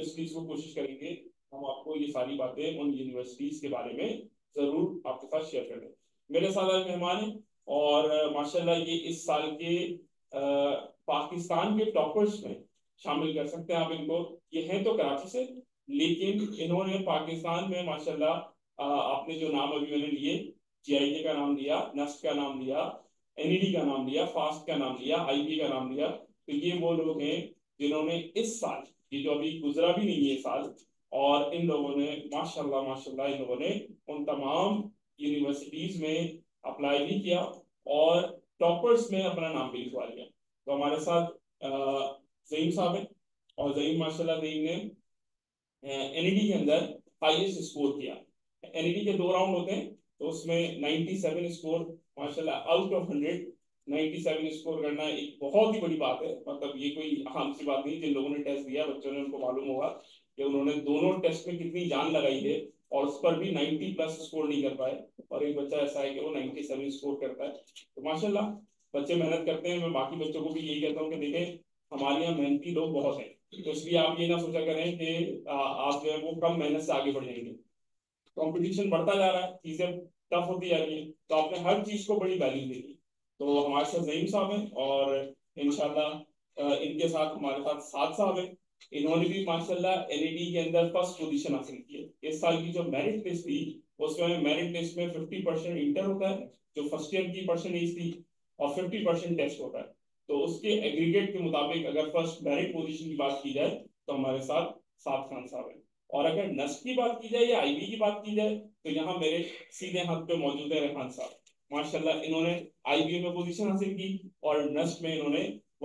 Universities को कोशिश करेंगे हम आपको ये सारी बातें उन यूनिवर्सिटीज के बारे में जरूर आपके साथ शेयर करें। मेरे साथ आज मेहमान हैं और माशाल्लाह ये इस साल के पाकिस्तान के टॉपर्स में शामिल कर सकते हैं आप इनको। ये हैं तो कराची से, लेकिन इन्होंने पाकिस्तान में माशाल्लाह आपने जो नाम अभी मैंने लिए, जीआईके का नाम लिया, नस्ट का नाम लिया, एनईडी का नाम लिया, फास्ट का नाम लिया, आईबी का नाम लिया, तो ये वो लोग हैं जिन्होंने इस साल, ये जो अभी गुजरा भी नहीं है साल, और इन लोगों ने माशाल्लाह माशाल्लाह इन लोगों ने उन तमाम यूनिवर्सिटीज में अप्लाई भी किया और टॉपर्स में अपना नाम भी लिखवा लिया। तो हमारे साथ ज़हीम साहब हैं और ज़हीम माशाल्लाह ज़हीम ने एनईडी के अंदर हाईएस्ट स्कोर किया। एनईडी के 2 राउंड होते हैं, तो उसमें 97 स्कोर माशाल्लाह आउट ऑफ 100 97 स्कोर करना एक बहुत ही बड़ी बात है। मतलब ये कोई आम सी बात नहीं। जिन लोगों ने टेस्ट दिया बच्चों ने, उनको मालूम होगा कि उन्होंने दोनों टेस्ट में कितनी जान लगाई है और उस पर भी 90 प्लस स्कोर नहीं कर पाए, और एक बच्चा ऐसा है कि वो 97 स्कोर करता है। तो माशाल्लाह बच्चे मेहनत करते हैं। मैं बाकी बच्चों को भी यही कहता हूँ कि देखें, हमारे यहाँ मेहनती लोग बहुत हैं, तो इसलिए आप ये ना सोचा करें कि आप जो है वो कम मेहनत से आगे बढ़ जाएंगे। कंपटीशन बढ़ता जा रहा है, चीजें टफ होती जा रही है, तो आपने हर चीज को बड़ी वैल्यू देनी। तो हमारे साथ ज़हीम साहब हैं और इंशाल्लाह इनके साथ हमारे साथ साद साहब हैं। इन्होंने भी माशाल्लाह एनईडी के अंदर फर्स्ट पोजीशन हासिल की है। इस साल की जो मेरिट लिस्ट थी, उसमें मेरिट लिस्ट में 50% इंटर होता है, जो फर्स्ट ईयर की परसेंटेज थी, और 50% टेस्ट होता है। तो उसके एग्रीगेट के मुताबिक अगर फर्स्ट मेरिट पोजीशन की बात की जाए तो हमारे साथ साद खान साहब हैं। और अगर नस्ल की बात की जाए या आईबी की बात की जाए तो यहाँ मेरे सीधे हाथ पे मौजूद है रेहान साहब। माशाल्लाह इन्होंने आईबी में पोजीशन हासिल की और नस्ल में इन्होंने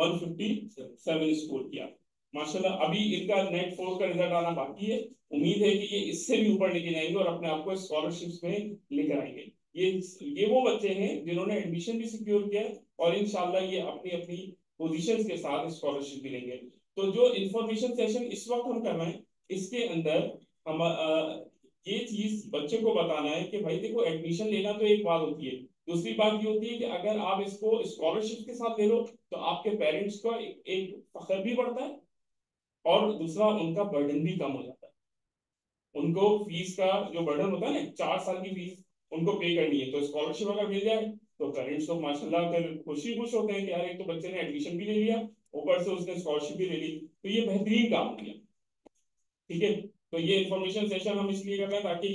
157 स्कोर किया। माशाल्लाह अभी इनका नेट 4 का रिजल्ट आना बाकी है। उम्मीद है कि ये इससे भी ऊपर लेके जाएंगे और अपने आप को स्कॉलरशिप्स में लेकर आएंगे। ये वो बच्चे हैं जिन्होंने एडमिशन भी सिक्योर किया है और इंशाल्लाह ये अपनी अपनी पोजीशंस के साथ स्कॉलरशिप भी लेंगे। तो जो इंफॉर्मेशन सेशन इस वक्त हम कर रहे हैं, इसके अंदर हम ये चीज बच्चे को बताना है कि भाई देखो, एडमिशन लेना तो एक बात होती है, दूसरी बात ये होती है कि अगर आप इसको स्कॉलरशिप के साथ ले लो तो आपके पेरेंट्स का एक फख्र भी बढ़ता है और दूसरा उनका बर्डन भी कम हो जाता है। उनको फीस का जो बर्डन होता है ना, 4 साल की फीस उनको पे करनी है, तो स्कॉलरशिप अगर मिल जाए तो पेरेंट्स तो माशाल्लाह फिर खुश होते हैं कि यार एक तो बच्चे ने एडमिशन भी ले लिया, ऊपर से उसने स्कॉलरशिप भी ले ली, तो ये बेहतरीन काम हो गया। ठीक है, तो ये इंफॉर्मेशन सेशन हम इसलिए कर रहे हैं ताकि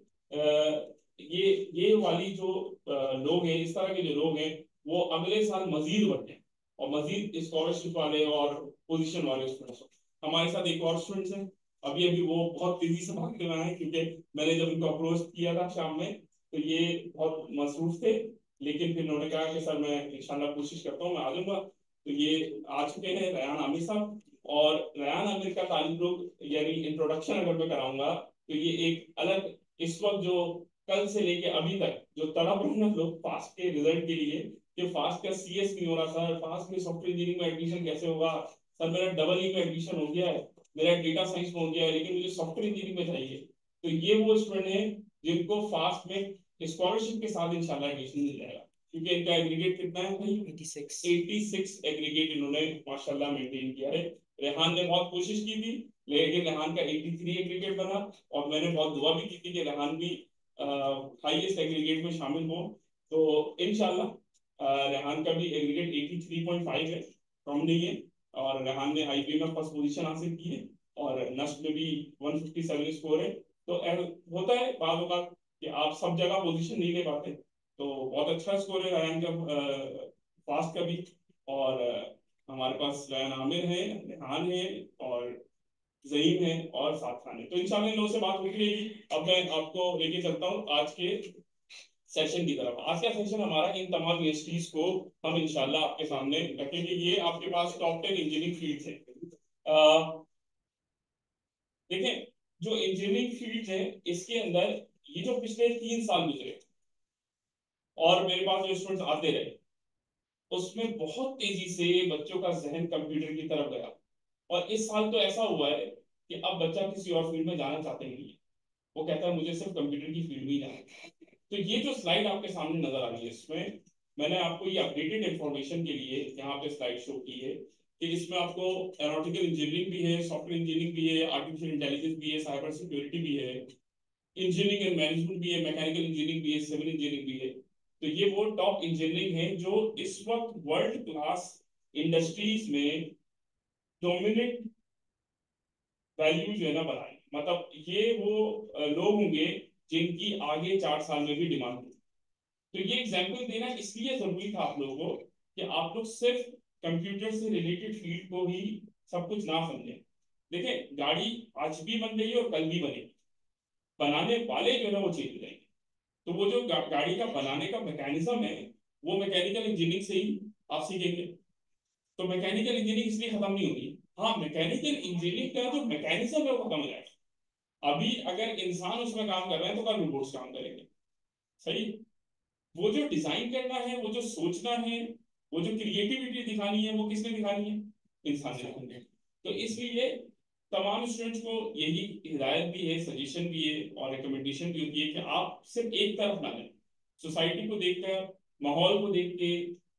ये वाली जो लोग हैं, इस तरह के जो लोग हैं, वो अगले साल मजीद बढ़ जाए और मजीद स्कॉलरशिप वाले और पोजीशन वाले स्टूडेंट्स हो। हमारे साथ एक और स्टूडेंट्स हैं, अभी अभी वो बहुत तेजी से भागते हुए आए, क्योंकि मैंने जब इनको अप्रोच किया था शाम में तो ये बहुत मसरूफ थे, लेकिन फिर उन्होंने कहा कि सर मैं इंशाल्लाह कोशिश करता हूँ, मैं आ जाऊंगा। तो ये आ चुके हैं, रेहान आमिर साहब। और रेहान आमिर का ताल्लुक यानी इंट्रोडक्शन अगर मैं कराऊंगा तो ये एक अलग, इस वक्त जो कल से लेके अभी तक जो तड़प रहे हैं लोग फास्ट के रिजल्ट के लिए कि फास्ट का सीएस नहीं हो रहा सर, फास्ट में सॉफ्टवेयर इंजीनियरिंग में एडमिशन कैसे होगा सर, मेरा डबल ई में एडमिशन हो गया है, मेरा डेटा साइंस में हो गया है, लेकिन मुझे सॉफ्टवेयर इंजीनियरिंग में चाहिए। तो ये वो स्टूडेंट है जिनको फास्ट में स्कॉलरशिप के साथ इंशाल्लाह एडमिशन मिल जाएगा, क्योंकि इनका एग्रीगेट कितना है भाई? 86 एग्रीगेट इन्होंने माशाल्लाह मेंटेन किया है। रेहान ने बहुत कोशिश की थी, लेकिन रेहान का 83 एग्रीगेट बना, और मैंने बहुत दुआ भी की थी कि रेहान भी हाईएस्ट एग्रीगेट में शामिल हो। तो इंशाल्लाह रेहान का भी एग्रीगेट 83.5 है, कम नहीं है, और रेहान ने आईपी में फर्स्ट पोजीशन हासिल की है और नस्ल में भी 157 स्कोर है। तो होता है बार बार कि आप सब जगह पोजीशन नहीं ले पाते, तो बहुत अच्छा स्कोर है रेहान का, फास्ट का भी। और हमारे पास रयान आमिर है, रेहान है और ज़हीम है और साद खान है। तो इंशाल्लाह इन लोगों से बात होती रहेगी। अब मैं आपको लेके चलता हूँ आज के सेशन की तरफ। आज का सेशन हमारा इन तमाम यूनिवर्सिटीज को हम इंशाल्लाह आपके सामने रखेंगे। ये आपके पास टॉप 10 इंजीनियरिंग फील्ड्स है। देखें, जो इंजीनियरिंग फील्ड है इसके अंदर ये जो पिछले 3 साल गुजरे और मेरे पास जो स्टूडेंट्स आते रहे, उसमें बहुत तेजी से बच्चों का जहन कंप्यूटर की तरफ गया। और इस साल तो ऐसा हुआ है कि अब बच्चा किसी और फील्ड में जाना चाहते नहीं है, वो कहता है मुझे सिर्फ कंप्यूटर की फील्ड में ही जाना है। तो ये जो स्लाइड आपके सामने नजर आ रही है, इसमें मैंने आपको ये अपडेटेड इंफॉर्मेशन के लिए यहाँ पे स्लाइड शो की है कि इसमें आपको एरोनॉटिकल इंजीनियरिंग भी है, सॉफ्टवेयर इंजीनियरिंग भी है, आर्टिफिशियल इंटेलिजेंस भी है, साइबर सिक्योरिटी भी है, इंजीनियरिंग एंड मैनेजमेंट भी है, मैकेनिकल इंजीनियरिंग भी है, सिविल इंजीनियरिंग भी है। तो ये वो टॉप इंजीनियरिंग है जो इस वक्त वर्ल्ड क्लास इंडस्ट्रीज में डोमिनेट वैल्यू जो है ना बनाए। मतलब ये वो लोग होंगे जिनकी आगे 4 साल में भी डिमांड होगी। तो ये एग्जाम्पल देना इसलिए जरूरी था आप लोगों को कि आप लोग सिर्फ कंप्यूटर से रिलेटेड फील्ड को ही सब कुछ ना समझें। देखें, गाड़ी आज भी बन रही है और कल भी बनेगी, बनाने वाले जो है ना वो चेंज हो जाएंगे। तो वो जो गाड़ी का बनाने का मैकेनिज्म है वो मैकेनिकल इंजीनियरिंग से ही आप सीखेंगे। तो मैकेनिकल इंजीनियरिंग इसलिए खत्म नहीं होगी। हाँ, मैकेनिकल इंजीनियरिंग का जो मैकेनिज्म है वो खत्म हो जाएगा। अभी अगर इंसान उसमें काम कर रहे हैं तो कल रोबोट्स काम करेंगे। सही। वो जो डिजाइन करना है, वो जो सोचना है, वो जो क्रिएटिविटी दिखानी है, वो किसने दिखानी है? इंसान ने दिखानी है। तो इसलिए तमाम स्टूडेंट्स को यही हिदायत भी है, सजेशन भी है और रिकमेंडेशन भी होती है कि आप सिर्फ एक तरफ ना जाए। सोसाइटी को देखकर, माहौल को देख के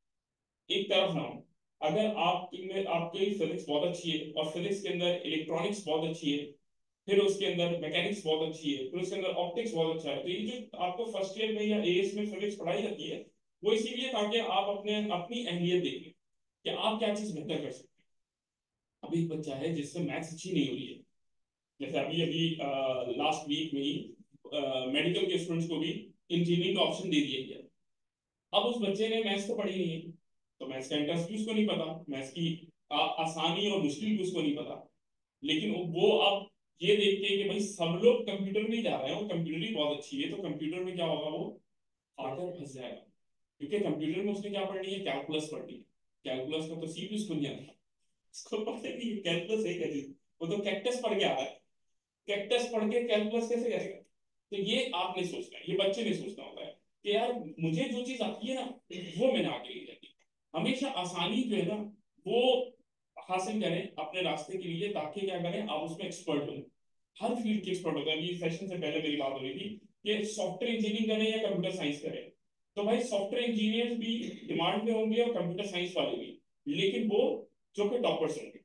एक तरफ ना हो। अगर आप में आपकी फिजिक्स बहुत अच्छी है और फिजिक्स के अंदर इलेक्ट्रॉनिक्स बहुत अच्छी है, फिर उसके अंदर मैकेनिक्स बहुत अच्छी है, फिर उसके अंदर ऑप्टिक्स बहुत अच्छा है, तो ये जो आपको फर्स्ट ईयर में या एएस में फिजिक्स पढ़ाई जाती है वो इसीलिए ताकि आप अपनी अहलियत देखें कि आप क्या चीज बेहतर कर सकते हैं। अभी एक बच्चा है जिससे मैथ्स अच्छी नहीं हो रही है, जैसे अभी अभी लास्ट वीक में ही मेडिकल के स्टूडेंट्स को भी इंजीनियरिंग का ऑप्शन दे दिया गया। अब उस बच्चे ने मैथ्स तो पढ़ी नहीं है, तो मैथ्स का इंटरेस्ट भी उसको नहीं पता, मैथ्स की आसानी और मुश्किल भी उसको नहीं पता। लेकिन वो अब ये देख के कि भाई सब लोग कंप्यूटर में ही जा रहे हैं और कंप्यूटर ही बहुत अच्छी है, तो कंप्यूटर में क्या होगा, वो आकर फंस जाएगा। क्योंकि कंप्यूटर में उसने क्या पढ़नी है? कैलकुलस पढ़नी है। कैलकुलस का तो सी भी उसको नहीं आता, उसको पता नहीं है कैलकुलस है क्या चीज। वो तो कैक्टस पढ़ के आ रहा है, कैक्टस पढ़ के कैलकुलस कैसे करेगा? तो ये आपने सोचना है, ये बच्चे ने सोचना होता है कि यार मुझे जो चीज आती है ना वो मैंने आगे ले जाती है। हमेशा आसानी जो है ना वो हासिल करें अपने रास्ते के लिए, ताकि क्या करें, आप उसमें एक्सपर्ट हो। हर फील्ड के एक्सपर्ट होते हैं। अभी सेशन से पहले मेरी बात हो रही थी कि सॉफ्टवेयर इंजीनियरिंग करें या कंप्यूटर साइंस करें, तो भाई सॉफ्टवेयर इंजीनियर्स भी डिमांड में होंगे और कंप्यूटर साइंस वाले भी, लेकिन वो जो कि टॉपर्स होंगे।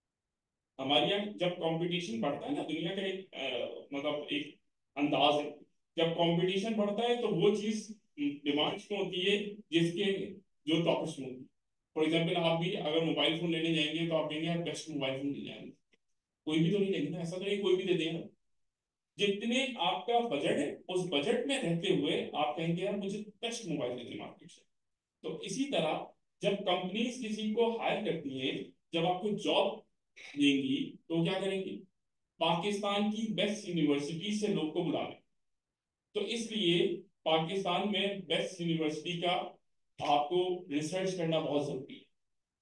हमारे यहाँ जब कंपटीशन बढ़ता है ना, दुनिया का एक मतलब एक अंदाज है, जब कंपटीशन बढ़ता है तो वो चीज डिमांड्स में होती है जिसके जो टॉपर्स में होती है। फॉर एग्जाम्पल, आप भी अगर मोबाइल फोन लेने जाएंगे तो आप कहेंगे यार बेस्ट मोबाइल फोन ले जाएंगे। कोई भी तो नहीं लेंगे ना, ऐसा तो नहीं कोई भी दे देगा। जितने आपका बजट है उस बजट में रहते हुए आप कहेंगे यार मुझे बेस्ट मोबाइल दे दे मार्केट से। तो इसी तरह जब कंपनीज किसी को हायर करती हैं, जब आपको जॉब देंगी, तो क्या करेंगी? पाकिस्तान की बेस्ट यूनिवर्सिटी से लोग को बुलावे। तो इसलिए पाकिस्तान में बेस्ट यूनिवर्सिटी का आपको रिसर्च करना बहुत जरूरी है।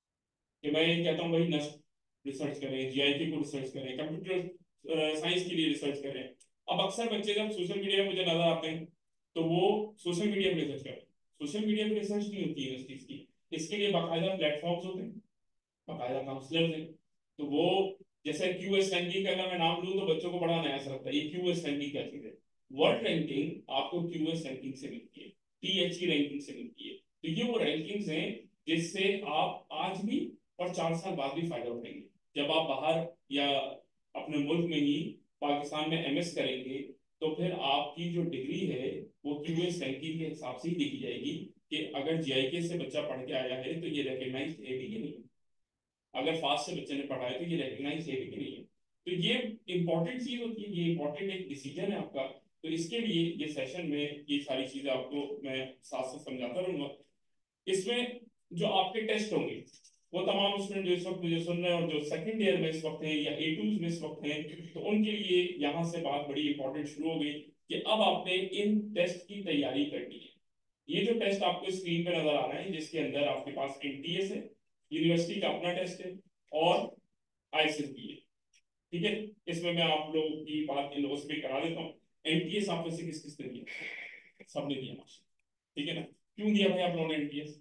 कि मैं ये कहता हूँ भाई नस्ट रिसर्च करें, जीआईके को रिसर्च करें, कंप्यूटर साइंस के लिए रिसर्च करें। अब अक्सर बच्चे जब सोशल मीडिया में मुझे नजर आते हैं तो वो सोशल मीडिया पे रिसर्च करें। सोशल मीडिया पे रिसर्च नहीं होती है इस चीज की, इसके लिए बाकायदा प्लेटफॉर्म्स होते हैं, बाकायदा काउंसलर्स हैं। तो वो जैसे क्यूएस रैंकिंग का अगर मैं नाम लूँ तो बच्चों को बड़ा नया सा लगता है, ये क्यूएस रैंकिंग क्या चीज है? वर्ल्ड रैंकिंग आपको क्यूएस रैंकिंग से मिलती है, टीएचई रैंकिंग से मिलती है। तो ये वो रैंकिंग्स हैं जिससे आप आज भी और 4 साल बाद भी फायदा उठाएंगे। जब आप बाहर या अपने मुल्क में ही पाकिस्तान में एमएस करेंगे तो फिर आपकी जो डिग्री है वो क्यूएस रैंकिंग के हिसाब से ही देखी जाएगी कि अगर जीआईके से बच्चा पढ़ के आया है तो ये रिकग्नाइज है भी कि नहीं। अगर फास्ट से बच्चे ने पढ़ा है तो ये रिकग्नाइज है भी कि नहीं है। तो ये इंपॉर्टेंट चीज होती है, ये इंपॉर्टेंट एक डिसीजन है आपका। तो इसके लिए ये सेशन में ये सारी चीजें आपको मैं साथ साथ समझाता रहूंगा। इसमें जो आपके टेस्ट होंगे वो तमाम स्टूडेंट जो इस वक्त मुझे सुन रहे हैं और जो सेकंड ईयर में इस वक्त हैं या A2s में इस वक्त हैं, तो उनके लिए यहाँ से बात बड़ी इंपॉर्टेंट शुरू हो गई कि अब आपने इन टेस्ट की तैयारी करनी है। ये जो टेस्ट आपको स्क्रीन पे नजर आ रहा है जिसके अंदर आपके पास एनटीएस है, यूनिवर्सिटी का अपना टेस्ट है, और आईएसएसबी है। ठीक है, इसमें मैं आप लोगों की बात इन लोगों से भी करा देता हूँ। एनटीएस आप में से किस किस ने दिया? सबने दिया माशा। ठीक है ना? क्यों दिया भाई आप लोगों ने एनटीएस?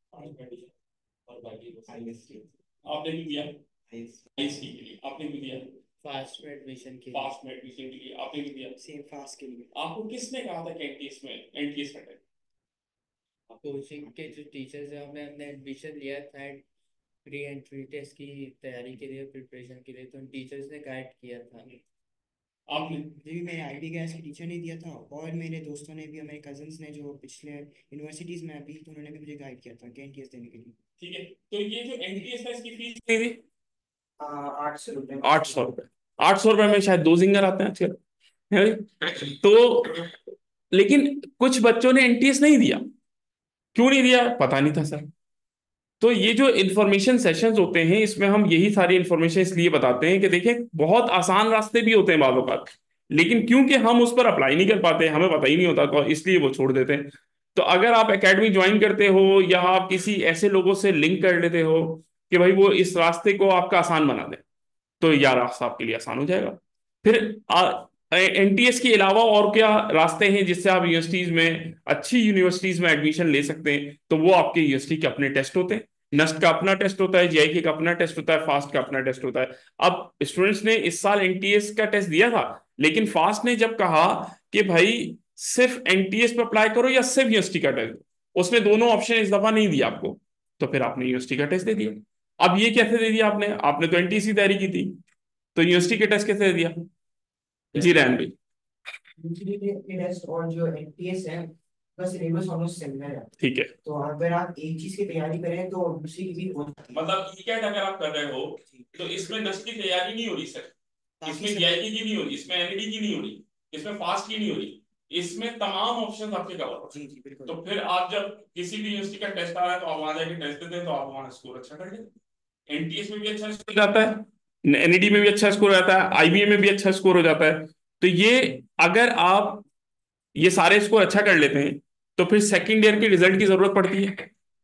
और बाकी आपने क्यों दिया? आईएसटी के लिए। आपने क्यों दिया? फास्ट में एडमिशन के लिए। फास्ट में एडमिशन के लिए। आपने क्यों दिया? सेम फास्ट के लिए। आपको किसने कहा था कि एनटीएस करना है? कोचिंग के जो टीचर्स हैं हमने हमने एडमिशन लिया था प्री एंट्री टेस्ट की तैयारी के लिए, प्रिपरेशन के लिए तो टीचर्स ने गाइड किया था। आपने जी मैंने आईबी गैस की टीचर ने दिया था, और मेरे दोस्तों ने भी, मेरे कजन्स ने जो पिछले यूनिवर्सिटीज़ में अभी, तो उन्होंने भी मुझे गाइड किया था कि एनटीएस देने के लिए। ठीक है, तो ये जो एनटीएस है इसकी फीस कितनी थी? 800 रुपये। 800 रुपये। 800 रुपये में शायद 2 जिंगर आते हैं आजकल, है भाई? तो लेकिन कुछ बच्चों ने एनटीएस नहीं दिया। क्यों नहीं दिया? पता नहीं था सर। तो ये जो इन्फॉर्मेशन सेशंस होते हैं, इसमें हम यही सारी इन्फॉर्मेशन इसलिए बताते हैं कि देखें, बहुत आसान रास्ते भी होते हैं बालों का, लेकिन क्योंकि हम उस पर अप्लाई नहीं कर पाते, हमें पता ही नहीं होता, तो इसलिए वो छोड़ देते हैं। तो अगर आप एकेडमी ज्वाइन करते हो, या आप किसी ऐसे लोगों से लिंक कर लेते हो कि भाई वो इस रास्ते को आपका आसान बना दे, तो यार रास्ता आपके लिए आसान हो जाएगा। फिर एनटीएस के अलावा और क्या रास्ते हैं जिससे आप यूनिवर्सिटीज में, अच्छी यूनिवर्सिटीज में एडमिशन ले सकते हैं? तो वो आपके यूनिवर्सिटी के अपने टेस्ट होते हैं। नस्ट का अपना टेस्ट होता है, जेआईके का अपना टेस्ट होता है, फास्ट का अपना टेस्ट होता है। अब स्टूडेंट्स ने इस साल एनटीएस का टेस्ट दिया था, लेकिन फास्ट ने जब कहा कि भाई सिर्फ एनटीएस पे अप्लाई करो या सिर्फ यूनिवर्सिटी का टेस्ट, उसने दोनों ऑप्शन इस दफा नहीं दिया आपको, तो फिर आपने यूनिवर्सिटी का टेस्ट दे दिया। अब ये कैसे दे दिया आपने? आपने तो एनटीएस की तैयारी की थी, तो यूनिवर्सिटी के टेस्ट कैसे दे दिया? जी रैन भाई। यूजुअली ये टेस्ट और जो एनटीएस है, बस सिलेबस ऑलमोस्ट सिमिलर है। ठीक है, तो अगर आप एक चीज की तैयारी करें तो दूसरी की भी हो सकती है। मतलब ईकेट अगर आप कर रहे हो तो इसमें नस्ट की तैयारी नहीं हो रही सर, इसमें जीआईके की नहीं हो रही, इसमें एनईडी की नहीं हो रही, इसमें फास्ट की नहीं हो रही, इसमें तमाम ऑप्शन आपके कवर हो। जी जी बिल्कुल। तो फिर आप जब किसी भी यूनिवर्सिटी का टेस्ट आ रहा है तो आप वहां जाके टेस्ट देते हैं, तो आप वहां स्कोर अच्छा कर लेते। एनटीएस में भी अच्छा स्कोर जाता है, एनईडी में भी अच्छा स्कोर आता है, आईबीएम में भी अच्छा स्कोर हो जाता है। तो ये अगर आप ये सारे स्कोर अच्छा कर लेते हैं, तो फिर सेकंड ईयर के रिजल्ट की जरूरत पड़ती है?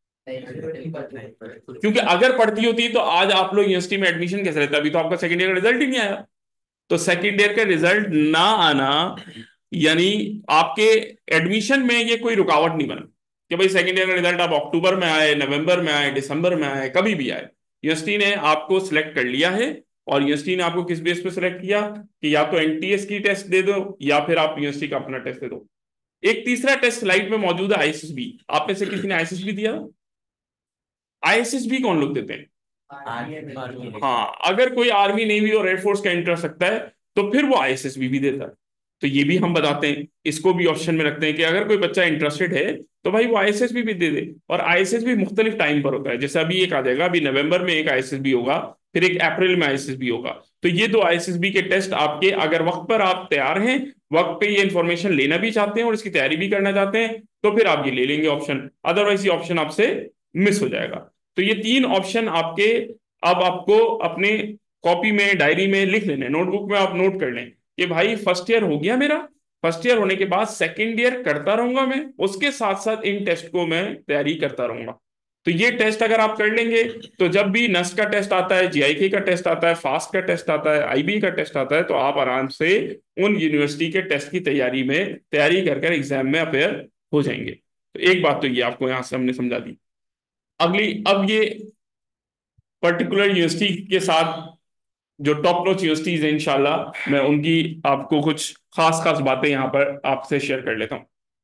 क्योंकि अगर पढ़ती होती तो आज आप लोग यूनिवर्सिटी में एडमिशन कैसे लेते? अभी तो आपका सेकंड ईयर का रिजल्ट ही नहीं आया। तो सेकंड ईयर का रिजल्ट ना आना यानी आपके एडमिशन में ये कोई रुकावट नहीं बना कि भाई सेकंड ईयर का रिजल्ट आप अक्टूबर में आए, नवंबर में आए, दिसंबर में आए, कभी भी आए, यूनिवर्सिटी ने आपको सिलेक्ट कर लिया है। और यूनिवर्सिटी ने आपको किस बेस पे सिलेक्ट किया कि या तो एनटीएस की टेस्ट दे दो या फिर आप यूनिवर्सिटी का अपना टेस्ट दे दो। एक तीसरा टेस्ट स्लाइड में मौजूद है, आईएसएसबी। आप में से किसी ने आईएसएसबी दिया? आईएसएसबी कौन लोग देते हैं? हाँ, अगर कोई आर्मी, नेवी और एयरफोर्स का इंटरेस्ट रखता है तो फिर वो आईएसएसबी भी देता है। तो ये भी हम बताते हैं, इसको भी ऑप्शन में रखते हैं कि अगर कोई बच्चा इंटरेस्टेड है तो भाई वो आईएसएसबी भी दे दे। और आईएसएसबी मुख्तलिफ टाइम पर होता है, जैसे अभी एक आ जाएगा, अभी नवंबर में एक आईएसएसबी होगा, फिर एक अप्रैल में आईएसएसबी होगा। तो ये दो आईएसएसबी के टेस्ट आपके, अगर वक्त पर आप तैयार हैं, वक्त पे ये इन्फॉर्मेशन लेना भी चाहते हैं और इसकी तैयारी भी करना चाहते हैं, तो फिर आप ये ले लेंगे ऑप्शन, अदरवाइज ये ऑप्शन आपसे मिस हो जाएगा। तो ये तीन ऑप्शन आपके अब आपको अपने कॉपी में, डायरी में लिख लेने, नोटबुक में आप नोट कर लें कि भाई फर्स्ट ईयर हो गया मेरा, फर्स्ट ईयर होने के बाद सेकंड ईयर करता रहूंगा मैं, उसके साथ साथ इन टेस्ट को मैं तैयारी करता रहूंगा। तो ये टेस्ट अगर आप कर लेंगे तो जब भी नस्ट का टेस्ट आता है, जीआईके का टेस्ट आता है, फास्ट का टेस्ट आता है, आईबी का टेस्ट आता है, तो आप आराम से उन यूनिवर्सिटी के टेस्ट की तैयारी में तैयारी कर एग्जाम में अपेयर हो जाएंगे। तो एक बात तो ये आपको यहां से हमने समझा दी। अगली, अब ये पर्टिकुलर यूनिवर्सिटी के साथ जो टॉप नॉच यूनिवर्सिटीज है, इंशाल्लाह मैं उनकी आपको कुछ खास खास बातें यहां पर आपसे शेयर कर लेता हूं।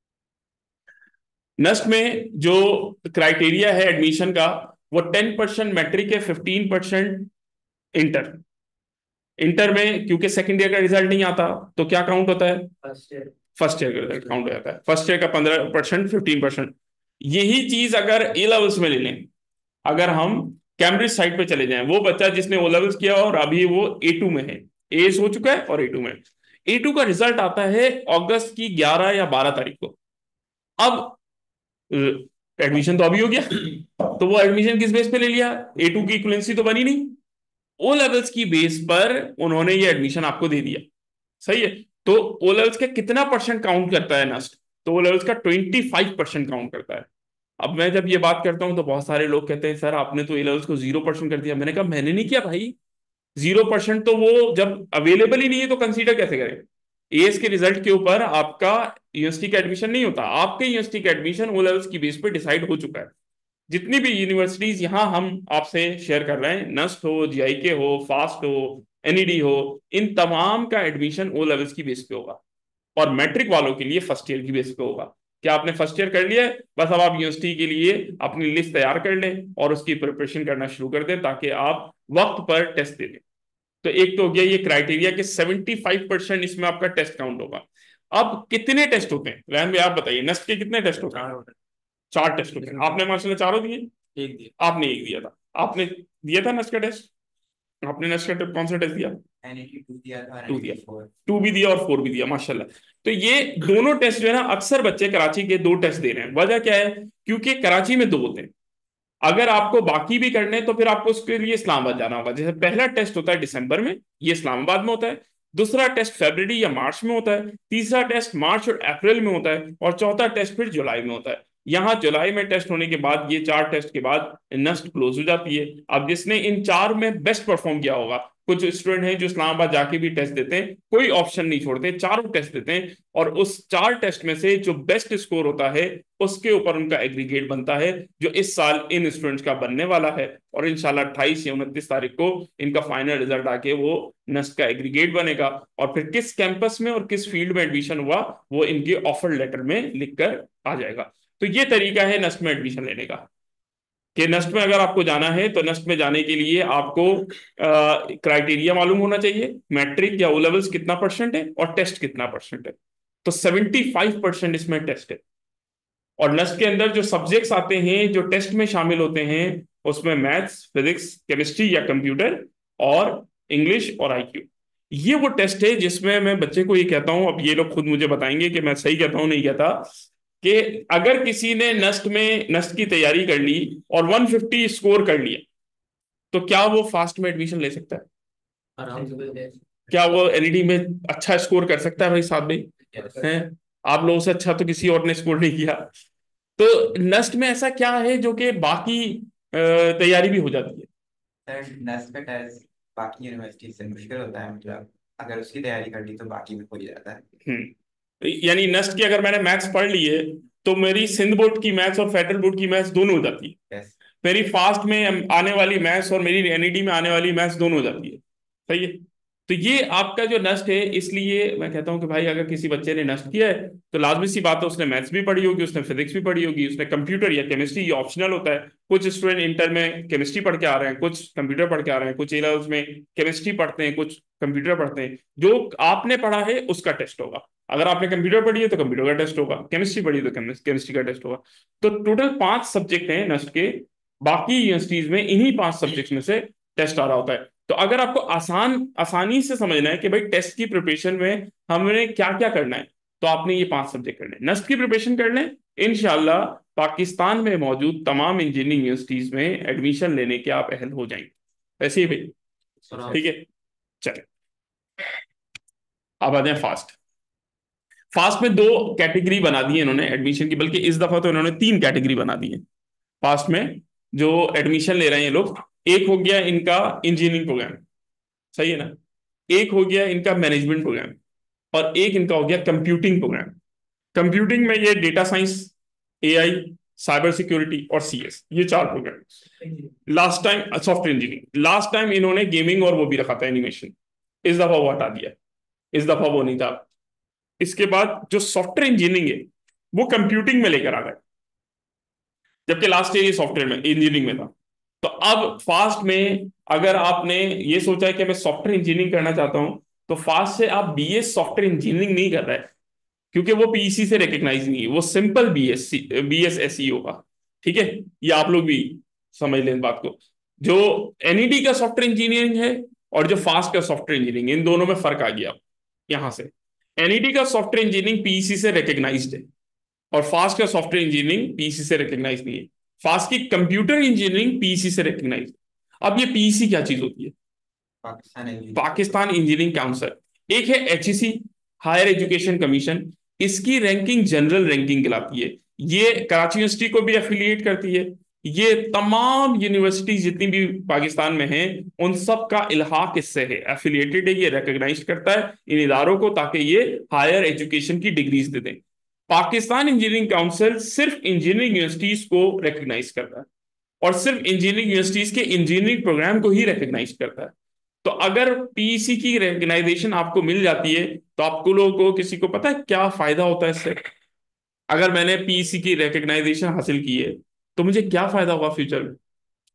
नस्ट में जो क्राइटेरिया है एडमिशन का, वो 10% मैट्रिक है, 15% इंटर। इंटर में क्योंकि सेकंड ईयर का रिजल्ट नहीं आता, तो क्या काउंट होता है? फर्स्ट ईयर का रिजल्ट काउंट हो जाता है। फर्स्ट ईयर का 15%, 15%। यही चीज अगर ए लेवल्स में ले लें, अगर हम कैम्ब्रिज साइड पे चले जाएं, वो बच्चा जिसने ओ लेवल्स किया और अभी वो A2 में है, एस हो चुका है और A2 में, A2 का रिजल्ट आता है अगस्त की 11 या 12 तारीख को। अब एडमिशन तो अभी हो गया, तो वो एडमिशन किस बेस पे ले लिया? A2 की इक्विवेलेंसी तो बनी नहीं, ओ लेवल्स की बेस पर उन्होंने ये एडमिशन आपको दे दिया। सही है? तो ओ लेवल्स का कितना परसेंट काउंट करता है नस्ट? तो ओ लेवल्स का 25% काउंट करता है। अब मैं जब ये बात करता हूं तो बहुत सारे लोग कहते हैं सर आपने तो ए लेवल्स को 0% कर दिया। मैंने कहा मैंने नहीं किया भाई, 0% तो वो जब अवेलेबल ही नहीं है तो कंसीडर कैसे करें? एएस के रिजल्ट के ऊपर आपका यूनिवर्सिटी का एडमिशन नहीं होता, आपके यूनिवर्सिटी का एडमिशन ओ लेवल्स की बेस पे डिसाइड हो चुका है। जितनी भी यूनिवर्सिटीज यहां हम आपसे शेयर कर रहे हैं, नस्ट हो, जीआईके हो, फास्ट हो, एनईडी हो, इन तमाम का एडमिशन ओ लेवल्स की बेस पे होगा, और मैट्रिक वालों के लिए फर्स्ट ईयर की बेस पे होगा। क्या आपने फर्स्ट ईयर कर लिया है, बस अब आप यूनिवर्सिटी के लिए अपनी लिस्ट तैयार कर लें और उसकी प्रिपरेशन करना शुरू कर दें ताकि आप वक्त पर टेस्ट दे दें। तो एक तो हो गया ये क्राइटेरिया कि 75% इसमें आपका टेस्ट काउंट होगा। अब कितने टेस्ट होते हैं रैन भाई, आप बताइए, नेस्ट के कितने टेस्ट होते हैं? 4 टेस्ट होते हैं। आपने माशाल्लाह चारों दिए? एक दिया। आपने एक दिया था। आपने दिया था नेस्ट का टेस्ट? आपने नेस्ट का कौन सा टेस्ट दिया? NET 2 दिया था, टू दिया। NET 4। 2 भी दिया और 4 भी दिया, माशाल्लाह। तो ये दोनों टेस्ट जो है ना, अक्सर बच्चे कराची के 2 टेस्ट दे रहे हैं। वजह क्या है? क्योंकि कराची में 2 होते हैं। अगर आपको बाकी भी करने हैं तो फिर आपको उसके लिए इस्लामाबाद जाना होगा। जैसे पहला टेस्ट होता है दिसंबर में, ये इस्लामाबाद में होता है। दूसरा टेस्ट फरवरी या मार्च में होता है। तीसरा टेस्ट मार्च और अप्रैल में होता है। और चौथा टेस्ट फिर जुलाई में होता है। यहाँ जुलाई में टेस्ट होने के बाद, ये 4 टेस्ट के बाद नस्ट क्लोज हो जाती है। अब जिसने इन 4 में बेस्ट परफॉर्म किया होगा, कुछ स्टूडेंट हैं जो इस्लामाबाद जाके भी टेस्ट देते हैं, कोई ऑप्शन नहीं छोड़ते, चारों टेस्ट देते हैं, और उस 4 टेस्ट में से जो बेस्ट स्कोर होता है उसके ऊपर उनका एग्रीगेट बनता है, जो इस साल इन स्टूडेंट्स का बनने वाला है। और इंशाल्लाह 28 या 29 तारीख को इनका फाइनल रिजल्ट आके वो नस्ट का एग्रीगेट बनेगा। और फिर किस कैंपस में और किस फील्ड में एडमिशन हुआ वो इनके ऑफर लेटर में लिखकर आ जाएगा। तो ये तरीका है नस्ट में एडमिशन लेने का, कि नस्ट में अगर आपको जाना है तो नस्ट में जाने के लिए आपको क्राइटेरिया मालूम होना चाहिए, मैट्रिक या ओ लेवल्स कितना परसेंट है और टेस्ट कितना परसेंट है। तो 75% इसमें टेस्ट है। और नस्ट के अंदर जो सब्जेक्ट्स आते हैं जो टेस्ट में शामिल होते हैं, उसमें मैथ्स, फिजिक्स, केमिस्ट्री या कंप्यूटर, और इंग्लिश और IQ। ये वो टेस्ट है जिसमें मैं बच्चे को ये कहता हूं, अब ये लोग खुद मुझे बताएंगे कि मैं सही कहता हूं नहीं कहता, कि अगर किसी ने नस्ट की तैयारी कर ली और 150 स्कोर कर लिया, तो क्या वो फास्ट में एडमिशन ले सकता है? आराम से। क्या वो एलईडी में अच्छा स्कोर कर सकता है भाई साहब भाई? हैं? आप लोगों से अच्छा तो किसी और ने स्कोर नहीं किया। तो नस्ट में ऐसा क्या है जो कि बाकी तैयारी भी हो जाती है? सर नेस्ट का टेस्ट बाकी यूनिवर्सिटी से मुश्किल होता है, मतलब अगर उसकी तैयारी कर ली तो बाकी में हो ही जाता है। यानी नस्ट की अगर मैंने मैथ्स पढ़ ली है तो मेरी सिंध बोर्ड की मैथ्स और फेडरल बोर्ड की मैथ्स दोनों हो जाती है। यस। मेरी फास्ट में आने वाली मैथ्स और मेरी NED में आने वाली मैथ्स दोनों हो जाती है। सही है। तो ये आपका जो नस्ट है, इसलिए मैं कहता हूं कि भाई अगर किसी बच्चे ने नस्ट किया है तो लाजमी सी बात है उसने मैथ्स भी पढ़ी होगी, उसने फिजिक्स भी पढ़ी होगी, उसने कंप्यूटर या केमिस्ट्री, ये ऑप्शनल होता है। कुछ स्टूडेंट इंटर में केमिस्ट्री पढ़ के आ रहे हैं, कुछ कंप्यूटर पढ़ के आ रहे हैं, कुछ A-levels में केमिस्ट्री पढ़ते हैं, कुछ कंप्यूटर पढ़ते हैं। जो आपने पढ़ा है उसका टेस्ट होगा। अगर आपने कंप्यूटर पढ़ी है तो कंप्यूटर का टेस्ट होगा, केमिस्ट्री पढ़ी है तो केमिस्ट्री का टेस्ट होगा। तो टोटल 5 सब्जेक्ट हैं नस्ट के। बाकी यूनिवर्सिटीज में इन्हीं 5 सब्जेक्ट्स में से टेस्ट आ रहा होता है। तो अगर आपको आसानी से समझना है कि भाई टेस्ट की प्रिपरेशन में हमने क्या क्या करना है, तो आपने ये 5 सब्जेक्ट करने हैं। नस्ट की प्रिपरेशन कर लें, इंशाल्लाह पाकिस्तान में मौजूद तमाम इंजीनियरिंग यूनिवर्सिटीज में एडमिशन लेने के आप अहल हो जाएंगे। वैसे ही भाई, ठीक है। चले, अब आते हैं फास्ट। फास्ट में 2 कैटेगरी बना दी है इन्होंने एडमिशन की, बल्कि इस दफा तो इन्होंने 3 कैटेगरी बना दी है फास्ट में जो एडमिशन ले रहे हैं ये लोग। एक हो गया इनका इंजीनियरिंग प्रोग्राम, सही है ना। एक हो गया इनका मैनेजमेंट प्रोग्राम, और एक इनका हो गया कंप्यूटिंग प्रोग्राम। कंप्यूटिंग में ये data science, AI, cyber security और CS, ये 4 program. Last time software engineering, last time इन्होंने गेमिंग और वो भी रखा था, एनिमेशन। इस दफा वो हटा दिया, इस दफा वो नहीं था। इसके बाद जो सॉफ्टवेयर इंजीनियरिंग है वो कंप्यूटिंग में लेकर आ गए, जबकि लास्ट ईयर ये सॉफ्टवेयर में इंजीनियरिंग में था। तो अब फास्ट में अगर आपने ये सोचा है कि मैं सॉफ्टवेयर इंजीनियरिंग करना चाहता हूं, तो फास्ट से आप BS सॉफ्टवेयर इंजीनियरिंग नहीं कर रहे हैं, क्योंकि वो PEC से रिकग्नाइज नहीं है, वो सिंपल BS SE होगा। ठीक है, ये आप लोग भी समझ लें इस बात को। जो NED का सॉफ्टवेयर इंजीनियरिंग है और जो फास्ट का सॉफ्टवेयर इंजीनियरिंग, इन दोनों में फर्क आ गया यहां से। NED का सॉफ्टवेयर इंजीनियरिंग PEC से रिकग्नाइज्ड है और फास्ट का सॉफ्टवेयर इंजीनियरिंग PEC से रिकग्नाइज नहीं है। फास्ट की कंप्यूटर इंजीनियरिंग PEC से रिकग्नाइज। अब ये PEC क्या चीज होती है? Pakistan engineering council. एक है HEC, हायर एजुकेशन कमीशन, इसकी रैंकिंग जनरल रैंकिंग कहलाती है। ये कराची यूनिवर्सिटी को भी एफिलिएट करती है। ये तमाम यूनिवर्सिटी जितनी भी पाकिस्तान में हैं उन सब का इल्हाक इससे है, एफिलिएटेड है, ये रिकग्नाइज करता है इन इदारों को ताकि ये हायर एजुकेशन की डिग्रीज दे दें। पाकिस्तान इंजीनियरिंग काउंसिल सिर्फ इंजीनियरिंग यूनिवर्सिटीज को रिकग्नाइज करता है और सिर्फ इंजीनियरिंग यूनिवर्सिटीज के इंजीनियरिंग प्रोग्राम को ही रिकग्नाइज करता है। तो अगर PEC की रिकग्नाइजेशन आपको मिल जाती है तो आपको लोगों को किसी को पता है क्या फायदा होता है इससे? अगर मैंने पीईसी की रिकग्नाइजेशन हासिल की है तो मुझे क्या फायदा होगा फ्यूचर में?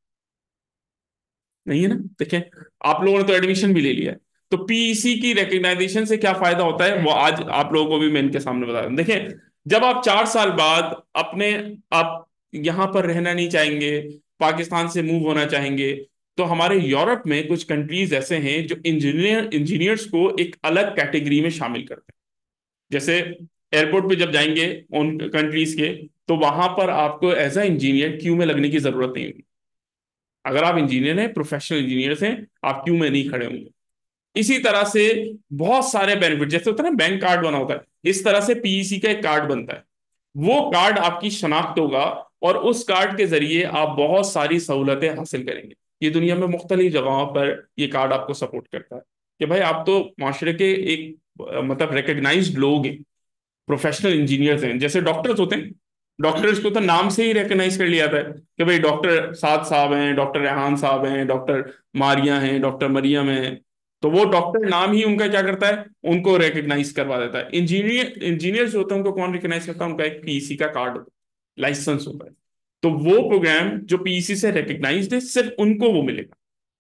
नहीं है ना। देखें, आप लोगों ने तो एडमिशन भी ले लिया है, तो पीईसी की रिकग्नाइजेशन से क्या फायदा होता है वो आज आप लोगों को भी मैं इनके सामने बता रहा हूं। देखें, जब आप 4 साल बाद अपने आप यहाँ पर रहना नहीं चाहेंगे, पाकिस्तान से मूव होना चाहेंगे, तो हमारे यूरोप में कुछ कंट्रीज ऐसे हैं जो इंजीनियर्स को एक अलग कैटेगरी में शामिल करते हैं। जैसे एयरपोर्ट पे जब जाएंगे उन कंट्रीज के, तो वहां पर आपको एज अ इंजीनियर क्यू में लगने की जरूरत नहीं होगी। अगर आप इंजीनियर हैं, प्रोफेशनल इंजीनियर हैं, आप क्यू में नहीं खड़े होंगे। इसी तरह से बहुत सारे बेनिफिट, जैसे होता है ना बैंक कार्ड बना होता है, इस तरह से पीईसी का एक कार्ड बनता है। वो कार्ड आपकी शनाख्त होगा, और उस कार्ड के जरिए आप बहुत सारी सहूलतें हासिल करेंगे। ये दुनिया में मुख्तलिफ जगहों पर ये कार्ड आपको सपोर्ट करता है कि भाई आप तो माशरे के एक मतलब रिकग्नाइज्ड लोग हैं, प्रोफेशनल इंजीनियर्स हैं। जैसे डॉक्टर्स होते हैं, डॉक्टर्स को तो नाम से ही रिकग्नाइज कर लिया जाता है कि भाई डॉक्टर साद साहब हैं, डॉक्टर रेहान साहब हैं, डॉक्टर मारिया हैं, डॉक्टर मरियम हैं। तो वो डॉक्टर नाम ही उनका क्या करता है, उनको रिकग्नाइज करवा देता है। इंजीनियर जो होते हैं उनको कौन रिकग्नाइज करता है? उनका एक पीईसी का कार्ड होता है, लाइसेंस होता है। तो वो प्रोग्राम जो पीईसी से रिकग्नाइज्ड है, सिर्फ उनको वो मिलेगा।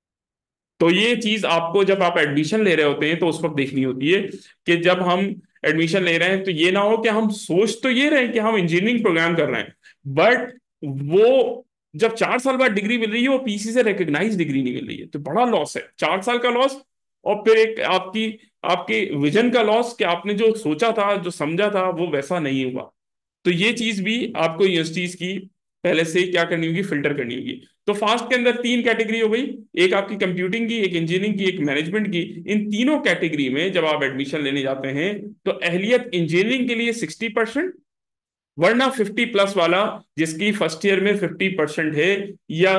तो ये चीज आपको जब आप एडमिशन ले रहे होते हैं तो उस वक्त देखनी होती है कि जब हम एडमिशन ले रहे हैं तो ये ना हो कि हम सोच तो ये रहे हैं कि हम इंजीनियरिंग प्रोग्राम कर रहे हैं, बट वो जब 4 साल बाद डिग्री मिल रही है वो पीसी से रिकग्नाइज डिग्री नहीं मिल रही है, तो बड़ा लॉस है। 4 साल का लॉस, और फिर एक आपकी आपके विजन का लॉस कि आपने जो सोचा था, जो समझा था, वो वैसा नहीं हुआ। तो ये चीज भी आपको यूनिवर्सिटीज की पहले से ही क्या करनी होगी, फिल्टर करनी होगी। तो फास्ट के अंदर 3 कैटेगरी हो गई, एक आपकी कंप्यूटिंग की, एक इंजीनियरिंग की, एक मैनेजमेंट की। इन तीनों कैटेगरी में जब आप एडमिशन लेने जाते हैं तो अहलियत इंजीनियरिंग के लिए 60%, वरना 50+ वाला जिसकी फर्स्ट ईयर में 50% है, या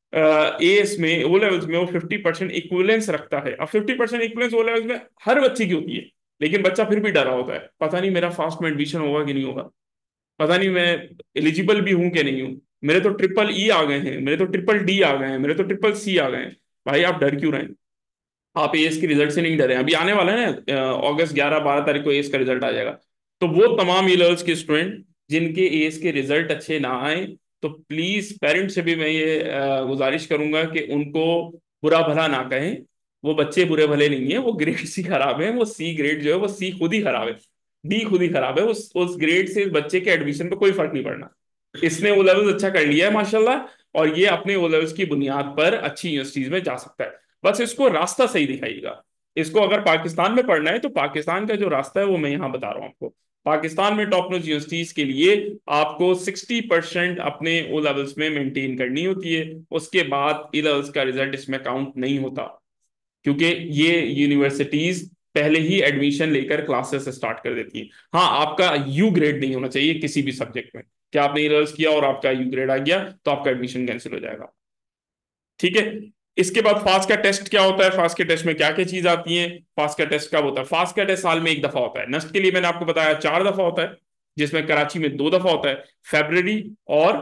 एएस में ओ लेवल्स में वो 50% इक्विवेलेंस रखता है। अब 50% इक्विवेलेंस ओ लेवल्स में हर बच्चे की होती है, लेकिन बच्चा फिर भी डरा होता है, पता नहीं मेरा फास्ट में एडमिशन होगा कि नहीं होगा, पता नहीं मैं एलिजिबल भी हूं कि नहीं हूं, मेरे तो ट्रिपल ई आ गए हैं, मेरे तो ट्रिपल डी आ गए हैं, मेरे तो ट्रिपल सी आ गए हैं। भाई आप डर क्यों रहे हैं? आप एएस के रिजल्ट से नहीं डरे? अभी आने वाला है ना, अगस्त 11-12 तारीख को एएस का रिजल्ट आ जाएगा। तो वो तमाम ई लेवल्स के स्टूडेंट जिनके एएस के रिजल्ट अच्छे ना आए, तो प्लीज पेरेंट्स से भी मैं ये गुजारिश करूंगा कि उनको बुरा भला ना कहें। वो बच्चे बुरे भले नहीं है, वो ग्रेड सी खराब है, वो सी ग्रेड जो है वो सी खुद ही खराब है, डी खुद ही खराब है। उस ग्रेड से बच्चे के एडमिशन पे कोई फर्क नहीं पड़ना। इसने ओ लेवल्स अच्छा कर लिया है माशाल्लाह, और ये अपने ओ लेवल्स की बुनियाद पर अच्छी यूनिवर्सिटीज में जा सकता है। बस इसको रास्ता सही दिखाइएगा। इसको अगर पाकिस्तान में पढ़ना है तो पाकिस्तान का जो रास्ता है वो मैं यहाँ बता रहा हूँ आपको। पाकिस्तान में टॉप नॉच यूनिवर्सिटीज के लिए आपको 60% अपने ओ लेवल्स में मेंटेन करनी होती है। उसके बाद ई लेवल्स का रिजल्ट इसमें काउंट नहीं होता, क्योंकि ये यूनिवर्सिटीज पहले ही एडमिशन लेकर क्लासेस स्टार्ट कर देती हैं। हाँ, आपका यू ग्रेड नहीं होना चाहिए किसी भी सब्जेक्ट में, क्या आपने ई लेवल्स किया और आपका यू ग्रेड आ गया तो आपका एडमिशन कैंसिल हो जाएगा। ठीक है। इसके बाद फास्ट का टेस्ट क्या होता है, फास्ट के टेस्ट में क्या क्या चीज आती है, फास्ट का टेस्ट कब होता है? फास्ट का टेस्ट साल में 1 दफा होता है। नस्ट के लिए मैंने आपको बताया 4 दफा होता है, जिसमें कराची में 2 दफा होता है, फरवरी और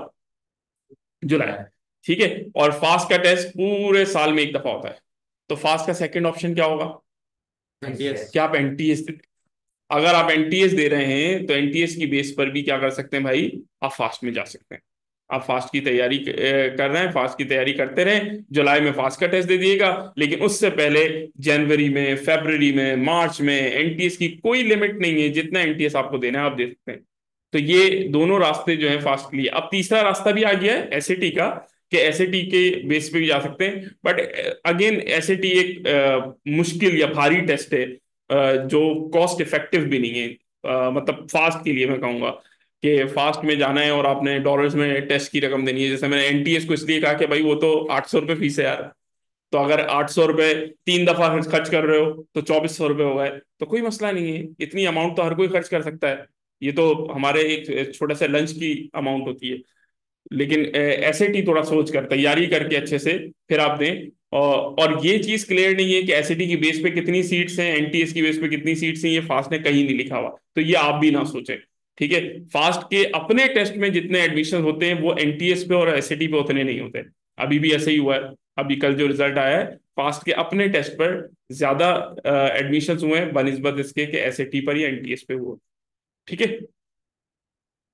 जुलाई। ठीक है। और फास्ट का टेस्ट पूरे साल में 1 दफा होता है। तो फास्ट का सेकंड ऑप्शन क्या होगा? एनटीएस। क्या आप एनटीएस? अगर आप एनटीएस दे रहे हैं तो एनटीएस की बेस पर भी क्या कर सकते हैं भाई, आप फास्ट में जा सकते हैं। आप फास्ट की तैयारी कर रहे हैं, फास्ट की तैयारी करते रहें, जुलाई में फास्ट का टेस्ट दे दिएगा, लेकिन उससे पहले जनवरी में, फरवरी में, मार्च में एनटीएस की कोई लिमिट नहीं है, जितना एनटीएस आपको देना है आप दे सकते हैं। तो ये दोनों रास्ते जो है फास्ट के लिए। अब तीसरा रास्ता भी आ गया है एसएटी का, कि एसएटी के बेस पे भी जा सकते हैं, बट अगेन एसएटी एक मुश्किल या भारी टेस्ट है, जो कॉस्ट इफेक्टिव भी नहीं है। मतलब फास्ट के लिए मैं कहूंगा कि फास्ट में जाना है और आपने डॉलर्स में टेस्ट की रकम देनी है। जैसे मैंने एनटीएस को इसलिए कहा कि भाई वो तो 800 रुपये फीस है यार, तो अगर 800 रुपये 3 दफा खर्च कर रहे हो तो 2400 रुपये हो गए, तो कोई मसला नहीं है, इतनी अमाउंट तो हर कोई खर्च कर सकता है। ये तो हमारे एक छोटे से लंच की अमाउंट होती है। लेकिन एसएटी थोड़ा सोच कर तैयारी करके अच्छे से फिर आप दें। और ये चीज क्लियर नहीं है कि एसएटी की बेस पे कितनी सीट्स हैं, एनटीएस की बेस पे कितनी सीट्स हैं, ये फास्ट ने कहीं नहीं लिखा हुआ, तो ये आप भी ना सोचें। ठीक है। फास्ट के अपने टेस्ट में जितने एडमिशन होते हैं वो एनटीएस पे और एसएटी पे उतने नहीं होते। अभी भी ऐसे ही हुआ है। अभी कल जो रिजल्ट आया है, फास्ट के अपने टेस्ट पर ज्यादा एडमिशन हुए हैं बनिस्बत इसके कि एसएटी पर या एनटीएस पे हुए। ठीक है।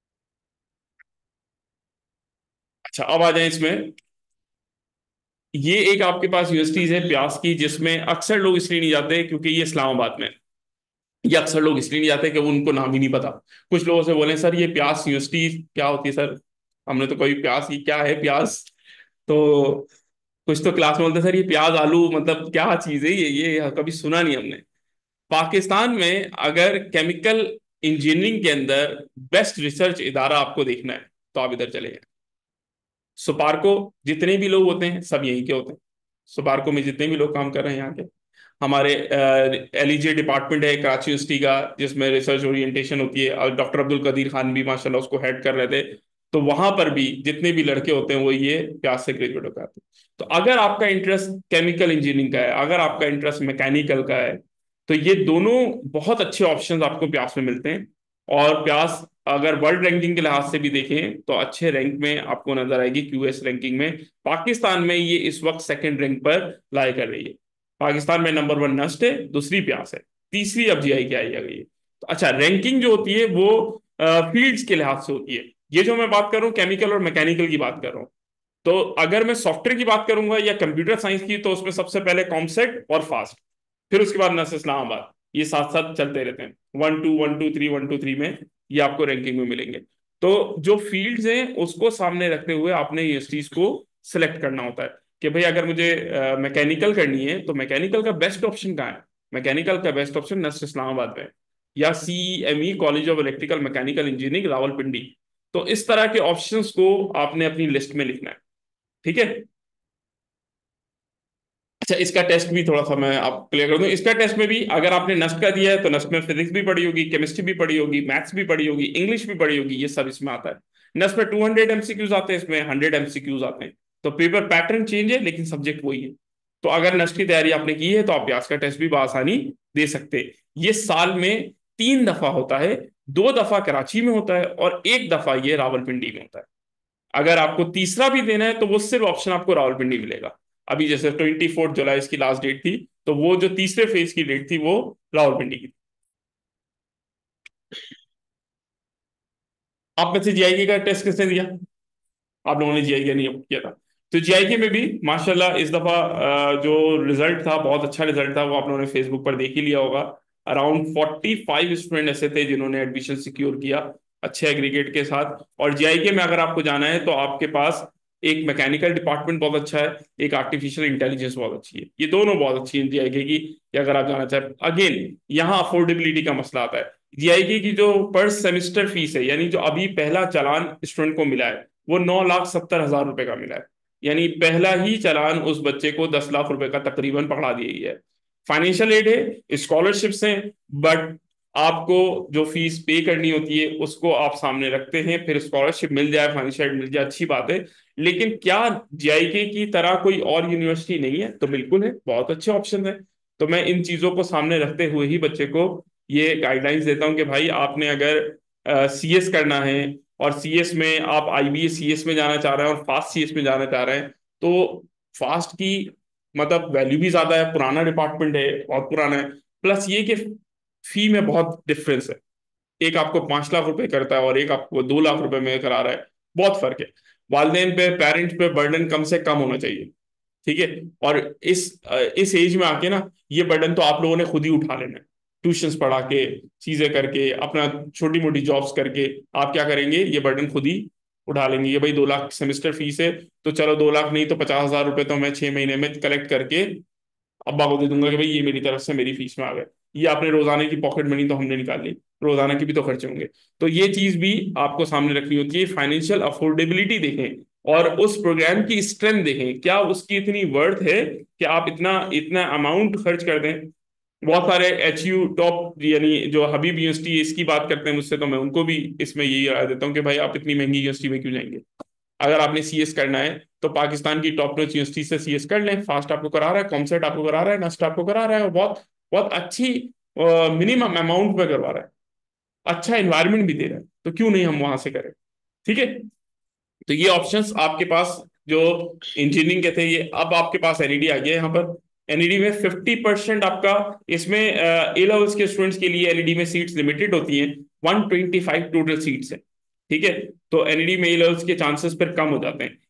अच्छा, अब आ जाए इसमें। ये एक आपके पास यूनिवर्सिटीज है प्यास की, जिसमें अक्सर लोग इसलिए नहीं जाते क्योंकि ये इस्लामाबाद में है। ये अक्सर लोग इसलिए नहीं जाते कि उनको नाम ही नहीं पता। कुछ लोगों से बोले सर ये प्यास यूनिवर्सिटी क्या होती है सर, हमने तो कोई प्यास ही क्या है प्यास। तो कुछ तो क्लास में बोलते सर ये प्याज आलू मतलब क्या चीज है ये कभी सुना नहीं हमने। पाकिस्तान में अगर केमिकल इंजीनियरिंग के अंदर बेस्ट रिसर्च इदारा आपको देखना है तो आप इधर चले जाएं। सुपार्को, जितने भी लोग होते हैं सब यहीं के होते हैं। सुपार्को में जितने भी लोग काम कर रहे हैं यहाँ के, हमारे एलईजे डिपार्टमेंट है कराची यूनिवर्सिटी का जिसमें रिसर्च ओरिएंटेशन होती है, और डॉक्टर अब्दुल कदीर खान भी माशाल्लाह उसको हेड कर रहे थे। तो वहां पर भी जितने भी लड़के होते हैं वो ये प्यास से ग्रेजुएट होकर आते हैं। तो अगर आपका इंटरेस्ट केमिकल इंजीनियरिंग का है, अगर आपका इंटरेस्ट मैकेनिकल का है, तो ये दोनों बहुत अच्छे ऑप्शंस आपको प्यास में मिलते हैं। और प्यास अगर वर्ल्ड रैंकिंग के लिहाज से भी देखें तो अच्छे रैंक में आपको नजर आएगी, क्यूएस रैंकिंग में। पाकिस्तान में ये इस वक्त सेकंड रैंक पर लाई कर रही है। पाकिस्तान में नंबर 1 नस्ट है, दूसरी प्यास है, तीसरी अब जीआई की आई गई है। तो अच्छा, रैंकिंग जो होती है वो फील्ड्स के लिहाज से होती है। ये जो मैं बात कर रहा हूँ केमिकल और मैकेनिकल की बात कर रहा हूँ, तो अगर मैं सॉफ्टवेयर की बात करूंगा या कंप्यूटर साइंस की तो उसमें सबसे पहले कॉमसेट और फास्ट, फिर उसके बाद नस इस्लामाबाद, ये साथ साथ चलते रहते हैं। 1 2 1 2 3 1 2 3 में ये आपको रैंकिंग में मिलेंगे। तो जो फील्ड्स हैं उसको सामने रखते हुए आपने यूनिवर्सिटीज को सिलेक्ट करना होता है कि भाई अगर मुझे मैकेनिकल करनी है तो मैकेनिकल का बेस्ट ऑप्शन कहाँ है। मैकेनिकल का बेस्ट ऑप्शन नस्ट इस्लामाबाद में है, या CEME college of electrical mechanical engineering Rawalpindi. तो इस तरह के ऑप्शंस को आपने अपनी लिस्ट में लिखना है। ठीक है। अच्छा, इसका टेस्ट भी थोड़ा सा मैं आप क्लियर कर दूं। इसका टेस्ट में भी अगर आपने नस्ट का दिया है तो नस्ट में फिजिक्स भी पढ़ी होगी, केमिस्ट्री भी पढ़ी होगी, मैथ्स भी पढ़ी होगी, इंग्लिश भी पढ़ी होगी, ये सब इसमें आता है। नस्ट में 200 MCQs आते हैं, इसमें 100 MCQs आते हैं। तो पेपर पैटर्न चेंज है लेकिन सब्जेक्ट वही है। तो अगर नस्ट की तैयारी आपने की है तो आप व्यास का टेस्ट भी बआसानी दे सकते हैं। ये साल में 3 दफा होता है, 2 दफा कराची में होता है और 1 दफा ये रावलपिंडी में होता है। अगर आपको तीसरा भी देना है तो वो सिर्फ ऑप्शन आपको रावलपिंडी मिलेगा। अभी जैसे 24 जुलाई इसकी लास्ट डेट थी, तो वो जो तीसरे फेज की डेट थी वो रावलपिंडी की थी। आप में से जीआईके का टेस्ट किसने दिया? आप लोगों ने जीआईके नहीं किया था। तो जीआईके में भी माशाल्लाह इस दफा जो रिजल्ट था बहुत अच्छा रिजल्ट था, वो आप लोगों ने फेसबुक पर देख ही लिया होगा। अराउंड 45 स्टूडेंट ऐसे थे जिन्होंने एडमिशन सिक्योर किया अच्छे एग्रीगेट के साथ। और जीआईके में अगर आपको जाना है तो आपके पास एक मैकेनिकल डिपार्टमेंट बहुत अच्छा है, एक आर्टिफिशियल इंटेलिजेंस बहुत अच्छी है। ये दोनों बहुत अच्छी है जीआईके की, कि अगर आप जाना चाहें। अगेन यहाँ अफोर्डेबिलिटी का मसला आता है। जीआईके की जो पर सेमिस्टर फीस है, यानी जो अभी पहला चालान स्टूडेंट को मिला है वो 9,70,000 रुपए का मिला है। यानी पहला ही चालान उस बच्चे को 10 लाख रुपए का तकरीबन पकड़ा दी गई है। फाइनेंशियल एड है, स्कॉलरशिप्स हैं, बट आपको जो फीस पे करनी होती है उसको आप सामने रखते हैं। फिर स्कॉलरशिप मिल जाए, फाइनेंशियल एड मिल जाए, अच्छी बात है। लेकिन क्या जीआईके की तरह कोई और यूनिवर्सिटी नहीं है? तो बिल्कुल है, बहुत अच्छे ऑप्शन है। तो मैं इन चीजों को सामने रखते हुए ही बच्चे को ये गाइडलाइंस देता हूं कि भाई आपने अगर सीएस करना है और सीएस में आप आईबीएस सीएस में जाना चाह रहे हैं और फास्ट सीएस में जाना चाह रहे हैं, तो फास्ट की मतलब वैल्यू भी ज्यादा है, पुराना डिपार्टमेंट है, बहुत पुराना है। प्लस ये कि फी में बहुत डिफरेंस है। एक आपको 5 लाख रुपए करता है और एक आपको 2 लाख रुपए में करा रहा है, बहुत फर्क है। वालदेन पे पेरेंट्स पे बर्डन कम से कम होना चाहिए। ठीक है। और इस एज में आके ना ये बर्डन तो आप लोगों ने खुद ही उठा लेना है। ट्यूशंस पढ़ा के, चीजें करके, अपना छोटी मोटी जॉब्स करके आप क्या करेंगे, ये बर्डन खुद ही उठा लेंगे। ये भाई 2 लाख सेमेस्टर फीस है, तो चलो 2 लाख नहीं तो 50,000 रुपए तो मैं 6 महीने में कलेक्ट करके अब्बा को दे दूंगा कि भाई ये मेरी तरफ से मेरी फीस में आ गए। ये आपने रोजाना की पॉकेट मनी तो हमने निकाल ली, रोजाना की भी तो खर्चे होंगे। तो ये चीज भी आपको सामने रखनी होती है। फाइनेंशियल अफोर्डेबिलिटी देखें और उस प्रोग्राम की स्ट्रेंथ देखें, क्या उसकी इतनी वर्थ है कि आप इतना इतना अमाउंट खर्च कर दें। बहुत सारे HU टॉप यानी जो हबीब यूनिवर्सिटी इसकी बात करते हैं मुझसे, तो मैं उनको भी इसमें यही राय देता हूँ कि भाई आप इतनी महंगी यूनिवर्सिटी में क्यों जाएंगे। अगर आपने सीएस करना है तो पाकिस्तान की टॉप नॉच यूनिवर्सिटी से सीएस कर लें। फास्ट आपको करा रहा है, कॉमसेट आपको करा रहा है, नस्ट आपको करा रहा है, और बहुत बहुत अच्छी मिनिमम अमाउंट में करवा रहा है, अच्छा एनवायरनमेंट भी दे रहा है, तो क्यों नहीं हम वहां से करें। ठीक है। तो ये ऑप्शंस आपके पास जो इंजीनियरिंग के थे, ये अब आपके पास एनईडी आ गया है। यहाँ पर एनईडी में 50% आपका इसमें ए लेवल्स के स्टूडेंट्स के लिए एनईडी में सीट्स लिमिटेड होती हैं। 125 टोटल सीट्स है। ठीक है। तो एनईडी में ए लेवल्स के चांसेस फिर कम हो जाते हैं।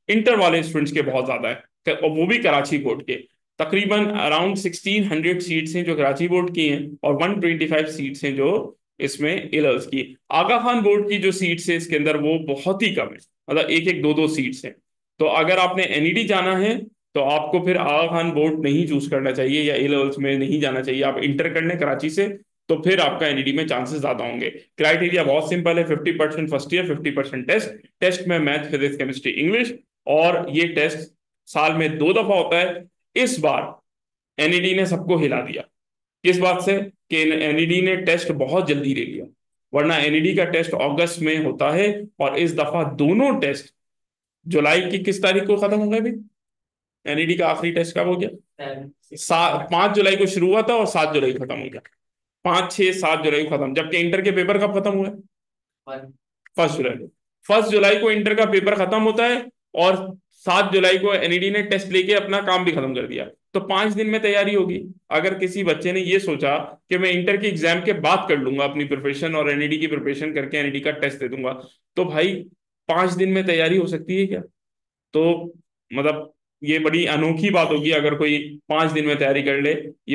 इंटर वाले स्टूडेंट्स के बहुत ज्यादा है, और वो भी कराची बोर्ड के। तकरीबन अराउंड 1600 सीट्स हैं जो कराची बोर्ड की हैं, और 125 सीट्स हैं जो इसमें एलर्स की। आगा खान बोर्ड की जो सीट्स है इसके अंदर वो बहुत ही कम है, मतलब एक एक दो दो सीट्स हैं। तो अगर आपने एनईडी जाना है तो आपको फिर आगा खान बोर्ड नहीं चूज करना चाहिए, या ए लेवल्स में नहीं जाना चाहिए, आप इंटर कर लें कराची से, तो फिर आपका एनईडी में चांसेस ज्यादा होंगे। क्राइटेरिया बहुत सिंपल है, 50% फर्स्ट ईयर, 50% टेस्ट। टेस्ट में मैथ, फिजिक्स, केमिस्ट्री, इंग्लिश, और ये टेस्ट साल में 2 दफा होता है। इस बार एनईडी ने सबको हिला दिया। किस बात से? कि एनईडी ने टेस्ट बहुत जल्दी ले लिया, वरना एनईडी का टेस्ट अगस्त में होता है, और इस दफा दोनों टेस्ट जुलाई की किस तारीख को खत्म हो गए भाई? एनईडी का आखिरी टेस्ट कब हो गया? 5 जुलाई को शुरू हुआ था और 7 जुलाई को खत्म हो गया। 5, 6, 7 जुलाई को खत्म, जबकि इंटर के पेपर कब खत्म हुए? 1 जुलाई को। 1 जुलाई को इंटर का पेपर खत्म होता है, और 7 जुलाई को एनईडी ने टेस्ट लेके अपना काम भी खत्म कर दिया। तो 5 दिन में तैयारी होगी। अगर किसी बच्चे ने ये सोचा कि मैं इंटर के एग्जाम के बाद कर लूंगा अपनी प्रिपरेशन, और एनईडी की प्रिपरेशन करके एनईडी का टेस्ट दे दूंगा, तो भाई 5 दिन में तैयारी हो सकती है क्या? तो मतलब ये बड़ी अनोखी बात होगी अगर कोई 5 दिन में तैयारी कर ले। ये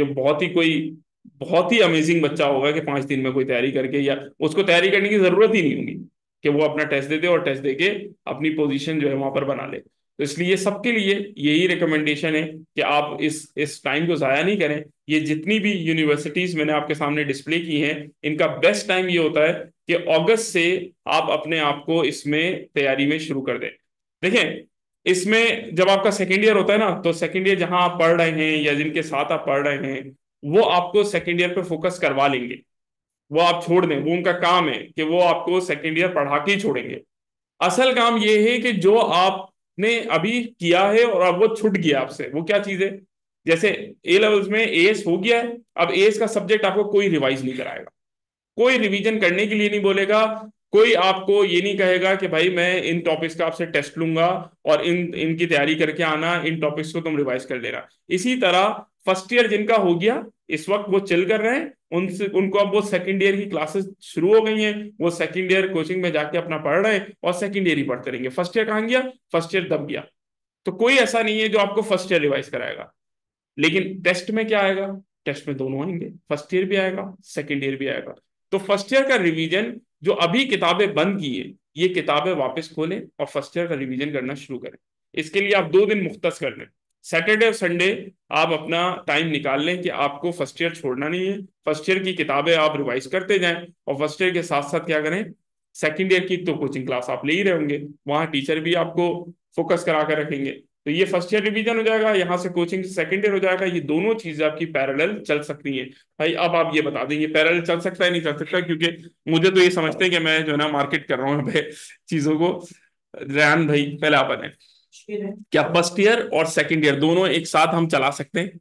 बहुत ही अमेजिंग बच्चा होगा कि 5 दिन में कोई तैयारी करके, या उसको तैयारी करने की जरूरत ही नहीं होगी कि वो अपना टेस्ट दे दे, और टेस्ट देके अपनी पोजीशन जो है वहां पर बना ले। तो इसलिए सबके लिए यही रिकमेंडेशन है कि आप इस टाइम को जाया नहीं करें। ये जितनी भी यूनिवर्सिटीज मैंने आपके सामने डिस्प्ले की हैं, इनका बेस्ट टाइम ये होता है कि अगस्त से आप अपने आप को इसमें तैयारी में शुरू कर दें। देखें, इसमें जब आपका सेकेंड ईयर होता है ना, तो सेकेंड ईयर जहां आप पढ़ रहे हैं या जिनके साथ आप पढ़ रहे हैं, वो आपको सेकेंड ईयर पे फोकस करवा लेंगे। वो आप छोड़ दें, वो उनका काम है कि वो आपको सेकेंड ईयर पढ़ा के ही छोड़ेंगे। असल काम ये है कि जो आपने अभी किया है और अब वो छूट गया आपसे, वो क्या चीज है? जैसे ए लेवल्स में एएस हो गया है, अब एएस का सब्जेक्ट आपको कोई रिवाइज नहीं कराएगा, कोई रिवीजन करने के लिए नहीं बोलेगा, कोई आपको ये नहीं कहेगा कि भाई मैं इन टॉपिक्स का आपसे टेस्ट लूंगा और इनकी तैयारी करके आना, इन टॉपिक्स को तुम रिवाइज कर लेना। इसी तरह फर्स्ट ईयर जिनका हो गया, इस वक्त वो चिल कर रहे हैं, उनसे उनको अब वो सेकंड ईयर की क्लासेस शुरू हो गई हैं, वो सेकंड ईयर कोचिंग में जाके अपना पढ़ रहे हैं और सेकंड ईयर ही पढ़ते रहेंगे। फर्स्ट ईयर कहाँ गया? फर्स्ट ईयर दब गया। तो कोई ऐसा नहीं है जो आपको फर्स्ट ईयर रिवाइज कराएगा। लेकिन टेस्ट में क्या आएगा? टेस्ट में दोनों आएंगे, फर्स्ट ईयर भी आएगा, सेकंड ईयर भी आएगा। तो फर्स्ट ईयर का रिवीजन, जो अभी किताबें बंद की है, ये किताबें वापस खोलें और फर्स्ट ईयर का रिवीजन करना शुरू करें। इसके लिए आप 2 दिन मुख्तस कर लें, सैटरडे और संडे आप अपना टाइम निकाल लें कि आपको फर्स्ट ईयर छोड़ना नहीं है। फर्स्ट ईयर की किताबें आप रिवाइज करते जाएं, और फर्स्ट ईयर के साथ साथ क्या करें, सेकंड ईयर की तो कोचिंग क्लास आप ले ही रहे होंगे, वहां टीचर भी आपको फोकस करा कर रखेंगे। तो ये फर्स्ट ईयर रिवीजन हो जाएगा, यहाँ से कोचिंग सेकंड ईयर हो जाएगा। ये दोनों चीजें आपकी पैरेलल चल सकती हैं। भाई अब आप ये बता दें, ये पैरेलल चल सकता है नहीं चल सकता? क्योंकि मुझे तो ये समझते हैं कि मैं जो है ना मार्केट कर रहा हूँ यहाँ पे चीजों को। रेहान भाई पहले आप बताएं, क्या फर्स्ट ईयर और सेकंड ईयर दोनों एक साथ हम चला सकते हैं?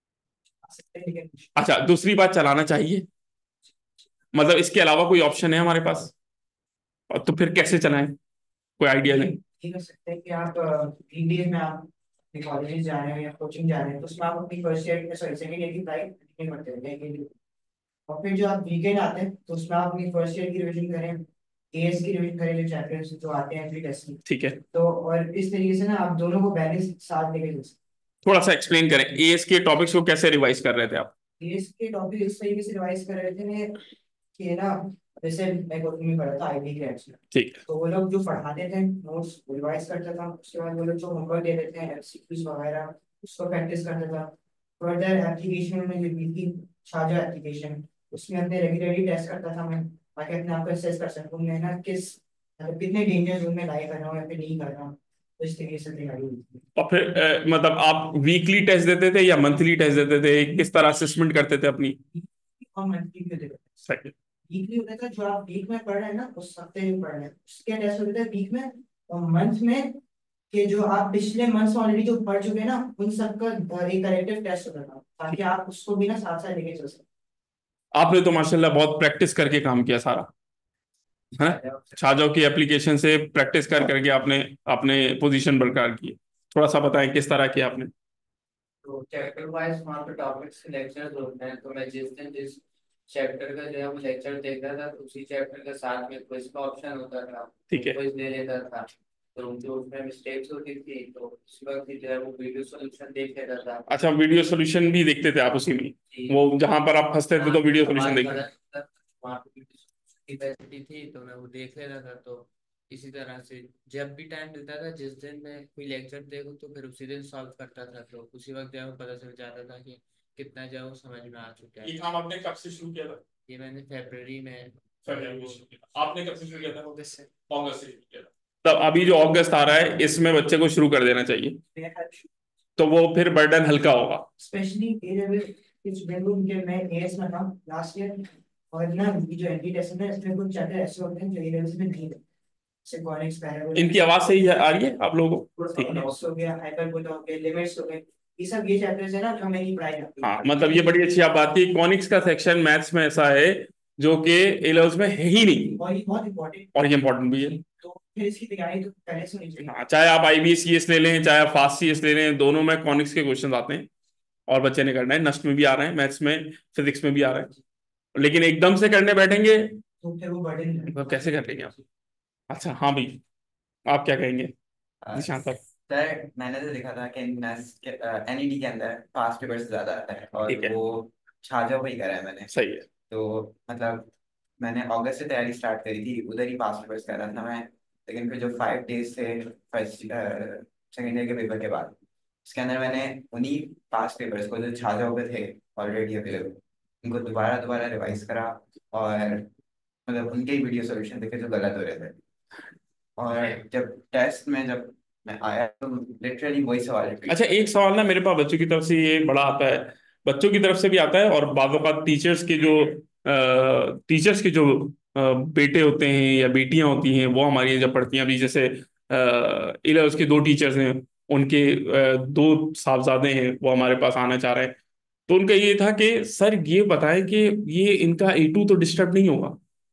अच्छा, दूसरी बात, चलाना चाहिए मतलब इसके अलावा कोई ऑप्शन है हमारे पास? और तो फिर कैसे चलाएं, कोई आइडिया नहीं? ये कर सकते हैं कि आप वीकडेज में आप अपने कॉलेज जा रहे हैं या कोचिंग जा रहे हैं, तो उसमें आप अपनी first year sorry second year की पढ़ाई नहीं करते हैं, और फिर जो आप वीकेंड आते हैं तो उसमें आप अपनी फर्स्ट ईयर की रिवीजन करें, एएस की रिवीजन करें, जो चैप्टर्स जो आते हैं प्री टेस्ट में। ठीक है, तो और इस तरीके से ना आप दोनों को बैलेंस साथ लेके चल सकते थोड़ा सा एक्सप्लेन करें एएस के टॉपिक्स को कैसे रिवाइज कर रहे थे आप? हैं। एएस के टॉपिक इस तरीके से रिवाइज कर रहे थे कि ना, जैसे मैं कोचिंग में पढ़ा था आईटी ग्रेड्स में, ठीक है, तो वो लोग जो पढ़ाते थे नोट्स रिवाइज करता था, उसके बाद वो लोग जो होमवर्क दे देते हैं एमसीक्यूज वगैरह, उसको प्रैक्टिस करता था। फर्दर एप्लीकेशन में जो भी थी शारजा एप्लीकेशन, उसमें अपने रेगुलरली टेस्ट करता था मैं, ताकि अपने आप को असेस कर सकूँ मैं ना मतलब कितने डेंजर जोन में लाइक कर रहा हूँ या फिर नहीं कर रहा हूँ। तो इस तरीके से तैयारी हुई थी। और फिर मतलब आप वीकली टेस्ट देते थे या मंथली टेस्ट देते थे? किस तरह असेसमेंट करते थे अपनी? और मंथली भी होते थे। सही। वीकली होता था, जो आप वीक में पढ़ रहे हैं ना उस हफ्ते में पढ़ रहे हैं, उसके टेस्ट होते थे वीक में। और मंथ में कि जो आप पिछले मंथ्स ऑलरेडी जो पढ़ चुके हैं ना, उन सबका एक करेक्टिव टेस्ट होता था, ताकि आप उसको भी ना साथ साथ लेके चल सकें। आपने तो माशाल्लाह बहुत प्रैक्टिस करके काम किया सारा, है ना? छाजों की एप्लीकेशन से प्रैक्टिस कर करके आपने अपने पोजीशन बरकरार की। थोड़ा सा बताएं किस तरह किया आपने? तो चैप्टर वाइज वहाँ पे टॉपिक्स के लेक्चर्स होते हैं, तो मैं जिस दिन जिस चैप्टर का जो है वो लेक्चर देखता था, तो उसी चैप्टर के साथ में क्विज का ऑप्शन होता था, ठीक है, क्विज ले लेता था। तो जो उसमें मिस्टेक्स होती थी तो उस वक्त जो है वो वीडियो सॉल्यूशन देख लेता था। अच्छा, वीडियो सोल्यूशन भी देखते थे आप उसी में? जी। वो जहां पर आप फंसते थे वहाँ तो पे वीडियो सोल्यूशन सवाल देखते थे? गलत था, वहाँ पे वीडियो सॉल्यूशन की फैसिलिटी थी तो मैं वो देख लेता था। तो इसी तरह से जब भी टाइम मिलता था, जिस दिन मैं कोई लेक्चर देखूँ तो फिर उसी दिन सॉल्व करता था। तो उसी वक्त जो है वो पता चल जाता था कि कितना जो है वो समझ में आ चुका ये है। काम आपने कब से शुरू किया था? ये मैंने फरवरी में फरवरी में शुरू किया था। आपने कब से शुरू किया था? अगस्त से। अगस्त से शुरू किया था। तब अभी जो अगस्त आ रहा है इसमें बच्चे को शुरू कर देना चाहिए, तो वो फिर बर्डन हल्का होगा। स्पेशली ए लेवल इस बेंगलुरु के मैं एएस में था लास्ट ईयर, और ना ये जो एंटी टेस्ट है इसमें कुछ चैप्टर ऐसे होते हैं जो ए लेवल्स में नहीं है, जैसे कॉनिक्स पैराबोला, इनकी आवाज सही आ रही है आप लोगों को? ठीक है। कॉनिक्स हो गया, हाइपरबोला हो गया, लिमिट्स हो गए, ये चैप्टर्स है ना जो हमें नहीं पढ़ाए जाते। हाँ, मतलब ये बड़ी अच्छी आप बात की। कॉनिक्स का सेक्शन मैथ्स में ऐसा है जो कि ए लेवल्स में है ही नहीं, और ये बहुत इंपॉर्टेंट, और ये इंपॉर्टेंट भी है। तो फिर इसकी तैयारी तो पहले से होनी चाहिए। हाँ, चाहे आप IBCS ले लें चाहे आप फास्ट CS ले लें, दोनों में कॉनिक्स के क्वेश्चन आते हैं और बच्चे ने करना है। नस्ट में भी आ रहे हैं, मैथ्स में, फिजिक्स में भी आ रहे हैं, लेकिन एकदम से करने बैठेंगे तो फिर वो बर्डन है। तो कैसे कर लेंगे आप? अच्छा हाँ भाई, आप क्या कहेंगे निशांत सर? सर मैंने तो देखा था कि NED के अंदर पास्ट पेपर से ज्यादा आता है, और ठीक है, वो छाजा वही करा है मैंने। सही है। तो मतलब मैंने अगस्त से तैयारी स्टार्ट करी थी, उधर ही पास्ट पेपर्स कर रहा था मैं। लेकिन फिर जो 5 डेज थे फर्स्ट सेकेंड ईयर के पेपर के बाद, उसके अंदर मैंने उन्हीं पास्ट पेपर्स को जो छाजा हुए थे ऑलरेडी अवेलेबल, उनको दोबारा दोबारा रिवाइज करा, और मतलब उनके ही वीडियो सोल्यूशन देखे जो गलत हो रहे थे। और जब टेस्ट में जब मैं आया तो लिटरली वही सवाल रिपीट। अच्छा, एक सवाल ना मेरे पास बच्चों की तरफ से ये बड़ा आता है, बच्चों की तरफ से भी आता है, और बाज़ औक़ात टीचर्स के जो बेटे होते हैं या बेटियां होती हैं वो हमारी यहाँ जब पढ़ती हैं, अभी जैसे इलेवंथ के 2 टीचर्स हैं, उनके 2 साहबजादे हैं, वो हमारे पास आना चाह रहे हैं। तो उनका ये था कि सर ये बताएं कि ये इनका A2 तो डिस्टर्ब नहीं होगा,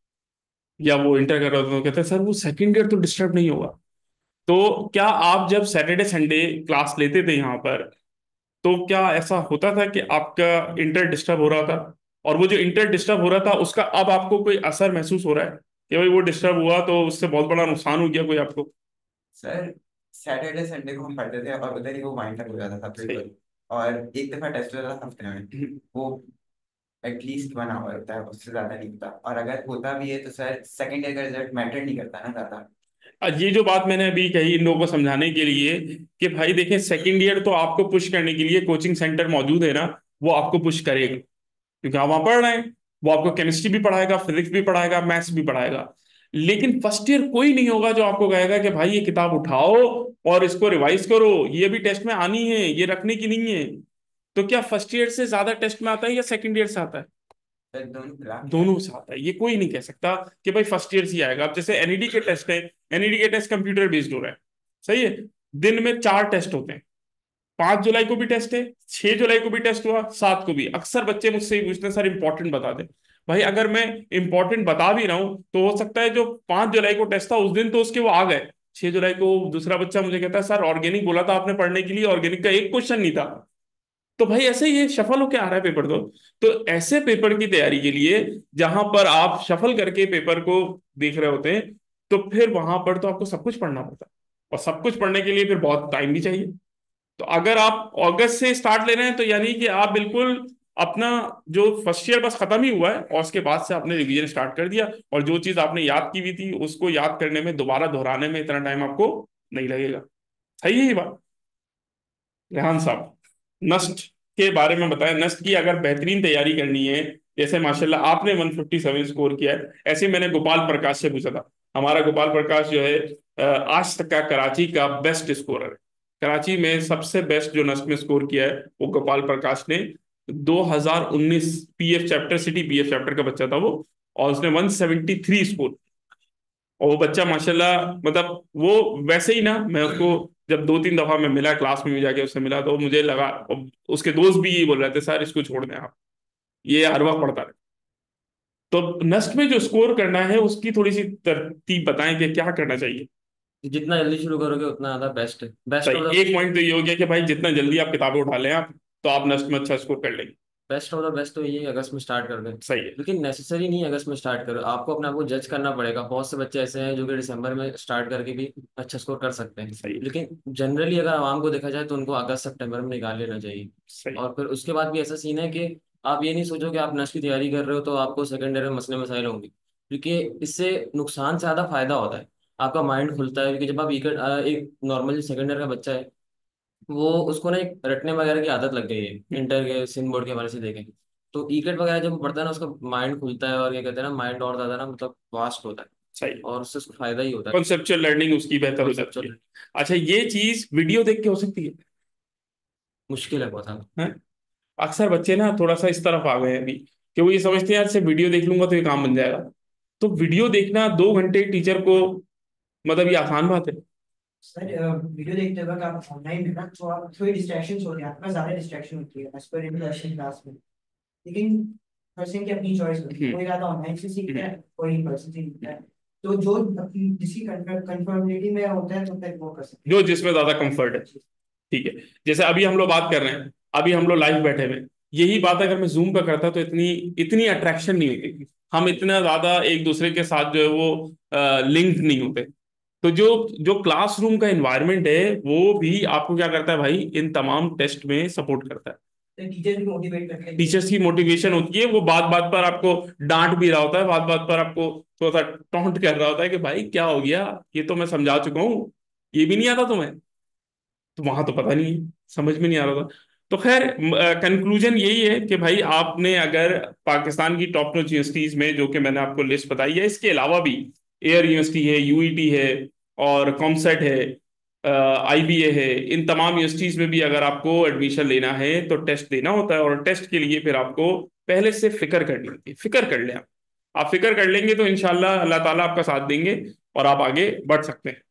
या वो इंटर कर रहे होते हैं तो कहते हैं सर वो सेकंड ईयर तो डिस्टर्ब नहीं होगा। तो क्या आप जब सैटरडे संडे क्लास लेते थे यहाँ पर, तो क्या ऐसा होता था कि आपका इंटर डिस्टर्ब हो रहा था, और वो जो इंटर डिस्टर्ब हो रहा था उसका अब आपको कोई असर महसूस हो रहा है कि भाई वो डिस्टर्ब हुआ तो उससे बहुत बड़ा नुकसान हो गया कोई आपको? सर सैटरडे संडे को हम पढ़ते थे और उधर ही वो वाइंड अप हो जाता था सही। पेपर। और एक दफा टेस्ट होता था हफ्ते में, वो एटलीस्ट 1 आवर होता है, उससे ज्यादा नहीं होता। और अगर होता भी है तो सर सेकंड ईयर का रिजल्ट मैटर नहीं करता ना ज्यादा। ये जो बात मैंने अभी कही इन लोगों को समझाने के लिए कि भाई देखिए, सेकंड ईयर तो आपको पुश करने के लिए कोचिंग सेंटर मौजूद है ना, वो आपको पुश करेगा क्योंकि आप वहां पढ़ रहे हैं। वो आपको केमिस्ट्री भी पढ़ाएगा, फिजिक्स भी पढ़ाएगा, मैथ्स भी पढ़ाएगा। लेकिन फर्स्ट ईयर कोई नहीं होगा जो आपको कहेगा कि भाई ये किताब उठाओ और इसको रिवाइज करो, ये भी टेस्ट में आनी है, ये रखने की नहीं है। तो क्या फर्स्ट ईयर से ज्यादा टेस्ट में आता है या सेकंड ईयर से आता है? सर दोनों मिला के दोनों से आता है। ये कोई नहीं कह सकता कि भाई फर्स्ट ईयर से ही आएगा। अब जैसे NED के टेस्ट है, NED के टेस्ट कंप्यूटर बेस्ड हो रहा है, सही है। दिन में 4 टेस्ट होते हैं, 5 जुलाई को भी टेस्ट है, 6 जुलाई को भी टेस्ट हुआ, 7 को भी। अक्सर बच्चे मुझसे ये पूछते हैं सर इंपॉर्टेंट बता दें। भाई अगर मैं इंपॉर्टेंट बता भी रहा हूं तो हो सकता है जो 5 जुलाई को टेस्ट था उस दिन तो उसके वो आ गए। 6 जुलाई को दूसरा बच्चा मुझे कहता है सर ऑर्गेनिक बोला था आपने पढ़ने के लिए, ऑर्गेनिक का एक क्वेश्चन नहीं था। तो भाई ऐसे ही ये शफल होके आ रहा है पेपर। तो ऐसे पेपर की तैयारी के लिए जहां पर आप शफल करके पेपर को देख रहे होते हैं, तो फिर वहां पर तो आपको सब कुछ पढ़ना पड़ता है, और सब कुछ पढ़ने के लिए फिर बहुत टाइम भी चाहिए। तो अगर आप अगस्त से स्टार्ट ले रहे हैं तो यानी कि आप बिल्कुल अपना जो फर्स्ट ईयर बस खत्म ही हुआ है और उसके बाद से आपने रिवीजन स्टार्ट कर दिया, और जो चीज आपने याद की हुई थी उसको याद करने में, दोबारा दोहराने में इतना टाइम आपको नहीं लगेगा। सही है ये बात? रेहान साहब, नस्ट के बारे में बताएं। नस्ट की अगर बेहतरीन तैयारी करनी है, जैसे माशाल्लाह आपने 157 स्कोर किया है, ऐसे ही मैंने गोपाल प्रकाश से पूछा था। हमारा गोपाल प्रकाश जो है आज तक का कराची का बेस्ट स्कोरर है। कराची में सबसे बेस्ट जो नस्ट में स्कोर किया है वो गोपाल प्रकाश ने 2019 PF chapter, city PF chapter का बच्चा था वो, और उसने 173 स्कोर। और वो बच्चा माशाल्लाह, मतलब वो वैसे ही ना, मैं उसको जब 2-3 दफा मैं मिला, क्लास में भी जाके उससे मिला, तो मुझे लगा, और उसके दोस्त भी ये बोल रहे थे सर इसको छोड़ दें आप, ये हर वक्त पढ़ता रहे। तो नस्ट में जो स्कोर करना है उसकी थोड़ी सी तरतीब बताएं कि क्या करना चाहिए। जितना जल्दी शुरू करोगे उतना ज्यादा बेस्ट है। बेस्ट सही, मतलब एक पॉइंट तो ये हो गया कि भाई जितना जल्दी आप किताबें उठा लें आप, तो आप नस्ट में अच्छा स्कोर कर लेंगे। बेस्ट ऑफ द बेस्ट तो ये अगस्त में स्टार्ट कर दें। सही है। लेकिन नेसेसरी नहीं है अगस्त में स्टार्ट करो, आपको अपने आप को जज करना पड़ेगा। बहुत से बच्चे ऐसे हैं जो कि दिसंबर में स्टार्ट करके भी अच्छा स्कोर कर सकते हैं। सही है। लेकिन जनरली अगर आवाम को देखा जाए तो उनको अगस्त सितंबर में निकाल लेना चाहिए। सही। और फिर उसके बाद भी ऐसा सीन है कि आप ये नहीं सोचो कि आप नर्स की तैयारी कर रहे हो तो आपको सेकेंड ईयर में मसले मसाइल होंगे, क्योंकि इससे नुकसान से ज़्यादा फायदा होता है। आपका माइंड खुलता है, क्योंकि जब आप एक नॉर्मल सेकेंड ईयर का बच्चा है, वो उसको ना एक रटने वगैरह की आदत लग गई है इंटर के सिंध बोर्ड के हवाले से देखें तो। ईकेट वगैरह जब वो पढ़ता है ना, उसका माइंड खुलता है और क्या कहते हैं ना, माइंड और ज्यादा ना मतलब वास्ट होता है, सही है। और उससे उसको फायदा ही होता है। कॉन्सेप्चुअल लर्निंग उसकी बेहतर हो जाती है। कॉन्सेप्चुअल अच्छा, ये चीज वीडियो देख के हो सकती मुश्किल है बहुत हाँ। है? अक्सर बच्चे ना थोड़ा सा इस तरफ आ गए हैं अभी, कि वो ये समझते हैं यार सिर्फ वीडियो देख लूंगा तो ये काम बन जाएगा। तो वीडियो देखना 2 घंटे टीचर को, मतलब ये आसान बात है? सर वीडियो देखते वक्त आप ऑनलाइन है ना, तो आप थोड़ी डिस्ट्रैक्शन होती है, आपके पास ज्यादा डिस्ट्रैक्शन होती है as per in person class में। लेकिन पर्सन की अपनी चॉइस होती है, कोई ज्यादा ऑनलाइन से सीखता है, कोई इन पर्सन से सीखता है। तो जो अपनी जिसकी कंफर्टेबिलिटी में होता है तो फिर वो कर सकते जो जिसमें ज्यादा कंफर्ट है। ठीक है। जैसे अभी हम लोग बात कर रहे हैं, अभी हम लोग लाइव बैठे हुए हैं, यही बात अगर मैं जूम पे करता तो इतनी इतनी अट्रैक्शन नहीं होती, हम इतना ज्यादा एक दूसरे के साथ जो है वो लिंक नहीं होते। तो जो जो क्लासरूम का एनवायरनमेंट है वो भी आपको क्या करता है भाई, इन तमाम टेस्ट में सपोर्ट करता है। हैं। टीचर भी मोटिवेट करते हैं। टीचर्स की मोटिवेशन होती है, वो बात बात पर आपको डांट भी रहा होता है, बात बात पर आपको थोड़ा सा टॉन्ट कर रहा होता है कि भाई क्या हो गया, ये तो मैं समझा चुका हूँ, ये भी नहीं आता तुम्हें? तो वहां तो पता नहीं है, समझ में नहीं आ रहा था। तो खैर, कंक्लूजन यही है कि भाई आपने अगर पाकिस्तान की टॉप नॉच यूनिवर्सिटीज में, जो कि मैंने आपको लिस्ट बताई है, इसके अलावा भी एयर यूनिवर्सिटी है, यूईटी है, और कॉमसेट है, आईबीए है, इन तमाम यूनिवर्सिटीज में भी अगर आपको एडमिशन लेना है तो टेस्ट देना होता है। और टेस्ट के लिए फिर आपको पहले से फिक्र करनी होती है। फिक्र कर लें आप फिक्र कर लेंगे तो इंशाल्लाह अल्लाह ताला आपका साथ देंगे और आप आगे बढ़ सकते हैं।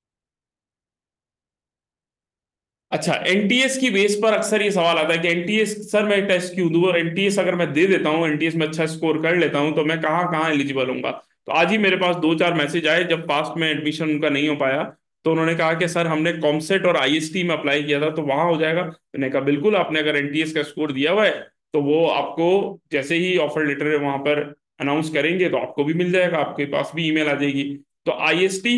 अच्छा, एनटीएस की बेस पर अक्सर ये सवाल आता है कि एनटीएस सर मैं टेस्ट क्यों दूं, और एनटीएस अगर मैं दे देता हूं, एनटीएस में अच्छा स्कोर कर लेता हूं, तो मैं कहाँ कहाँ एलिजिबल होऊंगा? तो आज ही मेरे पास 2-4 मैसेज आए, जब पास्ट में एडमिशन उनका नहीं हो पाया तो उन्होंने कहा कि सर हमने कॉमसेट और आईएसटी में अप्लाई किया था तो वहां हो जाएगा। मैंने कहा बिल्कुल, आपने अगर एनटीएस का स्कोर दिया हुआ है तो वो आपको जैसे ही ऑफर लेटर वहां पर अनाउंस करेंगे तो आपको भी मिल जाएगा, आपके पास भी ईमेल आ जाएगी। तो आईएसटी,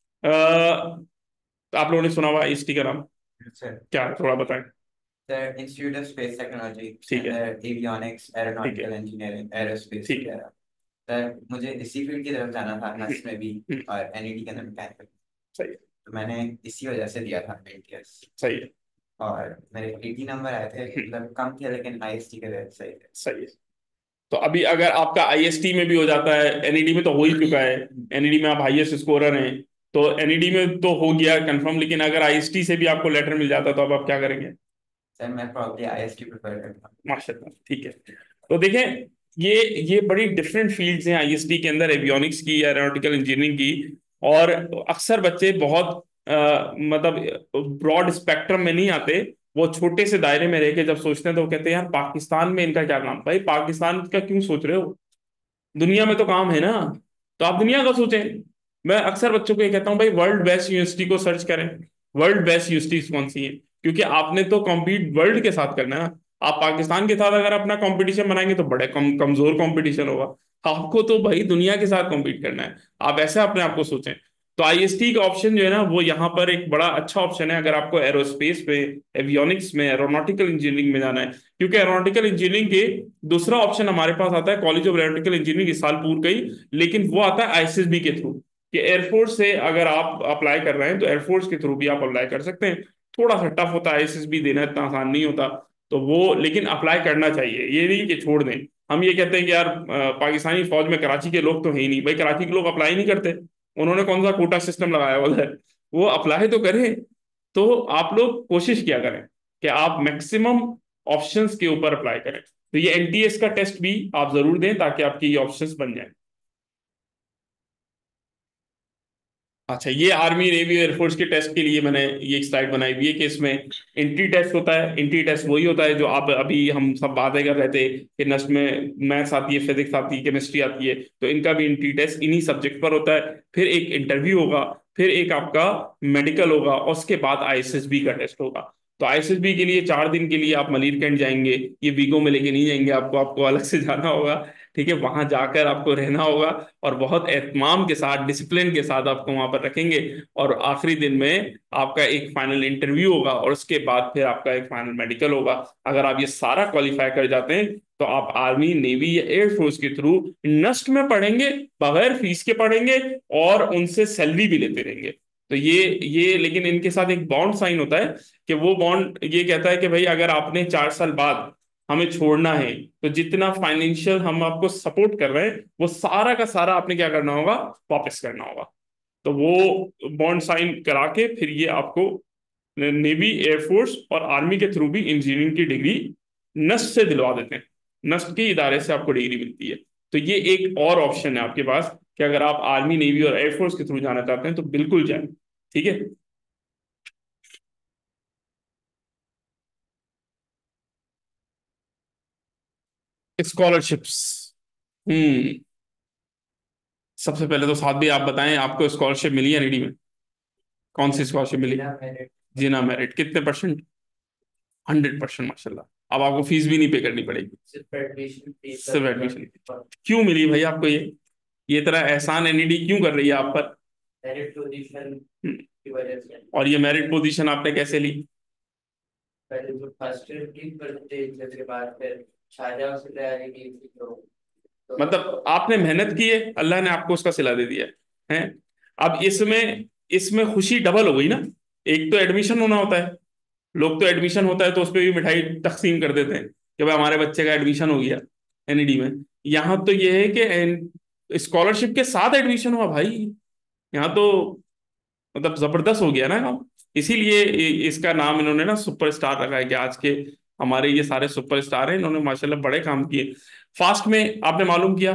आप लोगों ने सुना हुआ आईएसटी का नाम? सर क्या है, थोड़ा बताएं। Sir institute of space technology, उसके ठीक है। अंदर एवियोनिक्स, ठीक है। एरोनॉटिकल इंजीनियरिंग, एरोस्पेस ठीक है। वगैरह। सर मुझे इसी फील्ड की तरफ जाना था, नर्स में भी, हम्म, और एनईडी के अंदर मैकेनिकल। सही है। तो मैंने इसी वजह से दिया था एनटीएस, सही है। और मेरे 80 नंबर आए थे, हम्म, मतलब कम थे लेकिन आईएसटी के वजह से सही थे। सही है। तो अभी अगर आपका आईएसटी में भी हो जाता है, एनईडी में तो हो ही चुका है, एनईडी में आप हाईएस्ट स्कोरर हैं, तो एनईडी में तो हो गया कंफर्म, लेकिन अगर आईएसटी से भी आपको लेटर मिल जाता तो अब आप क्या करेंगे? सर मैं प्रॉब्ली आईएसटी प्रेफर करता हूँ। माशाल्लाह, ठीक है। तो देखें, ये बड़ी डिफरेंट फील्ड्स हैं आईएसटी के अंदर, एवियोनिक्स की, एरोनॉटिकल इंजीनियरिंग की। और अक्सर बच्चे बहुत मतलब ब्रॉड स्पेक्ट्रम में नहीं आते, वो छोटे से दायरे में रह के जब सोचते हैं तो वो कहते हैं यार पाकिस्तान में इनका क्या काम? भाई पाकिस्तान का क्यों सोच रहे हो, दुनिया में तो काम है ना, तो आप दुनिया का सोचें। मैं अक्सर बच्चों को ये कहता हूँ भाई वर्ल्ड बेस्ट यूनिवर्सिटी को सर्च करें, वर्ल्ड बेस्ट यूनिवर्सिटीज कौन सी है, क्योंकि आपने तो कॉम्पीट वर्ल्ड के साथ करना है ना। आप पाकिस्तान के साथ अगर अपना कंपटीशन बनाएंगे तो बड़े कमजोर कंपटीशन होगा। आपको तो भाई दुनिया के साथ कॉम्पीट करना है, आप ऐसे अपने आप को सोचें। तो आईएसटी का ऑप्शन जो है ना, वो यहाँ पर एक बड़ा अच्छा ऑप्शन है अगर आपको एरोस्पेस में, एवियोनिक्स में, एरोनॉटिकल इंजीनियरिंग में जाना है। क्योंकि एरोनॉटिकल इंजीनियरिंग के दूसरा ऑप्शन हमारे पास आता है कॉलेज ऑफ एरोनॉटिकल इंजीनियरिंग, इस साल पूरी गई, लेकिन वो आता है आईएसएसबी के थ्रू, कि एयरफोर्स से अगर आप अप्लाई कर रहे हैं तो एयरफोर्स के थ्रू भी आप अप्लाई कर सकते हैं। थोड़ा सा टफ होता है, आईएसएसबी देना इतना आसान नहीं होता, तो वो लेकिन अप्लाई करना चाहिए, ये नहीं कि छोड़ दें। हम ये कहते हैं कि यार पाकिस्तानी फौज में कराची के लोग तो है ही नहीं, भाई कराची के लोग अप्लाई नहीं करते, उन्होंने कौन सा कोटा सिस्टम लगाया हुआ है, वो अप्लाई तो करें। तो आप लोग कोशिश किया करें कि आप मैक्सिमम ऑप्शंस के ऊपर अप्लाई करें। तो ये एनटीएस का टेस्ट भी आप जरूर दें ताकि आपकी ये ऑप्शंस बन जाएं। अच्छा, ये आर्मी, नेवी, एयरफोर्स के टेस्ट के लिए मैंने ये एक स्लाइड बनाई हुई है कि इसमें एंट्री टेस्ट होता है। एंट्री टेस्ट वही होता है जो आप अभी हम सब बातें कर रहे थे कि नस्ट में मैथ्स आती है, फिजिक्स आती है, केमिस्ट्री आती है, तो इनका भी एंट्री टेस्ट इन्हीं सब्जेक्ट पर होता है। फिर एक इंटरव्यू होगा, फिर एक आपका मेडिकल होगा, और उसके बाद आईएसएसबी का टेस्ट होगा। तो आईएसएसबी के लिए 4 दिन के लिए आप मलिर कैंट जाएंगे, ये वीगो में लेके नहीं जाएंगे आपको, आपको अलग से जाना होगा। ठीक है, वहां जाकर आपको रहना होगा और बहुत एहतमाम के साथ, डिसिप्लिन के साथ आपको वहां पर रखेंगे। और आखिरी दिन में आपका एक फाइनल इंटरव्यू होगा और उसके बाद फिर आपका एक फाइनल मेडिकल होगा। अगर आप ये सारा क्वालिफाई कर जाते हैं तो आप आर्मी, नेवी या एयरफोर्स के थ्रू नस्ट में पढ़ेंगे, बगैर फीस के पढ़ेंगे और उनसे सैलरी भी लेते रहेंगे। तो ये लेकिन इनके साथ एक बॉन्ड साइन होता है कि वो बॉन्ड ये कहता है कि भाई अगर आपने 4 साल बाद हमें छोड़ना है तो जितना फाइनेंशियल हम आपको सपोर्ट कर रहे हैं वो सारा का सारा आपने क्या करना होगा, वापस करना होगा। तो वो बॉन्ड साइन करा के फिर ये आपको नेवी, एयरफोर्स और आर्मी के थ्रू भी इंजीनियरिंग की डिग्री नस्ट से दिलवा देते हैं। नस्ट के इदारे से आपको डिग्री मिलती है। तो ये एक और ऑप्शन है आपके पास कि अगर आप आर्मी, नेवी और एयरफोर्स के थ्रू जाना चाहते हैं तो बिल्कुल जाए। ठीक है। स्कॉलरशिप्स। हम्म सबसे पहले तो साथ भी आप बताएं, आपको स्कॉलरशिप मिली है रेडी में? कौन सी स्कॉलरशिप मिली? बिना मेरिट। जिना मेरिट। कितने परसेंट? 100%, माशाल्लाह। अब आपको फीस भी नहीं पे करनी पड़ेगी, सिर्फ एडमिशन फीस सिर्फ एडमिशन। क्यों मिली भाई आपको ये तरह एहसान एनईडी क्यों कर रही है आप पर? मेरिट पोजीशन हम्म, की वजह से। और ये मेरिट पोजीशन आपने कैसे ली? पहले तो फर्स्ट ईयर की परसेंटेज, उसके बाद फिर शाहजहाँ से तैयारी की थी तो मतलब आपने मेहनत की है, अल्लाह ने आपको उसका सिला दे दिया है। अब इसमें इसमें खुशी डबल हो गई ना। एक तो एडमिशन होना होता है, लोग तो एडमिशन होता है तो उस पर भी मिठाई तकसीम कर देते हैं कि भाई हमारे बच्चे का एडमिशन हो गया एनईडी में। यहाँ तो ये है कि स्कॉलरशिप के साथ एडमिशन हुआ भाई। यहाँ तो मतलब जबरदस्त हो गया ना काम। इसीलिए इसका नाम इन्होंने ना सुपरस्टार रखा है कि आज के हमारे ये सारे सुपरस्टार हैं, इन्होंने माशाल्लाह बड़े काम किए। फास्ट में आपने मालूम किया,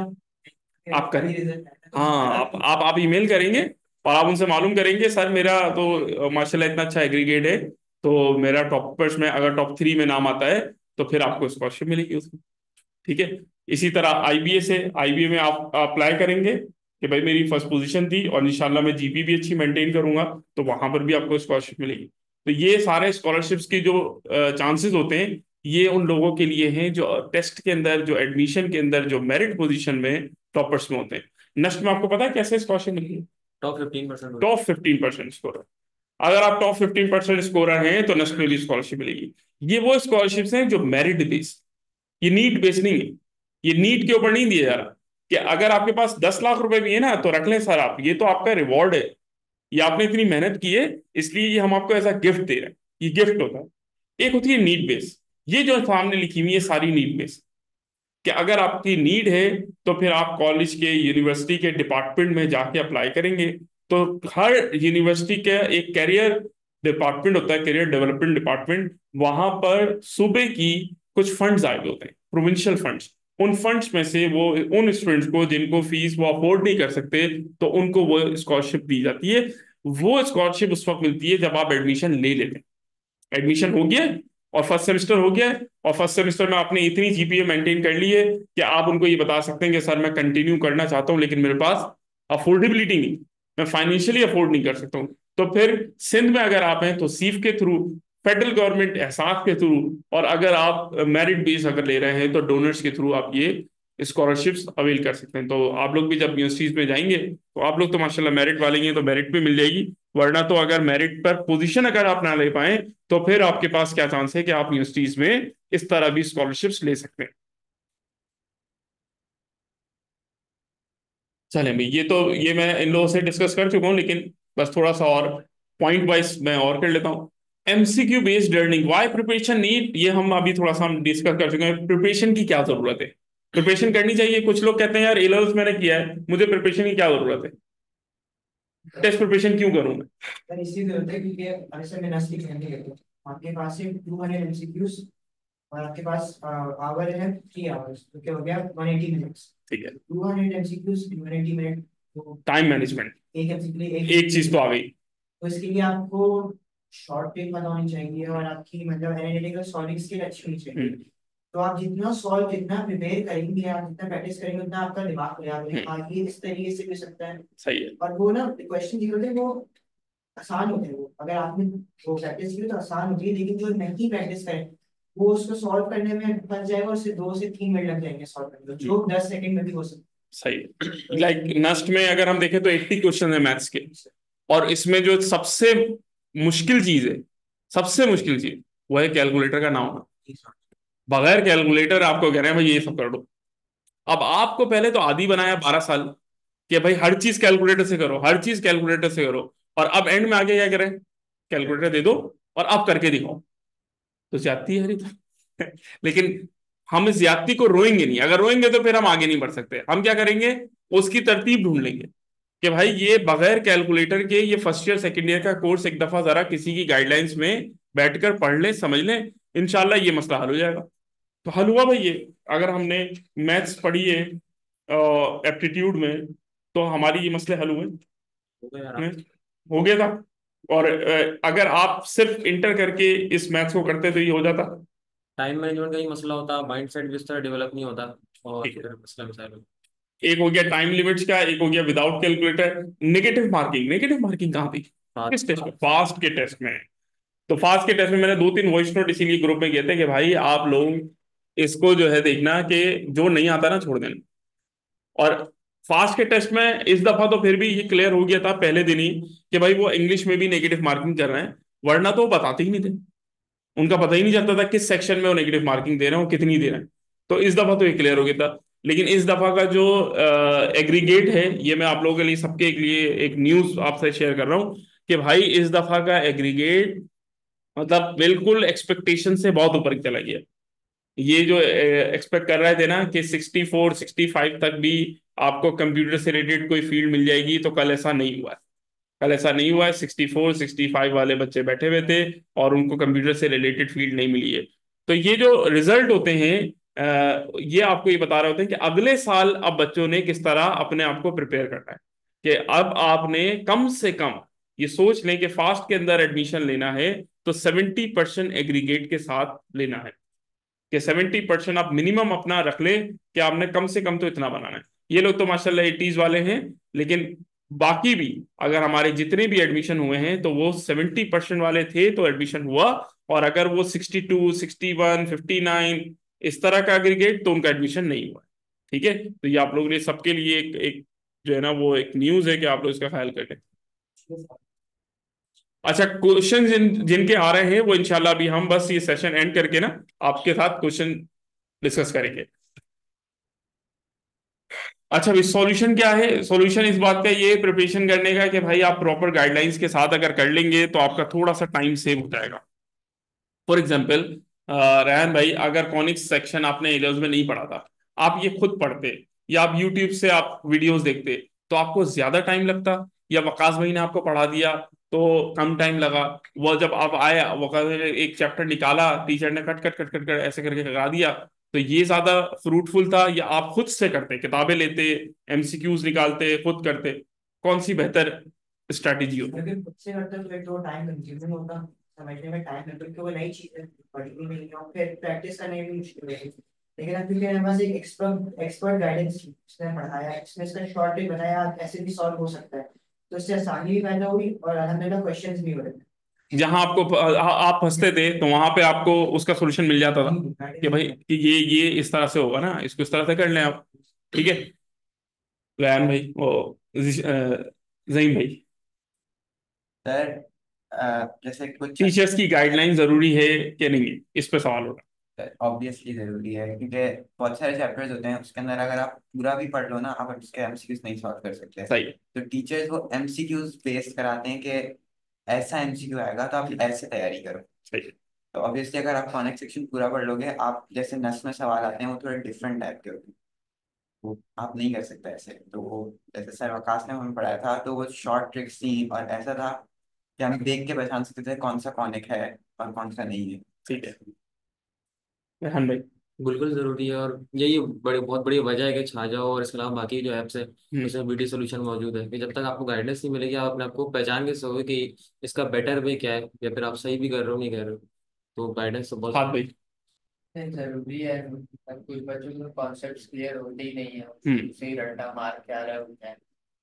आप करें। हाँ, आप ईमेल करेंगे और आप उनसे मालूम करेंगे सर मेरा तो माशाल्लाह इतना अच्छा एग्रीगेट है, तो मेरा टॉपर्स में अगर टॉप 3 में नाम आता है तो फिर आपको स्कॉलरशिप मिलेगी उसमें। ठीक है। इसी तरह आईबीए से, आईबीए में आप अप्लाई करेंगे कि भाई मेरी फर्स्ट पोजीशन थी और इंशाल्लाह मैं जीपी भी अच्छी मेंटेन करूंगा, तो वहां पर भी आपको स्कॉलरशिप मिलेगी। तो ये सारे स्कॉलरशिप्स के जो चांसेस होते हैं ये उन लोगों के लिए हैं जो टेस्ट के अंदर, जो एडमिशन के अंदर, जो मेरिट पोजीशन में टॉपर्स में होते हैं। नेक्स्ट में आपको पता है कैसे स्कॉलरशिप मिलेगी? टॉप 15%। Top 15% score. अगर आप टॉप 15% स्कोरर हैं तो नेशनल स्कॉलरशिप मिलेगी। ये वो स्कॉलरशिप्स हैं जो मेरिट बेस्ड, ये नीट बेस्ड नहीं है। ये नीट के ऊपर नहीं दिया जा रहा कि अगर आपके पास 10 लाख रुपए भी है ना तो रख लें सर आप, ये तो आपका रिवॉर्ड है, ये आपने इतनी मेहनत की है इसलिए ये हम आपको ऐसा गिफ्ट दे रहे हैं। ये गिफ्ट होता है। एक होती है नीड बेस, ये जो सामने लिखी हुई है सारी नीड बेस, कि अगर आपकी नीड है तो फिर आप कॉलेज के, यूनिवर्सिटी के डिपार्टमेंट में जाके अप्लाई करेंगे। तो हर यूनिवर्सिटी का एक कैरियर डिपार्टमेंट होता है, कैरियर डेवलपमेंट डिपार्टमेंट। वहां पर सूबे की कुछ फंड्स आए होते हैं, प्रोविंशियल फंड्स। उन फंड्स में से वो उन स्टूडेंट्स को जिनको फीस वो अफोर्ड नहीं कर सकते तो उनको वो स्कॉलरशिप दी जाती है। वो स्कॉलरशिप उस वक्त मिलती है जब आप एडमिशन ले लेते हैं। एडमिशन हो गया और फर्स्ट सेमेस्टर हो गया और फर्स्ट सेमेस्टर में आपने इतनी जीपीए मेंटेन कर ली है कि आप उनको ये बता सकते हैं कि सर मैं कंटिन्यू करना चाहता हूं लेकिन मेरे पास अफोर्डेबिलिटी नहीं, मैं फाइनेंशियली अफोर्ड नहीं कर सकता हूँ। तो फिर सिंध में अगर आप हैं तो सीफ के थ्रू, फेडरल गवर्नमेंट एहसास के थ्रू, और अगर आप मेरिट बेस अगर ले रहे हैं तो डोनर्स के थ्रू आप ये स्कॉलरशिप्स अवेल कर सकते हैं। तो आप लोग भी जब यूनिवर्सिटीज में जाएंगे तो आप लोग तो माशाल्लाह मेरिट वाले हैं तो मेरिट भी मिल जाएगी, वरना तो अगर मेरिट पर पोजीशन अगर आप ना ले पाए तो फिर आपके पास क्या चांस है कि आप यूनिवर्सिटीज में इस तरह भी स्कॉलरशिप्स ले सकते हैं। चले भाई, ये मैं इन लोगों से डिस्कस कर चुका हूँ, लेकिन बस थोड़ा सा और पॉइंट वाइज मैं और कर लेता हूँ। MCQ based learning, why preparation need, ये हम अभी थोड़ा सा हम डिस्कस कर चुके हैं। प्रिपरेशन की क्या जरूरत है? प्रिपरेशन करनी चाहिए। कुछ लोग कहते हैं यार ए लेवल्स मैंने किया है, मुझे प्रिपरेशन की क्या जरूरत है, टेस्ट प्रिपरेशन क्यों करूँ मैं? सर इसलिए जरूरत है क्योंकि अभी मैं नस्ल कहने लगे तो आपके पास है 200 एमसीक्यूज और आपके पास आवर है 3 आवर्स, तो क्या हो गया 180 मिनट्स। ठीक है, 200 एमसीक्यूज 180 मिनट, तो टाइम मैनेजमेंट एक एमसीक्यू एक चीज तो आ गई। तो इसके लिए आपको शॉर्ट ट्रिक पता होनी चाहिए और आपकी मतलब एनालिटिकल सॉल्विंग स्किल अच्छी होनी चाहिए। तो आप जितना सॉल्व, जितना प्रिपेयर करेंगे, आप जितना प्रैक्टिस करेंगे उतना आपका दिमाग खुलेगा, हाँ ये इस तरीके से भी सकता है। सही है। और वो ना क्वेश्चन जो होते हैं वो आसान होते हैं वो, अगर आपने वो प्रैक्टिस की तो आसान होती है, लेकिन जो नहीं प्रैक्टिस करें वो उसको सॉल्व करने में फंस जाएगा, उससे 2 से 3 मिनट लग जाएंगे सॉल्व करने में, जो 10 सेकंड में भी हो सकता सही है। लाइक नस्ट में अगर हम देखें तो 80 क्वेश्चन है मैथ्स के, और इसमें जो सबसे मुश्किल चीज है, सबसे मुश्किल चीज, वो है कैलकुलेटर का नाम। बगैर कैलकुलेटर आपको कह रहे हैं भाई ये सब कर दो। अब आपको पहले तो आदी बनाया 12 साल कि भाई हर चीज कैलकुलेटर से करो, हर चीज कैलकुलेटर से करो, और अब एंड में आके क्या करें, कैलकुलेटर दे दो और अब करके दिखाओ। तो ज्यादती है तो लेकिन हम इस ज्यादती को रोएंगे नहीं, अगर रोएंगे तो फिर हम आगे नहीं बढ़ सकते। हम क्या करेंगे, उसकी तरतीब ढूंढ लेंगे कि भाई ये बगैर कैलकुलेटर के ये फर्स्ट ईयर सेकंड ईयर का कोर्स एक दफा जरा किसी की गाइडलाइंस में बैठकर पढ़ ले, समझ ले, इंशाल्लाह ये मसला हल हो जाएगा। तो हल हुआ भाई ये, अगर हमने मैथ्स पढ़ी है एप्टीट्यूड में, तो हमारी ये मसले हल हुए, हो गया यार। हो गया था। और अगर आप सिर्फ इंटर करके इस मैथ्स को करते तो ये हो जाता। टाइम मैनेजमेंट का ही मसला होता, माइंड सेट भी इस तरह डेवलप नहीं होता, और ठीक है, फिर मसला मसाइल होता। एक हो गया टाइम लिमिट्स का, एक हो गया without calculator. Negative marking, negative marking कहाँ थी, किस टेस्ट में, फास्ट के टेस्ट में। तो फास्ट के टेस्ट में मैंने 2-3 वॉइस नोट इसीलिए ग्रुप में किए थे कि भाई आप लोग इसको जो है देखना कि जो नहीं आता ना छोड़ देना। और फास्ट के टेस्ट में इस दफा तो फिर भी ये क्लियर हो गया था पहले दिन ही कि भाई वो इंग्लिश में भी नेगेटिव मार्किंग कर रहे हैं, वरना तो वो बताते ही नहीं थे। उनका पता ही नहीं चलता था किस सेक्शन में वो नेगेटिव मार्किंग दे रहे हैं और कितनी दे रहे हैं। तो इस दफा तो ये क्लियर हो गया था। लेकिन इस दफा का जो एग्रीगेट है, ये मैं आप लोगों के लिए, सबके लिए एक न्यूज आपसे शेयर कर रहा हूँ कि भाई इस दफा का एग्रीगेट मतलब बिल्कुल एक्सपेक्टेशन से बहुत ऊपर चला गया। ये जो एक्सपेक्ट कर रहे थे ना कि 64-65 तक भी आपको कंप्यूटर से रिलेटेड कोई फील्ड मिल जाएगी, तो कल ऐसा नहीं हुआ है। कल ऐसा नहीं हुआ है, 64-65 वाले बच्चे बैठे हुए थे और उनको कंप्यूटर से रिलेटेड फील्ड नहीं मिली है। तो ये जो रिजल्ट होते हैं ये आपको ये बता रहे होते हैं कि अगले साल अब बच्चों ने किस तरह अपने आप को प्रिपेयर करना है। कि अब आपने कम से कम ये सोच लें कि फास्ट के अंदर एडमिशन लेना है तो 70% एग्रीगेट के साथ लेना है, कि 70% आप मिनिमम अपना रख ले कि आपने कम से कम तो इतना बनाना है। ये लोग तो माशाल्लाह 80s वाले हैं, लेकिन बाकी भी अगर हमारे जितने भी एडमिशन हुए हैं तो वो 70% वाले थे तो एडमिशन हुआ। और अगर वो 62, 61, 59 इस तरह का एग्रीगेट तो उनका एडमिशन नहीं हुआ। ठीक है, तो ये आप लोगों ने सबके लिए एक जो है ना वो एक न्यूज है कि आप लोग इसका ख्याल करें। अच्छा, क्वेश्चन जिनके आ रहे हैं वो इंशाल्लाह अभी हम बस ये सेशन एंड करके ना आपके साथ क्वेश्चन डिस्कस करेंगे। अच्छा, अभी सॉल्यूशन क्या है, सॉल्यूशन इस बात का ये प्रिपरेशन करने का कि भाई आप प्रॉपर गाइडलाइंस के साथ अगर कर लेंगे तो आपका थोड़ा सा टाइम सेव हो जाएगा। फॉर एग्जाम्पल रेहान भाई, अगर कॉनिक्स सेक्शन आपने एलियोस में नहीं पढ़ा था, आप ये खुद पढ़ते या आप यूट्यूब से आप वीडियोस देखते तो आपको ज्यादा टाइम लगता, या वकास भाई ने आपको पढ़ा दिया तो कम टाइम लगा। वो जब आप आया वकास भाई ने एक चैप्टर निकाला, टीचर ने cut cut cut cut cut ऐसे करके लगा दिया, तो ये ज्यादा फ्रूटफुल था, या आप खुद से करते, किताबें लेते, एमसीक्यूज निकालते, खुद करते, कौन सी बेहतर स्ट्रैटेजी होती? है। खुद से करते तो फिर तो टाइम कंज्यूमिंग होता, समझने में टाइम लगता, क्योंकि वो नई चीज है, पढ़नी नहीं है, और फिर प्रैक्टिस करने में भी मुश्किल है। लेकिन अब क्योंकि मेरे पास एक एक्सपर्ट गाइडेंस थी, उसने पढ़ाया, उसने इसका शॉर्ट ट्रिक बताया, ऐसे भी सॉल्व हो सकता है, तो इससे आसानी भी पैदा हुई और अल्हम्दुलिल्लाह क्वेश्चंस भी हो रहे थे। जहां आपको आप फंसते थे तो वहां पे आपको उसका सोल्यूशन मिल जाता था कि भाई कि ये इस तरह से होगा ना, इसको इस तरह से कर लें आप। ठीक है, रैन भाई, वो जहीम भाई, सर जैसे कुछ टीचर्स की गाइडलाइन जरूरी है कि नहीं है, इस पे सवाल होगा। ऑब्वियसली जरूरी है, क्योंकि बहुत सारे चैप्टर्स होते हैं उसके अंदर अगर आप पूरा भी पढ़ लो ना, आप उसके एमसीक्यूज नहीं सॉल्व कर सकते। सही है। तो टीचर्स वो एमसीक्यूज बेस कराते हैं कि ऐसा एमसीक्यू आएगा तो आप ऐसे तैयारी करो। सही है। तो ऑब्वियसली अगर आप कॉनिक सेक्शन पूरा पढ़ लोगे, आप जैसे नस में सवाल आते हैं वो थोड़े डिफरेंट टाइप के होते हैं, वो आप नहीं कर सकते ऐसे। तो वो जैसे सर वकास ने हमें पढ़ाया था तो वो शॉर्ट ट्रिक्स थी, और ऐसा था कि हम देख के पहचान सकते थे कौन सा कॉनिक है और कौन सा नहीं है। ठीक है रेहान भाई। बिल्कुल जरूरी है, और यही बड़ी बहुत बड़ी वजह है कि छाजाओ और इसके अलावा बाकी जो ऐप्स है उसमें वीडियो सोल्यूशन मौजूद है, कि जब तक आपको गाइडेंस नहीं मिलेगी आप अपने आपको पहचान के सकोगे कि इसका बेटर वे क्या है, या फिर आप सही भी कर रहे हो नहीं कर रहे हो। तो गाइडेंस तो बहुत हाथ भाई। जरूरी है। अब कुछ बच्चों को कॉन्सेप्ट्स क्लियर होते ही नहीं है, हम्म। उसे ही रट्टा मार के आ रहे होते हैं,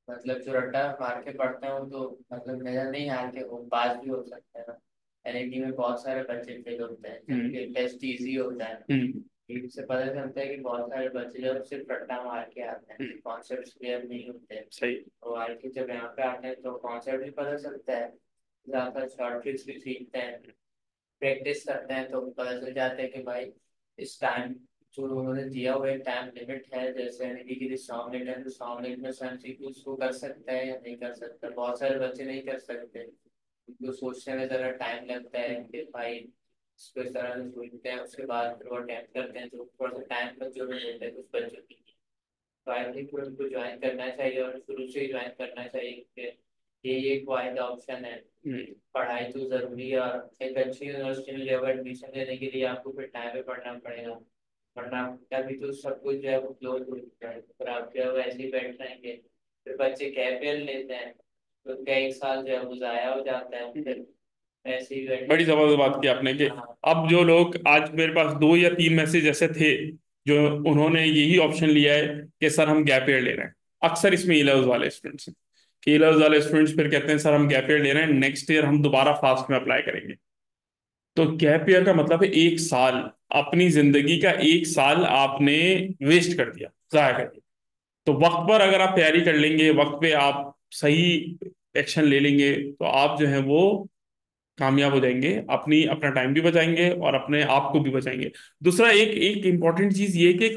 मतलब जो रट्टा मार के पढ़ते हैं वो तो मतलब नजर नहीं आ के वो पास भी हो सकते हैं ना। एनआईटी में बहुत सारे बच्चे फेल होते हैं जिनके टेस्ट इजी होता है। इससे पता चलता है कि बहुत सारे बच्चे जब सिर्फ रट्टा मार के आते हैं, कॉन्सेप्ट क्लियर नहीं होते हैं। सही। और आके जब यहाँ पे आते हैं तो कॉन्सेप्ट भी पता चलता है, ज्यादा शॉर्ट ट्रिक्स भी सीखते हैं, प्रैक्टिस करते हैं तो पता चल जाता है कि भाई इस टाइम जो उन्होंने दिया हुआ एक टाइम लिमिट है, जैसे यानी कि 100 मिनट है तो 100 मिनट में एमसीक्यू उसको कर सकता है या नहीं कर सकता। बहुत सारे बच्चे नहीं कर सकते, उनको सोचने में जरा टाइम लगता है कि भाई इसको इस तरह से सोचते हैं, उसके बाद फिर वो अटेम्प्ट करते हैं, तो थोड़ा सा टाइम कंज्यूमिंग होता है कुछ बच्चों के लिए। तो आई थिंक उनको ज्वाइन करना चाहिए और शुरू से ही ज्वाइन करना चाहिए कि ये एक वाइड ऑप्शन है। पढ़ाई तो जरूरी है और एक अच्छी यूनिवर्सिटी में जब एडमिशन लेने के लिए आपको फिर टाइम पे पढ़ना पड़ेगा, वरना अभी तो सब कुछ जो है वो क्लोज हो चुका है, फिर आप जो है वो ऐसे ही बैठ रहेंगे। फिर बच्चे गैप ईयर लेते हैं तो उनका 1 साल जो है वो जाया हो जाता है, फिर ऐसे ही बैठ। बड़ी जबरदस्त बात की आपने कि हाँ अब जो लोग, आज मेरे पास 2 या 3 मैसेज ऐसे थे जो उन्होंने यही ऑप्शन लिया है कि सर हम गैप ईयर ले रहे हैं। अक्सर इसमें ई लेवल्स वाले स्टूडेंट्स हैं कि ई लेवल्स वाले स्टूडेंट्स फिर कहते हैं सर हम गैप ईयर ले रहे हैं, नेक्स्ट ईयर हम दोबारा फास्ट में अप्लाई करेंगे। तो गैप ईयर का मतलब है 1 साल, अपनी जिंदगी का 1 साल आपने वेस्ट कर दिया, जाया कर दिया। तो वक्त पर अगर आप तैयारी कर लेंगे, वक्त पे आप सही एक्शन ले लेंगे, तो आप जो है वो कामयाब हो जाएंगे, अपना टाइम भी बचाएंगे और अपने आप को भी बचाएंगे। दूसरा एक एक इम्पॉर्टेंट चीज ये कि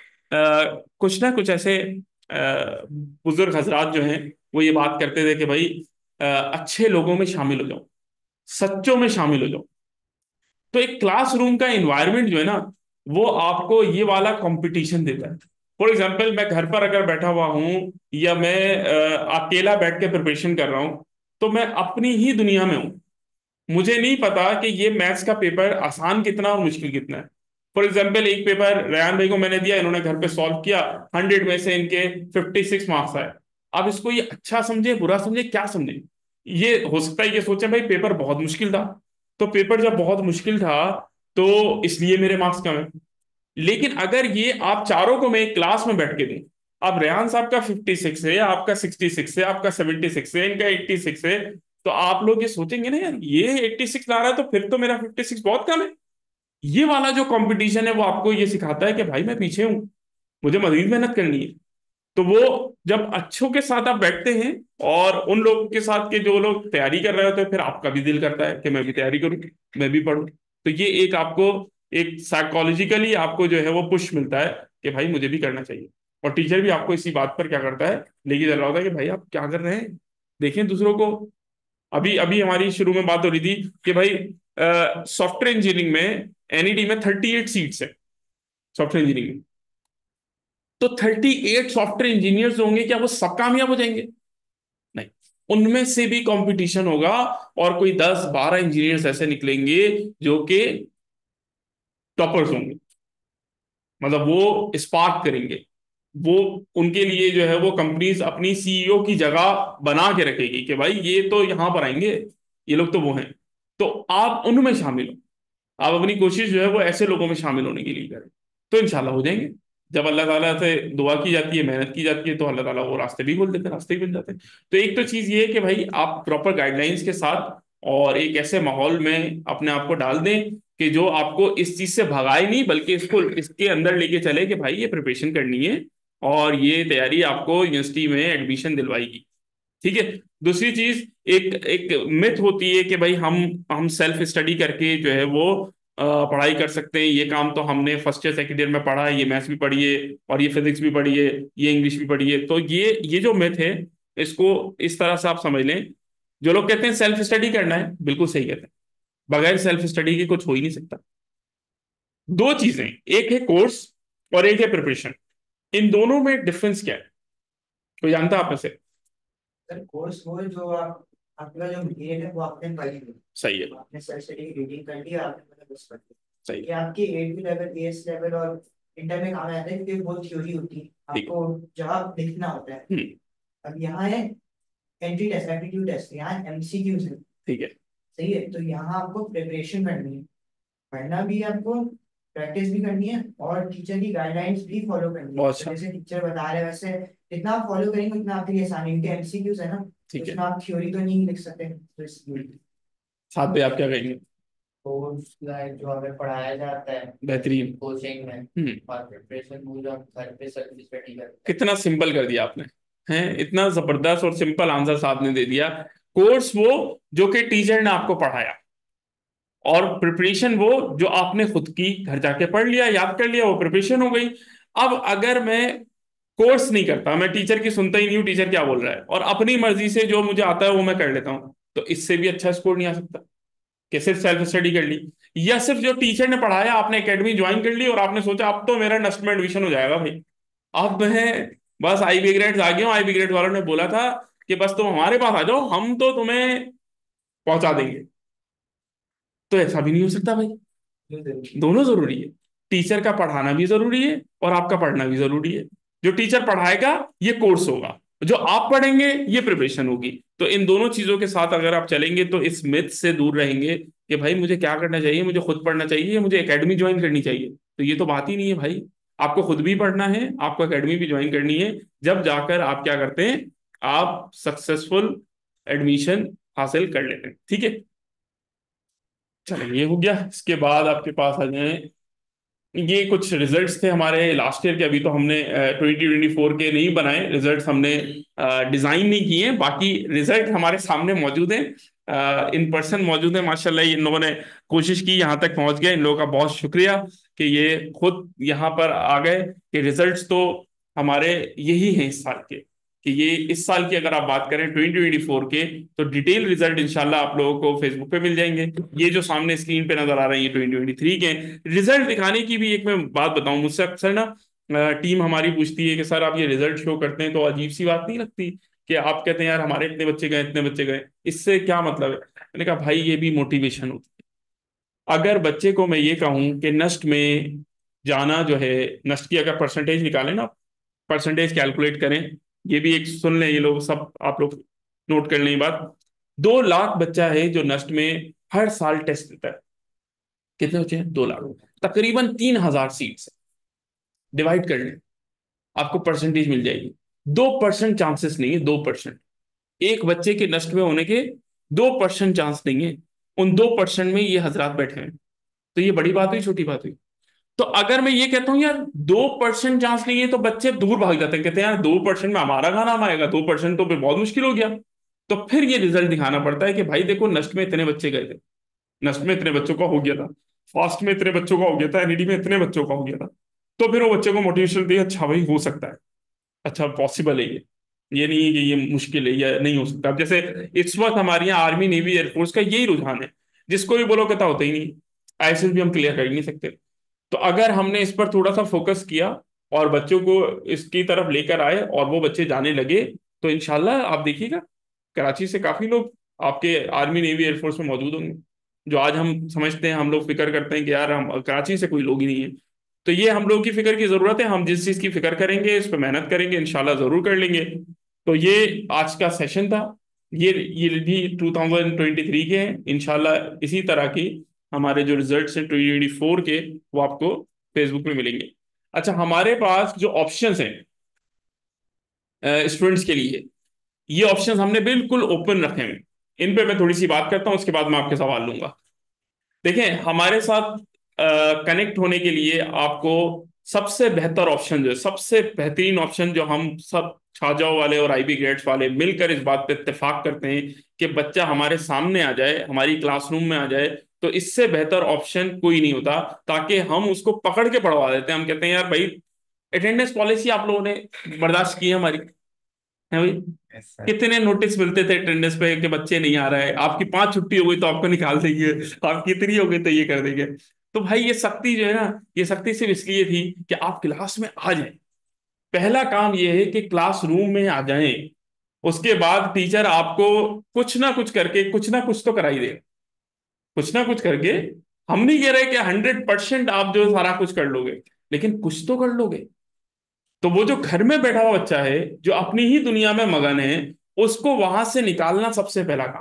कुछ ना कुछ ऐसे बुजुर्ग हजरात जो हैं वो ये बात करते थे कि भाई अच्छे लोगों में शामिल हो जाओ, सच्चों में शामिल हो जाओ। तो एक क्लासरूम का एनवायरनमेंट जो है ना, वो आपको ये वाला कंपटीशन देता है। फॉर एग्जाम्पल, मैं घर पर अगर बैठा हुआ हूँ या मैं अकेला बैठ के प्रिपरेशन कर रहा हूँ, तो मैं अपनी ही दुनिया में हूँ। मुझे नहीं पता कि ये मैथ्स का पेपर आसान कितना और मुश्किल कितना है। फॉर एग्जाम्पल, एक पेपर रेयान भाई को मैंने दिया, इन्होंने घर पे सॉल्व किया, 100 में से इनके 56 मार्क्स आए। अब इसको ये अच्छा समझे, बुरा समझे, क्या समझे? ये हो सकता है ये सोचे भाई पेपर बहुत मुश्किल था, तो पेपर जब बहुत मुश्किल था तो इसलिए मेरे मार्क्स कम है। लेकिन अगर ये आप चारों को मैं एक क्लास में बैठ के दूं, अब रेहान साहब का 56 है, आपका 66 है, आपका 76 है, इनका 86 है, तो आप लोग ये सोचेंगे ना यार ये 86 ला रहा है तो फिर तो मेरा 56 बहुत कम है। ये वाला जो कंपटीशन है वो आपको ये सिखाता है कि भाई मैं पीछे हूं, मुझे मजीद मेहनत करनी है। तो वो जब अच्छों के साथ आप बैठते हैं और उन लोगों के साथ के जो लोग तैयारी कर रहे होते हैं, फिर आपका भी दिल करता है कि मैं भी तैयारी करूं, मैं भी पढूं। तो ये एक आपको एक साइकोलॉजिकली आपको जो है वो पुश मिलता है कि भाई मुझे भी करना चाहिए। और टीचर भी आपको इसी बात पर क्या करता है, लेके चल रहा होता है कि भाई आप क्या कर रहे हैं, देखें दूसरों को। अभी अभी हमारी शुरू में बात हो रही थी कि भाई सॉफ्टवेयर इंजीनियरिंग में एनईडी में 38 सीट्स है सॉफ्टवेयर इंजीनियरिंग में। तो 38 सॉफ्टवेयर इंजीनियर्स होंगे, क्या वो सब कामयाब हो जाएंगे? नहीं, उनमें से भी कंपटीशन होगा और कोई 10-12 इंजीनियर्स ऐसे निकलेंगे जो कि टॉपर्स होंगे, मतलब वो स्पार्क करेंगे। वो उनके लिए जो है वो कंपनीज अपनी सीईओ की जगह बना के रखेगी कि भाई ये तो यहां पर आएंगे, ये लोग तो वो हैं। तो आप उनमें शामिल हो, आप अपनी कोशिश जो है वो ऐसे लोगों में शामिल होने के लिए करें, तो इंशाल्लाह हो जाएंगे। जब अल्लाह ताला से दुआ की जाती है, मेहनत की जाती है, तो अल्लाह ताला वो रास्ते भी खोल देते हैं, रास्ते भी बन जाते हैं। तो एक तो चीज ये है कि भाई आप प्रॉपर गाइडलाइंस के साथ और एक ऐसे माहौल में अपने आप को डाल दें कि जो आपको इस चीज से भगाए नहीं, बल्कि इसको इसके अंदर लेके चले कि भाई ये प्रिपरेशन करनी है और ये तैयारी आपको यूनिवर्सिटी में एडमिशन दिलवाएगी। ठीक है। दूसरी चीज, एक एक मिथ होती है कि भाई हम सेल्फ स्टडी करके जो है वो पढ़ाई कर सकते हैं, ये काम तो हमने फर्स्ट ईयर सेकंड ईयर में पढ़ा है, ये मैथ्स भी पढ़ी है और ये फिजिक्स भी पढ़ी है, ये इंग्लिश भी पढ़ी है। तो ये जो मिथ है, इसको इस तरह से आप समझ लें। जो लोग कहते हैं सेल्फ स्टडी करना है, बिल्कुल सही कहते हैं, बगैर सेल्फ स्टडी के कुछ हो ही नहीं सकता। दो चीजें, एक है कोर्स और एक है प्रिपरेशन। इन दोनों में डिफरेंस क्या है, कोई जानता है आप में से? सर कोर्स वो है जो आप आपका जो मटेरियल है वो आपने पढ़ लिया, सही है। आपने सेल्फ स्टडी रीडिंग कर लिया, आपने मतलब बस पढ़ लिया। सही ये है। आपकी 8वीं लेवल, एएस लेवल और इंटर में काम आता है क्योंकि वो थ्योरी होती है, ठीक। आपको जवाब लिखना होता है। हम्म। अब यहाँ है एंट्री टेस्ट, एप्टीट्यूड टेस्ट, यहाँ एमसीक्यूज है। ठीक है। सही है, तो यहाँ आपको प्रिपरेशन करनी है, पढ़ना भी है आपको, प्रैक्टिस भी करनी है और टीचर की गाइडलाइंस भी फॉलो करनी है। बहुत अच्छा। जैसे टीचर बता रहे हैं वैसे जितना आप फॉलो करेंगे उतना आपके लिए आसान है, क्योंकि एमसीक्यूज है ना, ठीक है, उसमें आप थ्योरी तो नहीं लिख सकते, तो इसलिए साथ पे आप क्या कहेंगे? कोर्स जो हमें पढ़ाया जाता है बेहतरीन। कोचिंग में हम्म, और प्रिपरेशन वो जो हम घर पे सेल्फ स्टडी करते हैं। कितना सिंपल कर दिया आपने, हैं? इतना जबरदस्त और सिंपल आंसर साहब ने दे दिया। कोर्स वो जो कि टीचर ने आपको पढ़ाया, और प्रिपरेशन वो जो आपने खुद की घर जाके पढ़ लिया, याद कर लिया, वो प्रिपरेशन हो गई। अब अगर मैं कोर्स नहीं करता, मैं टीचर की सुनता ही नहीं हूँ टीचर क्या बोल रहा है, और अपनी मर्जी से जो मुझे आता है वो मैं कर लेता हूँ, तो इससे भी अच्छा स्कोर नहीं आ सकता कि सिर्फ सेल्फ स्टडी कर ली, या सिर्फ जो टीचर ने पढ़ाया आपने एकेडमी ज्वाइन कर ली और आपने सोचा अब तो मेरा नस्ट में एडमिशन हो जाएगा भाई, अब मैं बस आईबी ग्रेड्स आ गया हूँ, आईबी ग्रेड वालों ने बोला था कि बस तुम हमारे पास आ जाओ, हम तो तुम्हें पहुंचा देंगे। तो ऐसा भी नहीं हो सकता भाई, दोनों जरूरी है। टीचर का पढ़ाना भी जरूरी है और आपका पढ़ना भी जरूरी है। जो टीचर पढ़ाएगा ये कोर्स होगा, जो आप पढ़ेंगे ये प्रिपरेशन होगी। तो इन दोनों चीजों के साथ अगर आप चलेंगे तो इस मिथ से दूर रहेंगे कि भाई मुझे क्या करना चाहिए, मुझे खुद पढ़ना चाहिए या मुझे एकेडमी ज्वाइन करनी चाहिए। तो ये तो बात ही नहीं है भाई, आपको खुद भी पढ़ना है, आपको एकेडमी भी ज्वाइन करनी है, जब जाकर आप क्या करते हैं, आप सक्सेसफुल एडमिशन हासिल कर लेते हैं। ठीक है, चलो ये हो गया। इसके बाद आपके पास आ जाए, ये कुछ रिजल्ट्स थे हमारे लास्ट ईयर के, अभी तो हमने 2024 के नहीं बनाए रिजल्ट्स, हमने डिजाइन नहीं किए, बाकी रिजल्ट हमारे सामने मौजूद हैं, इन पर्सन मौजूद है। माशाल्लाह इन लोगों ने कोशिश की, यहाँ तक पहुंच गए, इन लोगों का बहुत शुक्रिया कि ये खुद यहाँ पर आ गए कि रिजल्ट्स तो हमारे यही हैं इस साल के, कि ये इस साल की अगर आप बात करें 2024 के, तो डिटेल रिजल्ट इंशाल्लाह आप लोगों को फेसबुक पे मिल जाएंगे। ये जो सामने स्क्रीन पे नजर आ रहे हैं ये 2023 के रिजल्ट दिखाने की भी एक मैं बात बताऊं, मुझसे अक्सर ना टीम हमारी पूछती है कि सर आप ये रिजल्ट शो करते हैं तो अजीब सी बात नहीं लगती कि आप कहते हैं यार हमारे इतने बच्चे गए, इतने बच्चे गए, इससे क्या मतलब है? मैंने कहा भाई ये भी मोटिवेशन होती है। अगर बच्चे को मैं ये कहूं कि नस्ट में जाना जो है, नस्ट की अगर परसेंटेज निकालें ना, परसेंटेज कैलकुलेट करें, ये भी एक सुन लें, ये लोग सब आप लोग नोट कर लें ये बात, 2 लाख बच्चा है जो नस्ट में हर साल टेस्ट देता है। कितने बच्चे हैं? 2 लाख, तकरीबन 3,000 सीट्स, डिवाइड कर लें, आपको परसेंटेज मिल जाएगी। 2% चांसेस नहीं है, 2%, एक बच्चे के नष्ट में होने के 2% चांस नहीं है, उन 2% में ये हजरात बैठे हैं। तो ये बड़ी बात हुई, छोटी बात हुई? तो अगर मैं ये कहता हूं यार 2% चांस नहीं है, तो बच्चे दूर भाग जाते हैं, कहते हैं यार 2% में हमारा कहाँ नाम आएगा, 2% तो फिर बहुत मुश्किल हो गया। तो फिर ये रिजल्ट दिखाना पड़ता है कि भाई देखो नष्ट में इतने बच्चे गए थे, नष्ट में इतने बच्चों का हो गया था, फास्ट में इतने बच्चों का हो गया था, एनईडी में इतने बच्चों का हो गया था। तो फिर वो बच्चे को मोटिवेशन दिया, अच्छा भाई हो सकता है, अच्छा पॉसिबल है ये नहीं है कि ये मुश्किल है या नहीं हो सकता। अब जैसे इस वक्त हमारे यहाँ आर्मी नेवी एयरफोर्स का यही रुझान है, जिसको भी बोलो कहता होता ही नहीं, आईएसएस भी हम क्लियर कर ही नहीं सकते। तो अगर हमने इस पर थोड़ा सा फोकस किया और बच्चों को इसकी तरफ लेकर आए और वो बच्चे जाने लगे, तो इंशाल्लाह आप देखिएगा कराची से काफी लोग आपके आर्मी नेवी एयरफोर्स में मौजूद होंगे, जो आज हम समझते हैं, हम लोग फिक्र करते हैं कि यार हम कराची से कोई लोग ही नहीं है। तो ये हम लोग की फिक्र की जरूरत है, हम जिस चीज की फिक्र करेंगे इस पर मेहनत करेंगे इंशाल्लाह जरूर कर लेंगे। तो ये आज का सेशन था, ये भी 2023 के हैं, इंशाल्लाह इसी तरह की हमारे जो रिजल्ट्स हैं 2024 के वो आपको फेसबुक पे मिलेंगे। अच्छा, हमारे पास जो ऑप्शंस हैं स्टूडेंट्स के लिए, ये ऑप्शंस हमने बिल्कुल ओपन रखे हैं, इन पे मैं थोड़ी सी बात करता हूँ, उसके बाद मैं आपके सवाल लूंगा। देखें, हमारे साथ कनेक्ट होने के लिए आपको सबसे बेहतर ऑप्शन, जो है सबसे बेहतरीन ऑप्शन, जो हम सब छाजाओ वाले और आईबी ग्रेड्स वाले मिलकर इस बात पे इत्तेफाक करते हैं कि बच्चा हमारे सामने आ जाए, हमारी क्लासरूम में आ जाए, तो इससे बेहतर ऑप्शन कोई नहीं होता, ताकि हम उसको पकड़ के पढ़वा देते हैं। हम कहते हैं यार भाई अटेंडेंस पॉलिसी आप लोगों ने बर्दाश्त की है हमारी, है भाई, यस सर। कितने नोटिस मिलते थे अटेंडेंस पे कि बच्चे नहीं आ रहे, आपकी 5 छुट्टी हो गई तो आपको निकाल देंगे, आपकी इतनी हो गई तो ये कर देंगे। तो भाई ये सख्ती जो है ना, ये सख्ती सिर्फ इसलिए थी कि आप क्लास में आ जाएं। पहला काम ये है कि क्लासरूम में आ जाएं, उसके बाद टीचर आपको कुछ ना कुछ करके कुछ ना कुछ तो कराई दे, कुछ ना कुछ करके। हम नहीं कह रहे कि 100% आप जो सारा कुछ कर लोगे, लेकिन कुछ तो कर लोगे। तो वो जो घर में बैठा हुआ बच्चा है, जो अपनी ही दुनिया में मगन है, उसको वहां से निकालना सबसे पहला काम।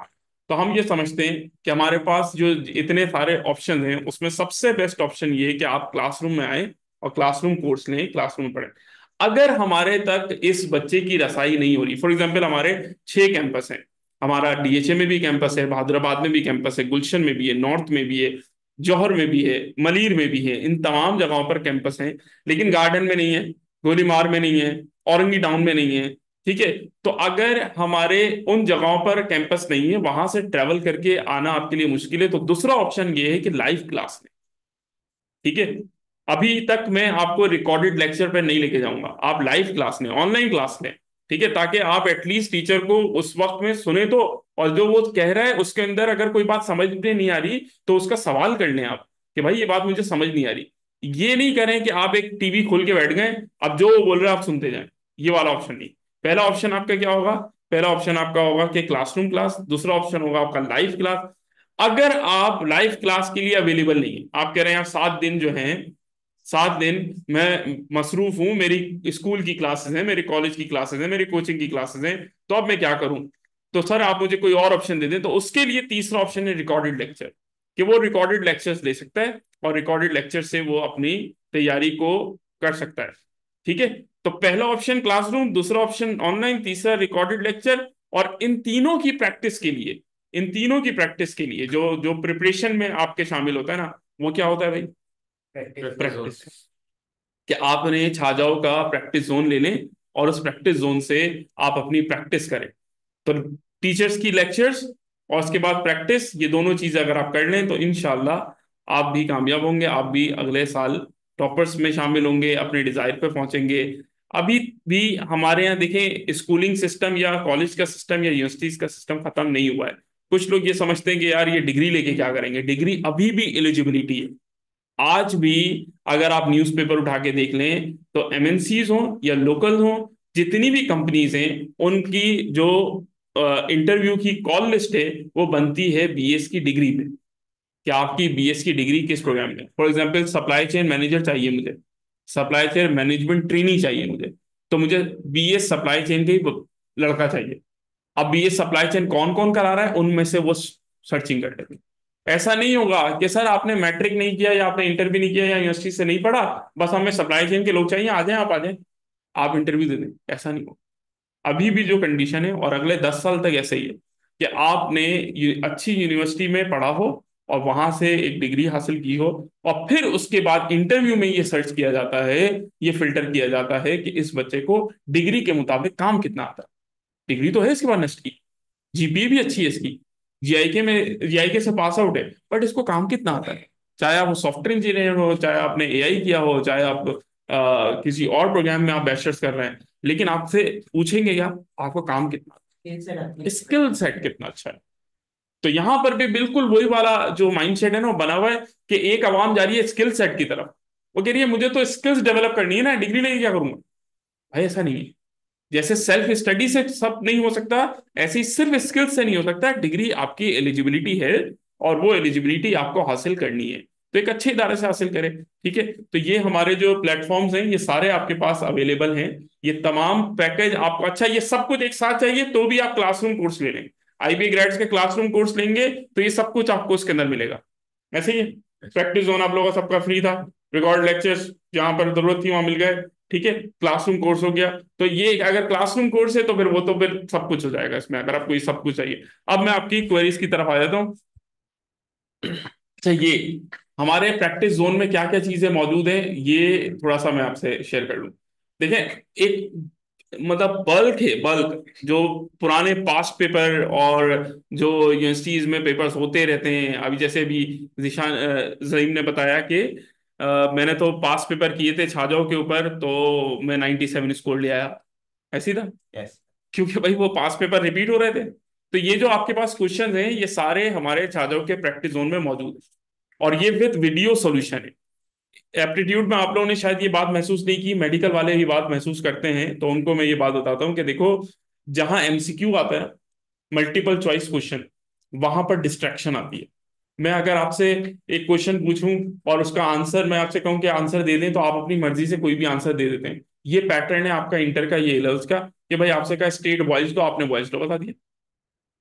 तो हम ये समझते हैं कि हमारे पास जो इतने सारे ऑप्शन हैं उसमें सबसे बेस्ट ऑप्शन ये है कि आप क्लासरूम में आए और क्लासरूम कोर्स लें, क्लासरूम पढ़ें। अगर हमारे तक इस बच्चे की रसाई नहीं हो रही, फॉर एग्जाम्पल हमारे 6 कैंपस हैं, हमारा डीएचए में भी कैंपस है, बहादुराबाद में भी कैंपस है, गुलशन में भी है, नॉर्थ में भी है, जौहर में भी है, मलीर में भी है, इन तमाम जगहों पर कैंपस हैं, लेकिन गार्डन में नहीं है, गोलीमार में नहीं है, औरंगी टाउन में नहीं है। ठीक है, तो अगर हमारे उन जगहों पर कैंपस नहीं है, वहां से ट्रेवल करके आना आपके लिए मुश्किल है, तो दूसरा ऑप्शन ये है कि लाइव क्लास लें। ठीक है, अभी तक मैं आपको रिकॉर्डेड लेक्चर पर नहीं लेके जाऊंगा, आप लाइव क्लास लें, ऑनलाइन क्लास लें। ठीक है, ताकि आप एटलीस्ट टीचर को उस वक्त में सुने तो, और जो वो कह रहा है उसके अंदर अगर कोई बात समझ में नहीं आ रही तो उसका सवाल कर लें आप कि भाई ये बात मुझे समझ नहीं आ रही। ये नहीं करें कि आप एक टीवी खोल के बैठ गए, अब जो वो बोल रहे हैं आप सुनते जाएं, ये वाला ऑप्शन नहीं। पहला ऑप्शन आपका क्या होगा? पहला ऑप्शन आपका होगा कि क्लासरूम क्लास, दूसरा ऑप्शन होगा आपका लाइव क्लास। अगर आप लाइव क्लास के लिए अवेलेबल नहीं है, आप कह रहे हैं यार 7 दिन जो हैं, 7 दिन मैं मसरूफ हूं, मेरी स्कूल की क्लासेस हैं, मेरी कॉलेज की क्लासेस हैं, मेरी कोचिंग की क्लासेस हैं, तो अब मैं क्या करूं? तो सर आप मुझे कोई और ऑप्शन दे दें। तो उसके लिए तीसरा ऑप्शन है रिकॉर्डेड लेक्चर, कि वो रिकॉर्डेड लेक्चर्स ले सकता है और रिकॉर्डेड लेक्चर से वो अपनी तैयारी को कर सकता है। ठीक है, तो पहला ऑप्शन क्लासरूम, दूसरा ऑप्शन ऑनलाइन, तीसरा रिकॉर्डेड लेक्चर। और इन तीनों की प्रैक्टिस के लिए, इन तीनों की प्रैक्टिस के लिए जो जो प्रिपरेशन में आपके शामिल होता है ना, वो क्या होता है भाई? प्रैक्टिस। कि आपने छाजाओं का प्रैक्टिस जोन ले लें और उस प्रैक्टिस जोन से आप अपनी प्रैक्टिस करें। तो टीचर्स की लेक्चर्स और उसके बाद प्रैक्टिस, ये दोनों चीजें अगर आप कर लें तो इंशाल्लाह आप भी कामयाब होंगे, आप भी अगले साल टॉपर्स में शामिल होंगे, अपने डिजायर पे पहुंचेंगे। अभी भी हमारे यहाँ देखें, स्कूलिंग सिस्टम या कॉलेज का सिस्टम या यूनिवर्सिटीज का सिस्टम खत्म नहीं हुआ है। कुछ लोग ये समझते हैं कि यार ये डिग्री लेके क्या करेंगे, डिग्री अभी भी एलिजिबिलिटी है। आज भी अगर आप न्यूज़पेपर उठा के देख लें तो एमएनसीज हो या लोकल हो, जितनी भी कंपनीज हैं, उनकी जो इंटरव्यू की कॉल लिस्ट है वो बनती है बीएस की डिग्री पे, कि आपकी बीएस की डिग्री किस प्रोग्राम में। For example supply chain manager चाहिए मुझे, सप्लाई चेन मैनेजमेंट ट्रेनी चाहिए मुझे, तो मुझे बीएस सप्लाई चेन का ही लड़का चाहिए। अब बीएस सप्लाई चेन कौन कौन करा रहा है उनमें से वो सर्चिंग कर लेंगे। ऐसा नहीं होगा कि सर आपने मैट्रिक नहीं किया या आपने इंटर भी नहीं किया या यूनिवर्सिटी से नहीं पढ़ा, बस हमें सप्लाई चेन के लोग चाहिए, आ जाएं, आप आ जाएं, आप इंटरव्यू दे दें। ऐसा नहीं होगा। अभी भी जो कंडीशन है और अगले 10 साल तक ऐसे ही है कि आपने अच्छी यूनिवर्सिटी में पढ़ा हो और वहां से एक डिग्री हासिल की हो, और फिर उसके बाद इंटरव्यू में ये सर्च किया जाता है, ये फिल्टर किया जाता है कि इस बच्चे को डिग्री के मुताबिक काम कितना आता है। डिग्री तो है इसके बाद नेक्स्ट की, जीपीए भी अच्छी है इसकी, जीआईके से पास आउट है, बट इसको काम कितना आता है? चाहे आप सॉफ्टवेयर इंजीनियर हो, चाहे आपने एआई किया हो, चाहे आप किसी और प्रोग्राम में आप बैचलर्स कर रहे हैं, लेकिन आपसे पूछेंगे क्या आपको काम कितना, स्किल सेट कितना अच्छा है। तो यहां पर भी बिल्कुल वही वाला जो माइंडसेट है ना, वो बना हुआ है कि एक आवाम जा रही है स्किल सेट की तरफ। वो कह रही है मुझे तो स्किल्स डेवलप करनी है ना, डिग्री लेके क्या करूंगा? भाई ऐसा नहीं है। जैसे सेल्फ स्टडी से सब नहीं हो सकता, ऐसे ही सिर्फ स्किल्स से नहीं हो सकता। डिग्री आपकी एलिजिबिलिटी है और वो एलिजिबिलिटी आपको हासिल करनी है, तो एक अच्छे इदारे से हासिल करें। ठीक है, तो ये हमारे जो प्लेटफॉर्म्स हैं ये सारे आपके पास अवेलेबल हैं। ये तमाम पैकेज आपको, अच्छा ये सब कुछ एक साथ चाहिए तो भी आप क्लासरूम कोर्स ले लें, आईबी ग्रेड्स के क्लासरूम कोर्स लेंगे तो ये सब कुछ आपको उसके अंदर मिलेगा। ऐसे ही प्रैक्टिस जोन आप लोगों का सबका फ्री था, रिकॉर्ड लेक्चर्स जहां पर जरूरत थी वहां मिल गए। ठीक है, क्लासरूम कोर्स हो गया। तो ये अगर क्लासरूम कोर्स है तो फिर वो तो फिर सब कुछ हो जाएगा इसमें, अगर आपको ये सब कुछ चाहिए। अब मैं आपकी क्वेरीज की तरफ आ जाता हूँ। अच्छा, ये हमारे प्रैक्टिस जोन में क्या क्या चीजें मौजूद हैं ये थोड़ा सा मैं आपसे शेयर कर लूँ। देखें, एक मतलब बल्क है, बल्क जो पुराने पास्ट पेपर और जो यूनिवर्सिटीज में पेपर्स होते रहते हैं। अभी जैसे अभी जिशान जहीम ने बताया कि मैंने तो पास्ट पेपर किए थे छाजाओं के ऊपर, तो मैं 97 स्कोर ले आया, ऐसी था। यस। क्योंकि भाई वो पास पेपर रिपीट हो रहे थे। तो ये जो आपके पास क्वेश्चंस हैं ये सारे हमारे छात्रों के प्रैक्टिस जोन में मौजूद है और ये विद वीडियो सॉल्यूशन है। एप्टीट्यूड में आप लोगों ने शायद ये बात महसूस नहीं की, मेडिकल वाले ही बात महसूस करते हैं, तो उनको मैं ये बात बताता हूँ कि देखो, जहां एमसीक्यू आता है, मल्टीपल चॉइस क्वेश्चन, वहां पर डिस्ट्रैक्शन आती है। मैं अगर आपसे एक क्वेश्चन पूछूं और उसका आंसर मैं आपसे कहूं कि आंसर दे दें, तो आप अपनी मर्जी से कोई भी आंसर दे देते हैं। ये पैटर्न है आपका इंटर का, ये लेवल्स का, कि भाई आपसे कहा स्टेट बॉयज, तो आपने बॉयज तो बता दिया।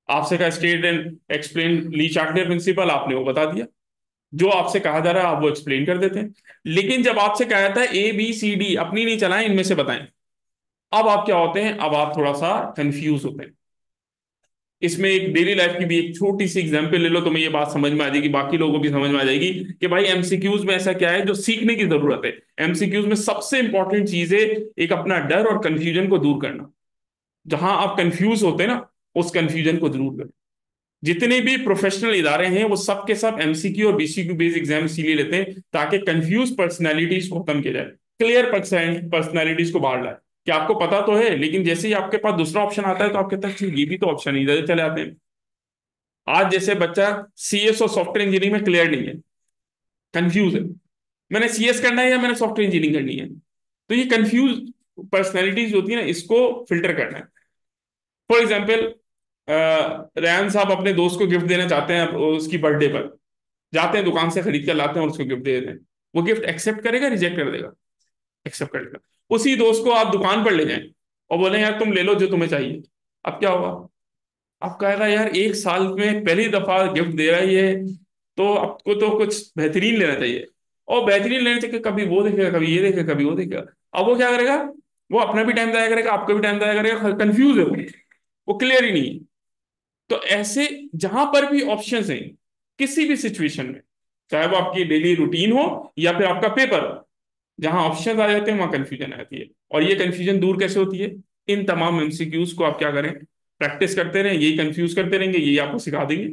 आपसे कहा state and explain Le Chatelier principle, आपने वो बता दिया। जो आपसे कहा जा रहा है आप वो एक्सप्लेन कर देते हैं। लेकिन जब आपसे कहा जाता है ABCD अपनी नहीं चलाएं, इनमें से बताएं, अब आप क्या होते हैं, अब आप थोड़ा सा कंफ्यूज होते हैं। इसमें एक डेली लाइफ की भी एक छोटी सी एग्जांपल ले लो, तो मैं ये बात समझ में आ जाएगी, बाकी लोगों को भी समझ में आ जाएगी कि भाई एमसीक्यूज में ऐसा क्या है जो सीखने की जरूरत है। एमसीक्यूज में सबसे इंपॉर्टेंट चीज है एक अपना डर और कंफ्यूजन को दूर करना। जहां आप कंफ्यूज होते हैं ना, उस कंफ्यूजन को दूर करें। जितने भी प्रोफेशनल इदारे हैं वो सब के सब MCQ और BCQ बेस्ड एग्जाम इसीलिए लेते हैं ताकि कंफ्यूज पर्सनैलिटीज को खत्म किया जाए, क्लियर पर्सनैलिटीज को बाहर लाए कि आपको पता तो है, लेकिन जैसे ही आपके पास दूसरा ऑप्शन आता है तो आप कहते हैं "अच्छा, ये भी तो ऑप्शन है", इधर चले आते हैं। आज जैसे बच्चा CS और सॉफ्टवेयर इंजीनियरिंग में क्लियर नहीं है, कंफ्यूज है, मैंने CS करना है या मैंने सॉफ्टवेयर इंजीनियरिंग करनी है, तो ये कंफ्यूज पर्सनैलिटीज होती है ना, इसको फिल्टर करना है। फॉर एग्जाम्पल, रेहान साहब अपने दोस्त को गिफ्ट देना चाहते हैं उसकी बर्थडे पर, जाते हैं दुकान से खरीद कर लाते हैं और उसको गिफ्ट दे देते हैं। वो गिफ्ट एक्सेप्ट करेगा, रिजेक्ट कर देगा? एक्सेप्ट करेगा। उसी दोस्त को आप दुकान पर ले जाएं और बोले यार तुम ले लो जो तुम्हें चाहिए, अब क्या होगा? आप कहेगा यार 1 साल में पहली दफा गिफ्ट दे रहा है ये, तो आपको तो कुछ बेहतरीन लेना चाहिए। और बेहतरीन लेने चाहिए, कभी वो देखेगा, कभी ये देखेगा, कभी वो देखेगा। अब वो क्या करेगा? वो अपना भी टाइम जाया करेगा, आपका भी टाइम जाया करेगा, कंफ्यूज है वो क्लियर ही नहीं है। तो ऐसे जहां पर भी ऑप्शंस हैं, किसी भी सिचुएशन में, चाहे वो आपकी डेली रूटीन हो या फिर आपका पेपर हो, जहां ऑप्शंस आ जाते हैं वहां कंफ्यूजन आ जाती है। और ये कंफ्यूजन दूर कैसे होती है? इन तमाम MCQs को आप क्या करें, प्रैक्टिस करते रहें, यही कंफ्यूज करते रहेंगे, यही आपको सिखा देंगे।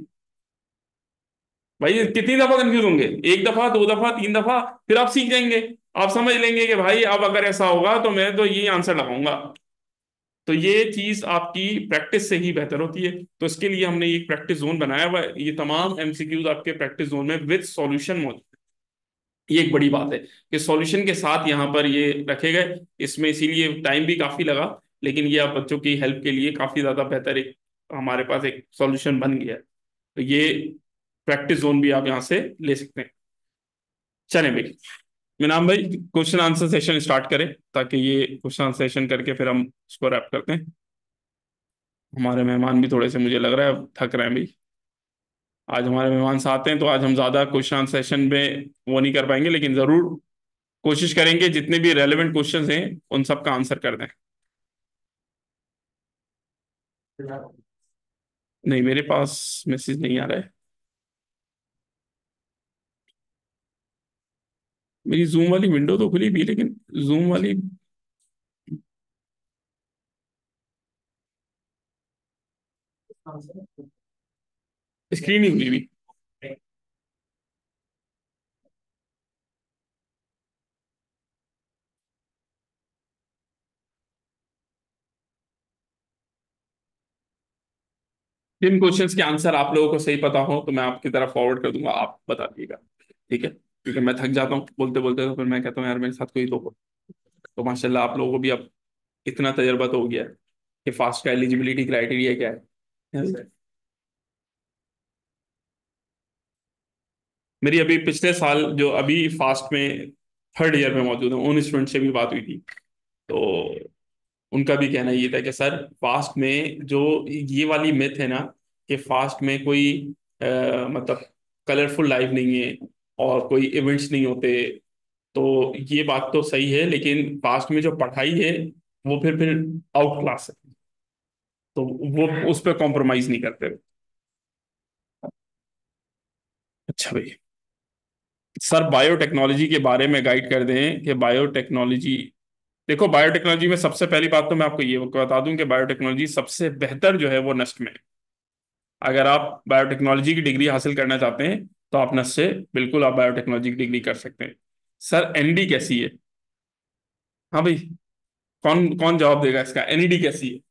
भाई कितनी दफा कंफ्यूज होंगे? 1 दफा, 2 दफा, 3 दफा, फिर आप सीख जाएंगे। आप समझ लेंगे कि भाई अब अगर ऐसा होगा तो मैं तो यही आंसर लगाऊंगा। तो ये चीज आपकी प्रैक्टिस से ही बेहतर होती है। तो इसके लिए हमने एक प्रैक्टिस जोन बनाया हुआ है, ये तमाम MCQs आपके प्रैक्टिस जोन में विद सॉल्यूशन मौजूद है। ये एक बड़ी बात है कि सॉल्यूशन के साथ यहाँ पर ये रखे गए। इसमें इसीलिए टाइम भी काफी लगा, लेकिन ये आप बच्चों की हेल्प के लिए काफी ज्यादा बेहतर एक हमारे पास एक सॉल्यूशन बन गया है। तो ये प्रैक्टिस जोन भी आप यहाँ से ले सकते हैं। चलें भाई, मिनाम भाई क्वेश्चन आंसर सेशन स्टार्ट करें, ताकि ये क्वेश्चन आंसर सेशन करके फिर हम इसको रैप करते हैं। हमारे मेहमान भी थोड़े से मुझे लग रहा है अब थक रहे हैं भाई। आज हमारे मेहमान साथ हैं तो आज हम ज़्यादा क्वेश्चन आंसर सेशन में वो नहीं कर पाएंगे, लेकिन ज़रूर कोशिश करेंगे जितने भी रेलेवेंट क्वेश्चंस हैं उन सब का आंसर कर दें। नहीं, मेरे पास मैसेज नहीं आ रहा है। मेरी जूम वाली विंडो तो खुली भी है, लेकिन जूम वाली स्क्रीन ही खुली भी। जिन क्वेश्चंस के आंसर आप लोगों को सही पता हो तो मैं आपकी तरफ फॉरवर्ड कर दूंगा, आप बता दिएगा, ठीक है? क्योंकि मैं थक जाता हूँ बोलते बोलते, तो फिर मैं कहता हूँ यार मेरे साथ कोई तो हो। तो माशाल्लाह आप लोगों को भी अब इतना तजर्बा तो हो गया है कि फास्ट का एलिजिबिलिटी क्राइटेरिया क्या है। मेरी अभी पिछले साल जो अभी फास्ट में थर्ड ईयर में मौजूद है उन स्टूडेंट से भी बात हुई थी, तो उनका भी कहना ये था कि सर फास्ट में जो ये वाली मिथ है ना कि फास्ट में कोई मतलब कलरफुल लाइफ नहीं है और कोई इवेंट्स नहीं होते, तो ये बात तो सही है, लेकिन फास्ट में जो पढ़ाई है वो फिर आउट क्लास है, तो वो उस पर कॉम्प्रोमाइज नहीं करते। अच्छा भाई, सर बायोटेक्नोलॉजी के बारे में गाइड कर दें कि बायोटेक्नोलॉजी, देखो बायोटेक्नोलॉजी में सबसे पहली बात तो मैं आपको ये बता दूं कि बायोटेक्नोलॉजी सबसे बेहतर जो है वो नस्ट में है। अगर आप बायोटेक्नोलॉजी की डिग्री हासिल करना चाहते हैं तो आप नस्ट से बिल्कुल आप बायोटेक्नोलॉजी की डिग्री कर सकते हैं। सर NED कैसी है? हाँ भाई, कौन कौन जवाब देगा इसका, NED कैसी है?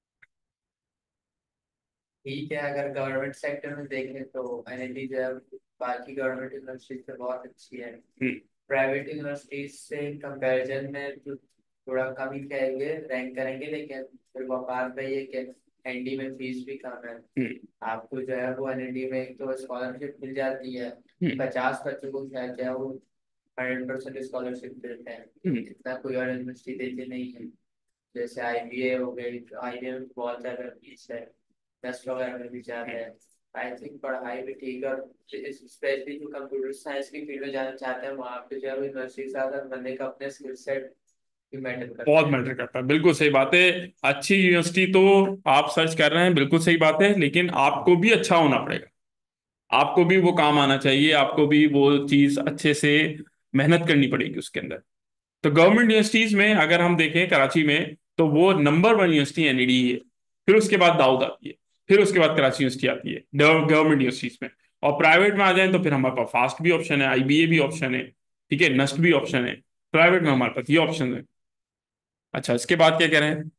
ठीक है, अगर गवर्नमेंट सेक्टर में देखें तो एनआईटी जो है बाकी गवर्नमेंट यूनिवर्सिटी से बहुत अच्छी है। हम्म। प्राइवेट यूनिवर्सिटीज से कंपैरिजन में जो थोड़ा कम ही कहेंगे, रैंक करेंगे, लेकिन फिर वकार पे ये कि एनडी में फीस भी कम है। आपको जो है वो एनडी में एक तो स्कॉलरशिप मिल जाती है, 50 बच्चों को शायद जो है वो 100% स्कॉलरशिप देते हैं, इतना कोई और यूनिवर्सिटी देती नहीं है। जैसे IBA हो गई, तो IBA में बहुत ज्यादा फीस है। टेस्ट वगैरह में भी जाते हैं। आई थिंक पढ़ाई भी ठीक है, और स्पेशली जो कंप्यूटर साइंस की फील्ड में जाना चाहते हैं वहाँ पे जो है यूनिवर्सिटी से अगर बनने का अपने स्किल सेट भी मैटर करते बहुत हैं। मैटर करता है, बिल्कुल सही बात है। अच्छी यूनिवर्सिटी तो आप सर्च कर रहे हैं, बिल्कुल सही बात है, लेकिन आपको भी अच्छा होना पड़ेगा, आपको भी वो काम आना चाहिए, आपको भी वो चीज अच्छे से मेहनत करनी पड़ेगी उसके अंदर। तो गवर्नमेंट यूनिवर्सिटीज में अगर हम देखें कराची में, तो वो नंबर वन यूनिवर्सिटी एनईडी है, फिर उसके बाद दाऊद आती है, फिर उसके बाद कराची यूनिवर्सिटी आती है गवर्नमेंट यूनिवर्सिटीज में। और प्राइवेट में आ जाए तो फिर हमारे पास फास्ट भी ऑप्शन है, आईबीए भी ऑप्शन है, ठीक है, नस्ट भी ऑप्शन है, प्राइवेट में हमारे पास ये ऑप्शन है। अच्छा, इसके बाद क्या कह रहे हैं?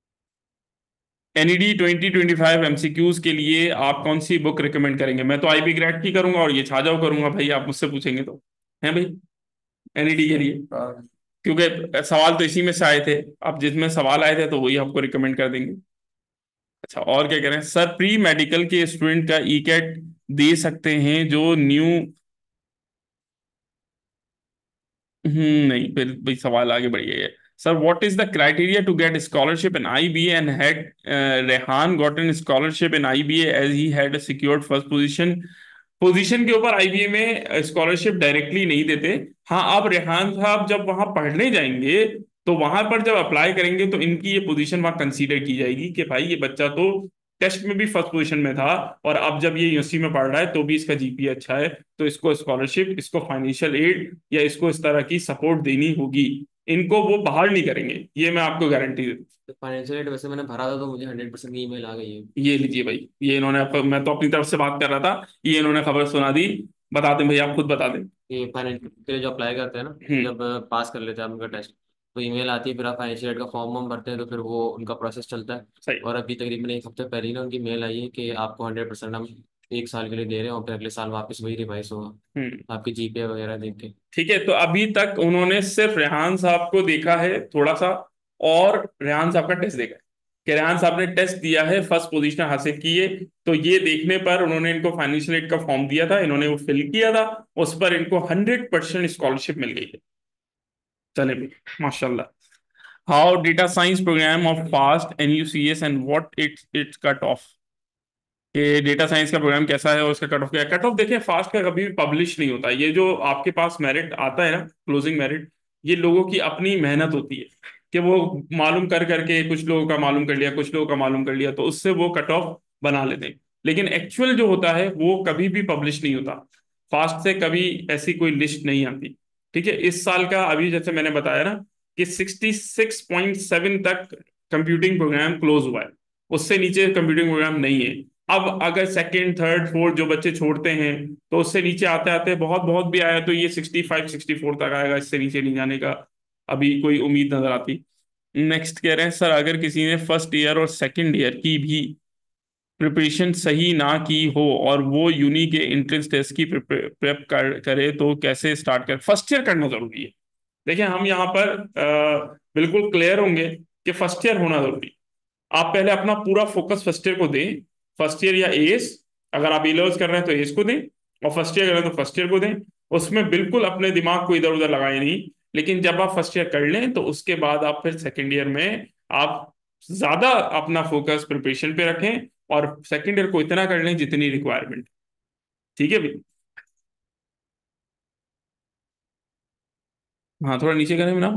एनईडी 2025 एमसीक्यूज के लिए आप कौन सी बुक रिकमेंड करेंगे? मैं तो आईबी ग्रेड की करूंगा और ये छाजाओ करूंगा भाई, आप मुझसे पूछेंगे तो, है भाई, एनईडी के लिए, क्योंकि सवाल तो इसी में से आए थे, अब जिसमें सवाल आए थे तो वही आपको रिकमेंड कर देंगे। अच्छा, और क्या कह रहे हैं सर? प्री मेडिकल के स्टूडेंट का ई कैट दे सकते हैं जो न्यू, नहीं, फिर भाई सवाल आगे बढ़िए। Sir, what is the criteria to get scholarship in IBA and had Rehan gotten scholarship in IBA as he had secured first position? Position के ऊपर आईबीए में स्कॉलरशिप डायरेक्टली नहीं देते। हाँ, आप रेहान साहब जब वहां पढ़ने जाएंगे तो वहां पर जब अप्लाई करेंगे तो इनकी ये पोजीशन वहां कंसीडर की जाएगी कि भाई ये बच्चा तो टेस्ट में भी फर्स्ट पोजीशन में था, और अब जब ये यूनिवर्सिटी में पढ़ रहा है तो भी इसका जीपीए अच्छा है, तो इसको स्कॉलरशिप, इसको फाइनेंशियल एड या इसको इस तरह की सपोर्ट देनी होगी। इनको वो बाहर नहीं करेंगे, ये मैं आपको गारंटी देता हूँ। तो फाइनेंशियल एड वैसे मैंने भरा था तो मुझे 100% ईमेल आ गई है। ये लीजिए भाई, ये इन्होंने मैं तो अपनी तरफ से बात कर रहा था, ये इन्होंने खबर सुना दी। बता दें भाई, आप खुद बता दें। ये फाइनेंशियल के लिए जो अप्लाई करते हैं ना, हम्म। जब पास कर लेते हैं आप उनका टेस्ट, तो ईमेल आती है, फिर आप फाइनेंशियल एड का फॉर्म वॉर्म भरते हैं, तो फिर वो उनका प्रोसेस चलता है। सही। और अभी तकरीबन एक हफ्ते पहले ही ना उनकी मेल आई है कि आपको 100% हम 1 साल के लिए दे रहे हैं, और फिर अगले साल वापस वही रिवाइज होगा हम्म। आपकी जीपीए वगैरह देख के। ठीक है, तो अभी तक उन्होंने सिर्फ रेहान साहब को देखा है थोड़ा सा, और रेहान साहब का टेस्ट देखा है कि रेहान साहब ने टेस्ट दिया है, फर्स्ट पोजीशन हासिल की है। तो ये देखने पर उन्होंने इनको फाइनेंशियल एड का फॉर्म दिया था, इन्होंने वो फिल किया था, उस पर इनको 100% स्कॉलरशिप मिल गई है। चले भाई, माशाल्लाह। How data science program of FAST NUCES and what its cut off? कि डेटा साइंस का प्रोग्राम कैसा है और उसका कट ऑफ क्या है? कट ऑफ देखिए, फास्ट का कभी भी पब्लिश नहीं होता, ये जो आपके पास मेरिट आता है ना, क्लोजिंग मेरिट, ये लोगों की अपनी मेहनत होती है कि वो मालूम कर करके, कुछ लोगों का मालूम कर लिया, कुछ लोगों का मालूम कर लिया, तो उससे वो कट ऑफ बना लेते हैं। लेकिन एक्चुअल जो होता है वो कभी भी पब्लिश नहीं होता, फास्ट से कभी ऐसी कोई लिस्ट नहीं आती। ठीक है, इस साल का अभी जैसे मैंने बताया ना कि 66.7 तक कंप्यूटिंग प्रोग्राम क्लोज हुआ है, उससे नीचे कंप्यूटिंग प्रोग्राम नहीं है। अब अगर सेकंड थर्ड फोर्थ जो बच्चे छोड़ते हैं तो उससे नीचे आते आते बहुत बहुत भी आया तो ये 65 64 तक आएगा, इससे नीचे नहीं जाने का अभी कोई उम्मीद नजर आती। नेक्स्ट कह रहे हैं सर, अगर किसी ने फर्स्ट ईयर और सेकंड ईयर की भी प्रिपरेशन सही ना की हो और वो यूनी के एंट्रेंस टेस्ट की प्रेप करे तो कैसे स्टार्ट कर? फर्स्ट ईयर करना जरूरी है। देखिए, हम यहाँ पर बिल्कुल क्लियर होंगे कि फर्स्ट ईयर होना जरूरी है। आप पहले अपना पूरा फोकस फर्स्ट ईयर को दें, फर्स्ट ईयर या एस, अगर आप इलेवंथ कर रहे हैं तो एस को दें, और फर्स्ट ईयर कर रहे हैं तो फर्स्ट ईयर को दें। उसमें बिल्कुल अपने दिमाग को इधर उधर लगाए नहीं। लेकिन जब आप फर्स्ट ईयर कर लें तो उसके बाद आप फिर सेकेंड ईयर में आप ज्यादा अपना फोकस प्रिपरेशन पे रखें, और सेकेंड ईयर को इतना कर लें जितनी रिक्वायरमेंट। ठीक है भाई? हाँ, थोड़ा नीचे करें ना।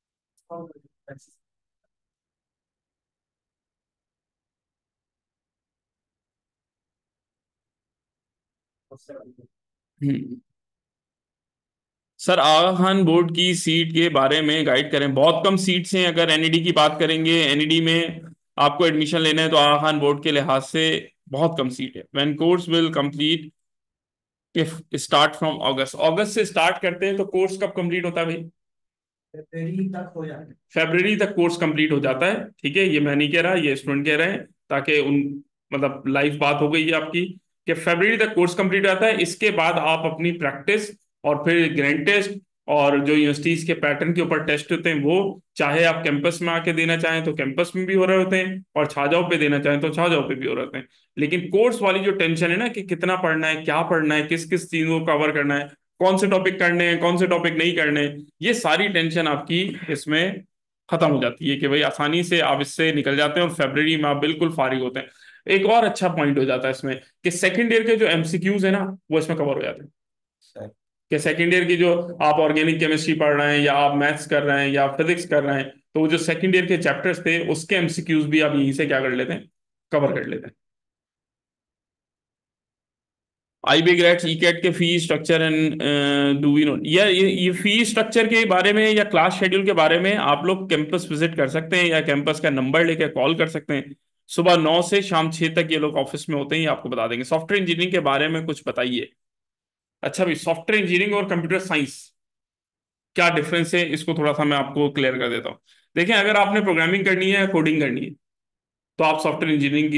हम्म। सर, आगा खान बोर्ड की सीट के बारे में गाइड करें। बहुत कम सीट्स हैं, अगर एनईडी की बात करेंगे, एनईडी में आपको एडमिशन लेना है तो आगा खान बोर्ड के लिहाज से बहुत कम सीट है। When course will complete, if start from August, अगस्त से स्टार्ट करते हैं तो कोर्स कब कंप्लीट होता है भाई? फरवरी तक हो जाता है। फरवरी तक कोर्स कंप्लीट हो जाता है। ठीक है, ये मैं नहीं कह रहा, ये स्टूडेंट कह रहे हैं, ताकि उन मतलब लाइव बात हो गई है आपकी कि फरवरी तक कोर्स कंप्लीट हो जाता है। इसके बाद आप अपनी प्रैक्टिस और फिर ग्रैंड टेस्ट और जो यूनिवर्सिटीज के पैटर्न के ऊपर टेस्ट होते हैं, वो चाहे आप कैंपस में आके देना चाहें तो कैंपस में भी हो रहे होते हैं, और छाजाओं पे देना चाहें तो छाजाओं पे भी हो रहे होते हैं। लेकिन कोर्स वाली जो टेंशन है ना कि कितना पढ़ना है, क्या पढ़ना है, किस किस चीजों को कवर करना है, कौन से टॉपिक करने हैं, कौन से टॉपिक नहीं करने हैं, ये सारी टेंशन आपकी इसमें खत्म हो जाती है कि भाई आसानी से आप इससे निकल जाते हैं और फरवरी में आप बिल्कुल फारिग होते हैं। एक और अच्छा पॉइंट हो जाता है इसमें कि सेकंड ईयर के जो एमसीक्यूज है ना वो इसमें कवर हो जाते हैं। सर कि सेकंड ईयर की जो आप ऑर्गेनिक केमिस्ट्री पढ़ रहे हैं या आप मैथ्स कर रहे हैं या फिजिक्स कर रहे हैं, तो वो जो सेकंड ईयर के चैप्टर्स थे उसके एमसीक्यूज भी आप यहीं से क्या कर लेते हैं, कवर कर लेते हैं। आईबी ग्रेड्स ई कैट के fee structure and do we know, ये फी स्ट्रक्चर के बारे में या क्लास शेड्यूल के बारे में आप लोग कैंपस विजिट कर सकते हैं या कैंपस का नंबर लेकर कॉल कर सकते हैं। सुबह 9 से शाम 6 तक ये लोग ऑफिस में होते हैं, ये आपको बता देंगे। सॉफ्टवेयर इंजीनियरिंग के बारे में कुछ बताइए। अच्छा भाई, सॉफ्टवेयर इंजीनियरिंग और कंप्यूटर साइंस क्या डिफरेंस है, इसको थोड़ा सा मैं आपको क्लियर कर देता हूँ। देखिए, अगर आपने प्रोग्रामिंग करनी है या कोडिंग करनी है तो आप सॉफ्टवेयर इंजीनियरिंग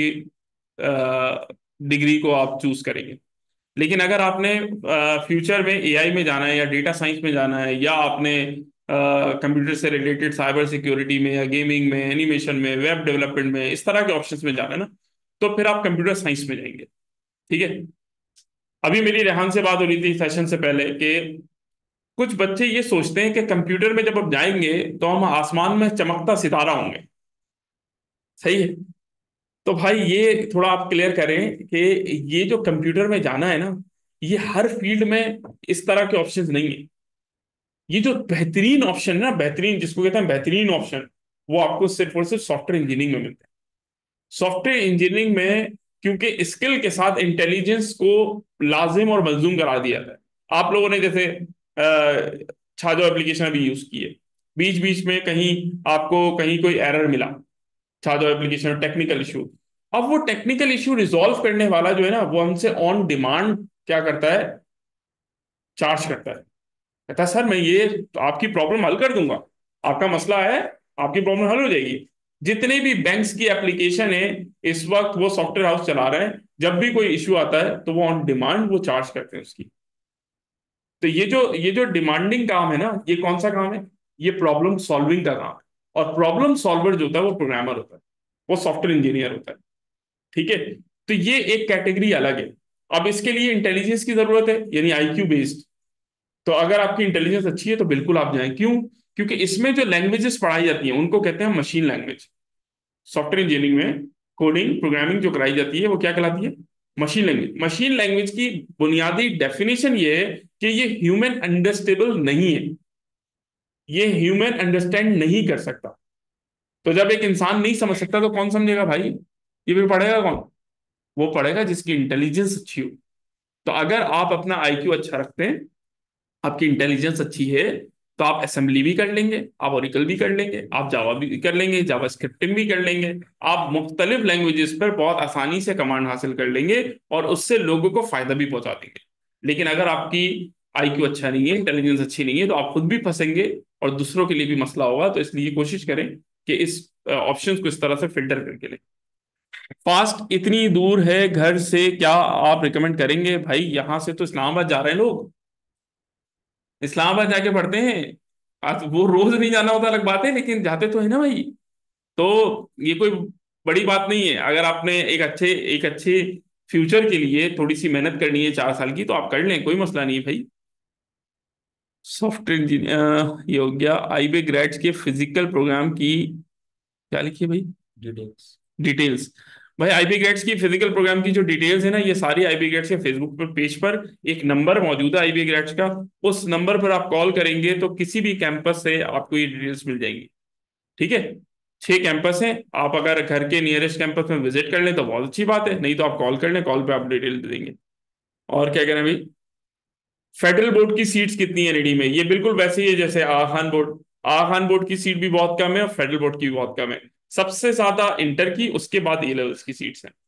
की डिग्री को आप चूज करेंगे। लेकिन अगर आपने फ्यूचर में एआई में जाना है या डेटा साइंस में जाना है या आपने कंप्यूटर से रिलेटेड साइबर सिक्योरिटी में या गेमिंग में, एनिमेशन में, वेब डेवलपमेंट में, इस तरह के ऑप्शंस में जाना है ना, तो फिर आप कंप्यूटर साइंस में जाएंगे। ठीक है। अभी मेरी रेहान से बात हो रही थी सेशन से पहले कि कुछ बच्चे ये सोचते हैं कि कंप्यूटर में जब आप जाएंगे तो हम आसमान में चमकता सितारा होंगे। सही है। तो भाई ये थोड़ा आप क्लियर करें कि ये जो कंप्यूटर में जाना है ना, ये हर फील्ड में इस तरह के ऑप्शंस नहीं है। ये जो बेहतरीन ऑप्शन है ना, बेहतरीन जिसको कहते हैं बेहतरीन ऑप्शन, वो आपको सिर्फ और सिर्फ सॉफ्टवेयर इंजीनियरिंग में मिलता है। सॉफ्टवेयर इंजीनियरिंग में क्योंकि स्किल के साथ इंटेलिजेंस को लाजिम और मलजूम करा दिया था। आप लोगों ने जैसे छाजो एप्लीकेशन अभी यूज की है, बीच बीच में कहीं आपको कहीं कोई एरर मिला, छाजो एप्लीकेशन टेक्निकल इशू, अब वो टेक्निकल इशू रिजॉल्व करने वाला जो है ना, वो हमसे ऑन डिमांड क्या करता है, चार्ज करता है। कहता है सर मैं ये आपकी प्रॉब्लम हल कर दूंगा, आपका मसला है, आपकी प्रॉब्लम हल हो जाएगी। जितने भी बैंक्स की एप्लीकेशन है इस वक्त वो सॉफ्टवेयर हाउस चला रहे हैं, जब भी कोई इशू आता है तो वो ऑन डिमांड वो चार्ज करते हैं उसकी। तो ये जो डिमांडिंग काम है ना, ये कौन सा काम है, ये प्रॉब्लम सॉल्विंग का काम है। और प्रॉब्लम सॉल्वर जो होता है वो प्रोग्रामर होता है, वो सॉफ्टवेयर इंजीनियर होता है। ठीक है। तो ये एक कैटेगरी अलग है। अब इसके लिए इंटेलिजेंस की जरूरत है, यानी आईक्यू बेस्ड। तो अगर आपकी इंटेलिजेंस अच्छी है तो बिल्कुल आप जाएं। क्यों? क्योंकि इसमें जो लैंग्वेजेस पढ़ाई जाती हैं उनको कहते हैं मशीन लैंग्वेज। सॉफ्टवेयर इंजीनियरिंग में कोडिंग प्रोग्रामिंग जो कराई जाती है वो क्या कहलाती है, मशीन लैंग्वेज। मशीन लैंग्वेज की बुनियादी डेफिनेशन ये है कि ये ह्यूमन अंडरस्टेबल नहीं है, ये ह्यूमन अंडरस्टैंड नहीं कर सकता। तो जब एक इंसान नहीं समझ सकता तो कौन समझेगा भाई, ये भी पढ़ेगा कौन, वो पढ़ेगा जिसकी इंटेलिजेंस अच्छी हो। तो अगर आप अपना आईक्यू अच्छा रखते हैं, आपकी इंटेलिजेंस अच्छी है, तो आप असेंबली भी कर लेंगे, आप ओरिकल भी कर लेंगे, आप जावा भी कर लेंगे, जावा स्क्रिप्टिंग भी कर लेंगे। आप मुख्तलिफ लैंग्वेजेस पर बहुत आसानी से कमांड हासिल कर लेंगे और उससे लोगों को फायदा भी पहुंचा देंगे। लेकिन अगर आपकी आईक्यू अच्छा नहीं है, इंटेलिजेंस अच्छी नहीं है, तो आप खुद भी फंसेंगे और दूसरों के लिए भी मसला होगा। तो इसलिए कोशिश करें कि इस ऑप्शंस को इस तरह से फिल्टर करके लें। फास्ट इतनी दूर है घर से, क्या आप रिकमेंड करेंगे? भाई यहां से तो इस्लामाबाद जा रहे हैं लोग, इस्लामाबाद जाके पढ़ते हैं। आज वो रोज नहीं जाना होता अलग बात है, लेकिन जाते तो है ना भाई। तो ये कोई बड़ी बात नहीं है। अगर आपने एक अच्छे फ्यूचर के लिए थोड़ी सी मेहनत करनी है 4 साल की, तो आप कर लें, कोई मसला नहीं है भाई। सॉफ्टवेयर इंजीनियर ये हो गया। आईबी ग्रेड्स के फिजिकल प्रोग्राम की क्या लिखी है भाई, डिटेल्स। डिटेल्स। भाई आईबी ग्रेड्स की फिजिकल प्रोग्राम की जो डिटेल्स है ना, ये सारी आईबी ग्रेड्स के फेसबुक पर पेज पर एक नंबर मौजूद है आईबी ग्रेड्स का, उस नंबर पर आप कॉल करेंगे तो किसी भी कैंपस से आपको ये डिटेल्स मिल जाएंगी। ठीक है। 6 कैंपस हैं, आप अगर घर के नियरेस्ट कैंपस में विजिट कर लें तो बहुत अच्छी बात है, नहीं तो आप कॉल कर लें, कॉल पे आप डिटेल दे देंगे। और क्या कह रहे हैं भाई, फेडरल बोर्ड की सीट्स कितनी है रेडी में? ये बिल्कुल वैसे ही है जैसे आखान बोर्ड। आखान बोर्ड की सीट भी बहुत कम है और फेडरल बोर्ड की भी बहुत कम है। सबसे ज्यादा इंटर की, उसके बाद ए लेवल्स की सीट्स हैं।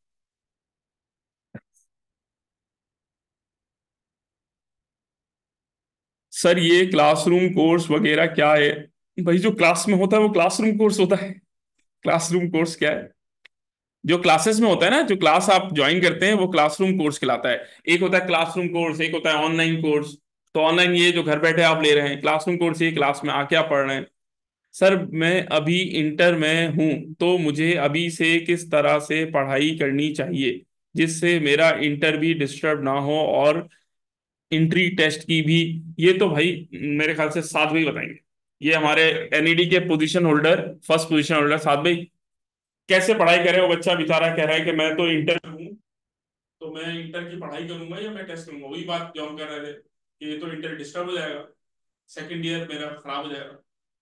सर ये क्लासरूम कोर्स वगैरह क्या है? भाई जो क्लास में होता है वो क्लासरूम कोर्स होता है। क्लासरूम कोर्स क्या है? जो क्लासेस में होता है ना, जो क्लास आप ज्वाइन करते हैं वो क्लासरूम कोर्स कहलाता है। एक होता है क्लासरूम कोर्स, एक होता है ऑनलाइन कोर्स। तो ऑनलाइन ये जो घर बैठे आप ले रहे हैं, क्लासरूम कोर्स ये क्लास में आके आप पढ़ रहे हैं। सर मैं अभी इंटर में हूँ, तो मुझे अभी से किस तरह से पढ़ाई करनी चाहिए जिससे मेरा इंटर भी डिस्टर्ब ना हो और एंट्री टेस्ट की भी? ये तो भाई मेरे ख्याल से साथ में ही बताएंगे। ये हमारे एनईडी के position holder, first position holder साथ भाई, कैसे पढ़ाई करे वो बच्चा बेचारा कह रहा है कि मैं तो इंटर हूँ, तो मैं इंटर की पढ़ाई करूंगा या मैं टेस्ट करूंगा। वही बात जो हम कर रहे थे कि ये तो इंटर डिस्टर्ब हो जाएगा, सेकंड ईयर मेरा खराब हो जाएगा।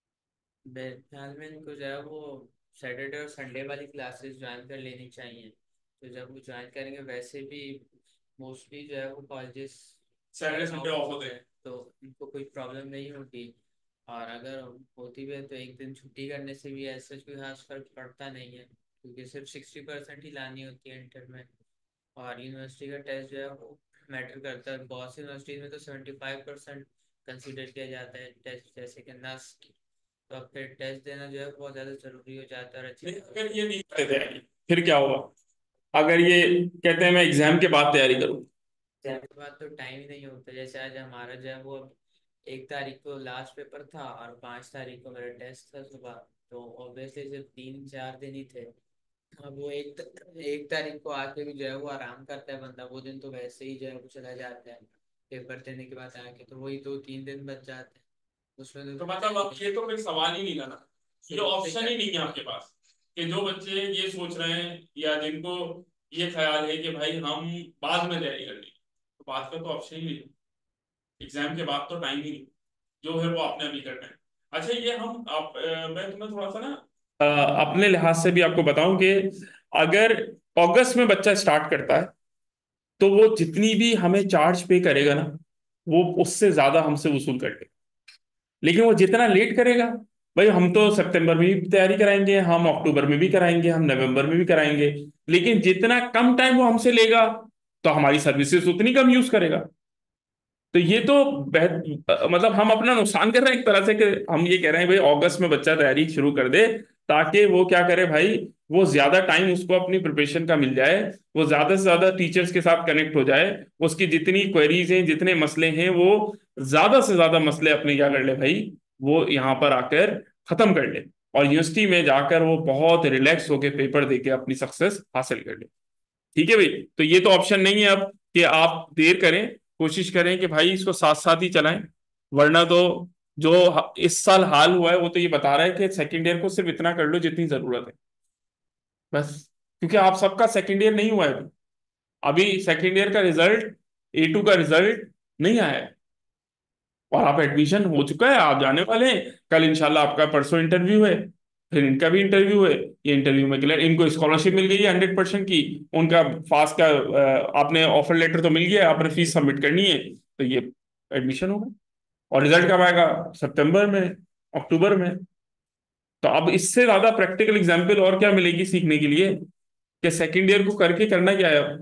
मेरे ख्याल में इनको जो है वो सैटरडे और संडे वाली क्लासेस ज्वाइन कर लेनी चाहिए। तो जब वो ज्वाइन करेंगे, वैसे भी मोस्टली जो है वो कॉलेजेस सैटरडे संडे ऑफ होते हैं। तो इनको कोई प्रॉब्लम नहीं होती। और अगर होती भी है तो एक दिन छुट्टी करने से भी ऐसा कोई खास फर्क पड़ता नहीं है, क्योंकि सिर्फ 60% ही लानी होती है इंटर में। और यूनिवर्सिटी का टेस्ट जो है वो मैटर करता है। बहुत सी यूनिवर्सिटीज में तो 75% कंसिडर किया जाता है टेस्ट, जैसे कि नस्ट। तो अब फिर टेस्ट देना जो है बहुत ज़्यादा ज़रूरी हो जाता है। और अच्छी अगर ये नहीं करते तैयारी फिर क्या होगा? अगर ये कहते हैं मैं एग्जाम के बाद तैयारी करूँ, एग्जाम के बाद तो टाइम ही नहीं होता। जैसे आज हमारा जो है वो 1 तारीख को लास्ट पेपर था और 5 तारीख को मेरा टेस्ट था सुबह। तो ऑब्वियसली सिर्फ 3-4 दिन ही थे। अब वो 1 तारीख को आके भी जो है वो आराम करता है बंदा, वो दिन तो वैसे ही जो है वो चला जाता है। पेपर देने के बाद आके तो वही 2-3 दिन बच जाते हैं उसमें। तो मतलब अब ये तो फिर सवाल ही नहीं लाना, ये ऑप्शन ही नहीं है आपके पास कि जो बच्चे ये सोच रहे हैं या जिनको ये ख्याल है कि भाई हम बाद में तैयारी कर लेंगे, तो बात का तो ऑप्शन ही नहीं है। एग्जाम के बाद तो टाइम ही नहीं, जो है वो आपने अभी करना है। अच्छा ये हम आप मैं तुम्हें थोड़ा सा ना अपने लिहाज से भी आपको बताऊं कि अगर अगस्त में बच्चा स्टार्ट करता है तो वो जितनी भी हमें चार्ज पे करेगा ना, वो उससे ज्यादा हमसे वसूल कर लेगा। लेकिन वो जितना लेट करेगा, भाई हम तो सितंबर में भी तैयारी कराएंगे, हम अक्टूबर में भी कराएंगे, हम नवंबर में भी कराएंगे, लेकिन जितना कम टाइम वो हमसे लेगा तो हमारी सर्विसेज उतनी कम यूज करेगा। तो ये तो मतलब हम अपना नुकसान कर रहे हैं एक तरह से कि हम ये कह रहे हैं भाई अगस्त में बच्चा तैयारी शुरू कर दे, ताकि वो क्या करे भाई, वो ज्यादा टाइम उसको अपनी प्रिपरेशन का मिल जाए, वो ज्यादा से ज्यादा टीचर्स के साथ कनेक्ट हो जाए, उसकी जितनी क्वेरीज हैं जितने मसले हैं वो ज्यादा से ज्यादा मसले अपने क्या कर ले भाई, वो यहाँ पर आकर खत्म कर ले, और यूनिवर्सिटी में जाकर वो बहुत रिलैक्स होकर पेपर देके अपनी सक्सेस हासिल कर ले। ठीक है भाई, तो ये तो ऑप्शन नहीं है अब कि आप देर करें, कोशिश करें कि भाई इसको साथ साथ ही चलाएं। वरना तो जो इस साल हाल हुआ है वो तो ये बता रहा है कि सेकेंड ईयर को सिर्फ इतना कर लो जितनी जरूरत है बस। क्योंकि आप सबका सेकेंड ईयर नहीं हुआ है अभी, अभी सेकेंड ईयर का रिजल्ट, A2 का रिजल्ट नहीं आया है, और आप एडमिशन हो चुका है, आप जाने वाले हैं कल इंशाल्लाह, आपका परसों इंटरव्यू है, फिर इनका भी इंटरव्यू है। ये इंटरव्यू में क्लियर, इनको स्कॉलरशिप मिल गई है 100% की, उनका फास्ट का आपने ऑफर लेटर तो मिल गया, आपने फीस सबमिट करनी है, तो ये एडमिशन होगा। और रिजल्ट कब आएगा? सितंबर में, अक्टूबर में। तो अब इससे ज्यादा प्रैक्टिकल एग्जाम्पल और क्या मिलेगी सीखने के लिए कि सेकेंड ईयर को करके करना क्या है?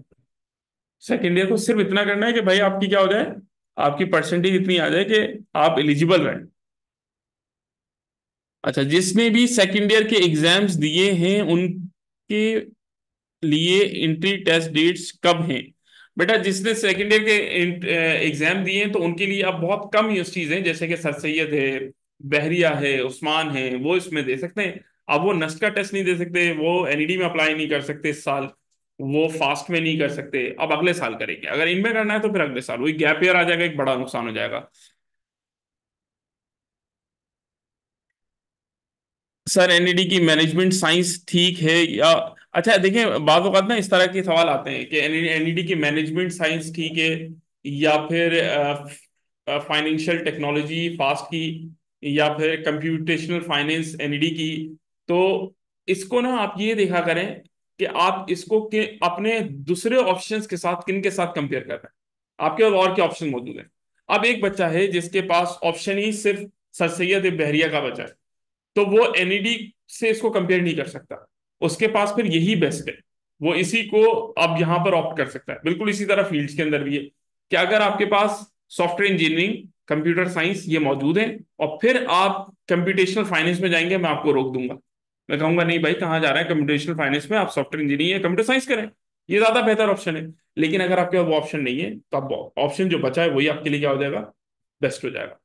सेकेंड ईयर को सिर्फ इतना करना है कि भाई आपकी क्या हो जाए, आपकी परसेंटेज इतनी आ जाए कि आप एलिजिबल रहें। अच्छा, जिसने भी सेकेंड ईयर के एग्जाम्स दिए हैं उनके लिए एंट्री टेस्ट डेट्स कब हैं? बेटा जिसने सेकेंड ईयर के एग्जाम दिए हैं तो उनके लिए अब बहुत कम यूनिवर्सिटीज हैं, जैसे कि सर सैयद है, बहरिया है, उस्मान है, वो इसमें दे सकते हैं। अब वो नस्ट का टेस्ट नहीं दे सकते, वो एनईडी में अप्लाई नहीं कर सकते इस साल, वो फास्ट में नहीं कर सकते, अब अगले साल करेंगे। अगर इनमें करना है तो फिर अगले साल, वही गैप ईयर आ जाएगा, एक बड़ा नुकसान हो जाएगा। सर एनईडी की मैनेजमेंट साइंस ठीक है या? अच्छा देखिए, बात वक्त ना इस तरह के सवाल आते हैं कि एनईडी की मैनेजमेंट साइंस ठीक है या फिर फाइनेंशियल टेक्नोलॉजी फास्ट की, या फिर कंप्यूटेशनल फाइनेंस एनईडी की। तो इसको ना आप ये देखा करें कि आप इसको के अपने दूसरे ऑप्शंस के साथ किन के साथ कंपेयर कर रहे हैं, आपके पास और क्या ऑप्शन मौजूद है। अब एक बच्चा है जिसके पास ऑप्शन ही सिर्फ सर सैयद बहरिया का बचा है, तो वो एनईडी से इसको कंपेयर नहीं कर सकता, उसके पास फिर यही बेस्ट है, वो इसी को अब यहां पर ऑप्ट कर सकता है। बिल्कुल इसी तरह फील्ड्स के अंदर भी है कि अगर आपके पास सॉफ्टवेयर इंजीनियरिंग, कंप्यूटर साइंस ये मौजूद है, और फिर आप कंप्यूटेशनल फाइनेंस में जाएंगे, मैं आपको रोक दूंगा, मैं कहूंगा नहीं भाई कहाँ जा रहा है कंप्यूटेशनल फाइनेंस में, आप सॉफ्टवेयर इंजीनियरिंग या कंप्यूटर साइंस करें, ये ज्यादा बेहतर ऑप्शन है। लेकिन अगर आपके पास वो ऑप्शन नहीं है तो अब ऑप्शन जो बचा है वही आपके लिए क्या हो जाएगा, बेस्ट हो जाएगा।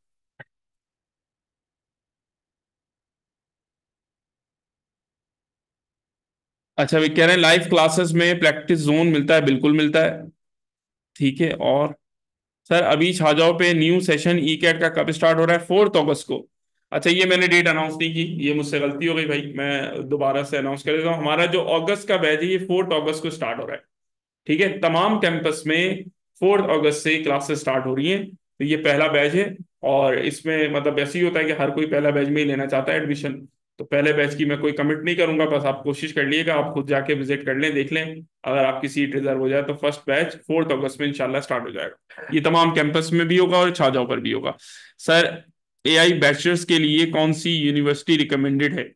अच्छा वे कह रहे हैं लाइव क्लासेस में प्रैक्टिस जोन मिलता है? बिल्कुल मिलता है। ठीक है, और सर अभी छाजाओं पे न्यू सेशन ई कैट का कब स्टार्ट हो रहा है? 4 अगस्त को। अच्छा, ये मैंने डेट अनाउंस नहीं की, ये मुझसे गलती हो गई भाई, मैं दोबारा से अनाउंस कर देता हूँ। हमारा जो अगस्त का बैच है ये 4 अगस्त को स्टार्ट हो रहा है। ठीक है, तमाम कैंपस में 4 अगस्त से क्लासेस स्टार्ट हो रही हैं, तो ये पहला बैच है। और इसमें मतलब ऐसे ही होता है कि हर कोई पहला बैच में ही लेना चाहता है एडमिशन, तो पहले बैच की मैं कोई कमिट नहीं करूंगा, बस आप कोशिश कर लीजिएगा, आप खुद जाके विजिट कर लें, देख लें, अगर आपकी सीट रिजर्व हो जाए तो फर्स्ट बैच 4 अगस्त में इंशाल्लाह स्टार्ट हो जाएगा। ये तमाम कैंपस में भी होगा और छाजाओं पर भी होगा। सर, एआई बैचलर्स के लिए कौन सी यूनिवर्सिटी रिकमेंडेड है?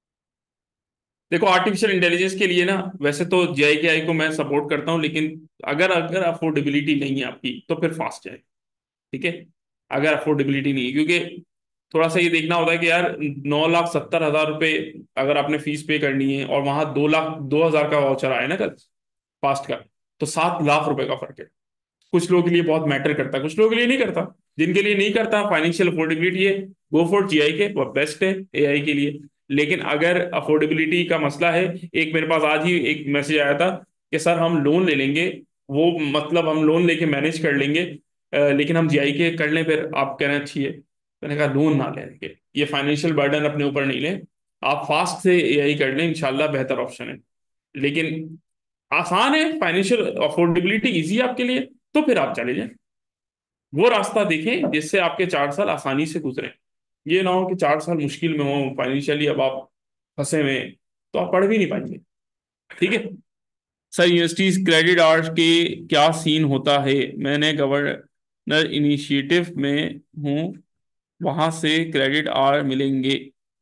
देखो, आर्टिफिशियल इंटेलिजेंस के लिए ना वैसे तो जेआईकेआई को मैं सपोर्ट करता हूँ, लेकिन अगर अगर अफोर्डेबिलिटी नहीं है आपकी तो फिर फास्ट जाए। ठीक है, अगर अफोर्डेबिलिटी नहीं है, क्योंकि थोड़ा सा ये देखना होता है कि यार 9,70,000 रुपये अगर आपने फीस पे करनी है और वहां 2,02,000 का वाउचर आया ना कल फास्ट का, तो 7 लाख रुपए का फर्क है। कुछ लोगों के लिए बहुत मैटर करता है, कुछ लोगों के लिए नहीं करता। जिनके लिए नहीं करता, फाइनेंशियल अफोर्डेबिलिटी है, गो फॉर जीआई के, वो बेस्ट है एआई के लिए। लेकिन अगर अफोर्डेबिलिटी का मसला है, एक मेरे पास आज ही एक मैसेज आया था कि सर हम लोन ले लेंगे, वो मतलब हम लोन लेके मैनेज कर लेंगे, लेकिन हम जीआई के कर लें, फिर आप कह रहे हैं अच्छी है। मैंने कहा लोन ना लेंगे, ये फाइनेंशियल बर्डन अपने ऊपर नहीं लें, आप फास्ट से एआई कर लें, इंशाल्लाह बेहतर ऑप्शन है। लेकिन आसान है, फाइनेंशियल अफोर्डेबिलिटी इजी है आपके लिए, तो फिर आप चले जाएं, वो रास्ता देखें जिससे आपके 4 साल आसानी से गुजरे। ये ना हो कि 4 साल मुश्किल में हो फाइनेंशियली, अब आप फंसे हुए हैं, तो आप पढ़ भी नहीं पाएंगे। ठीक है सर, यूनिवर्सिटीज क्रेडिट आवर्स के क्या सीन होता है? मैंने गवर्नर इनिशिएटिव में हूँ, वहां से क्रेडिट आवर मिलेंगे?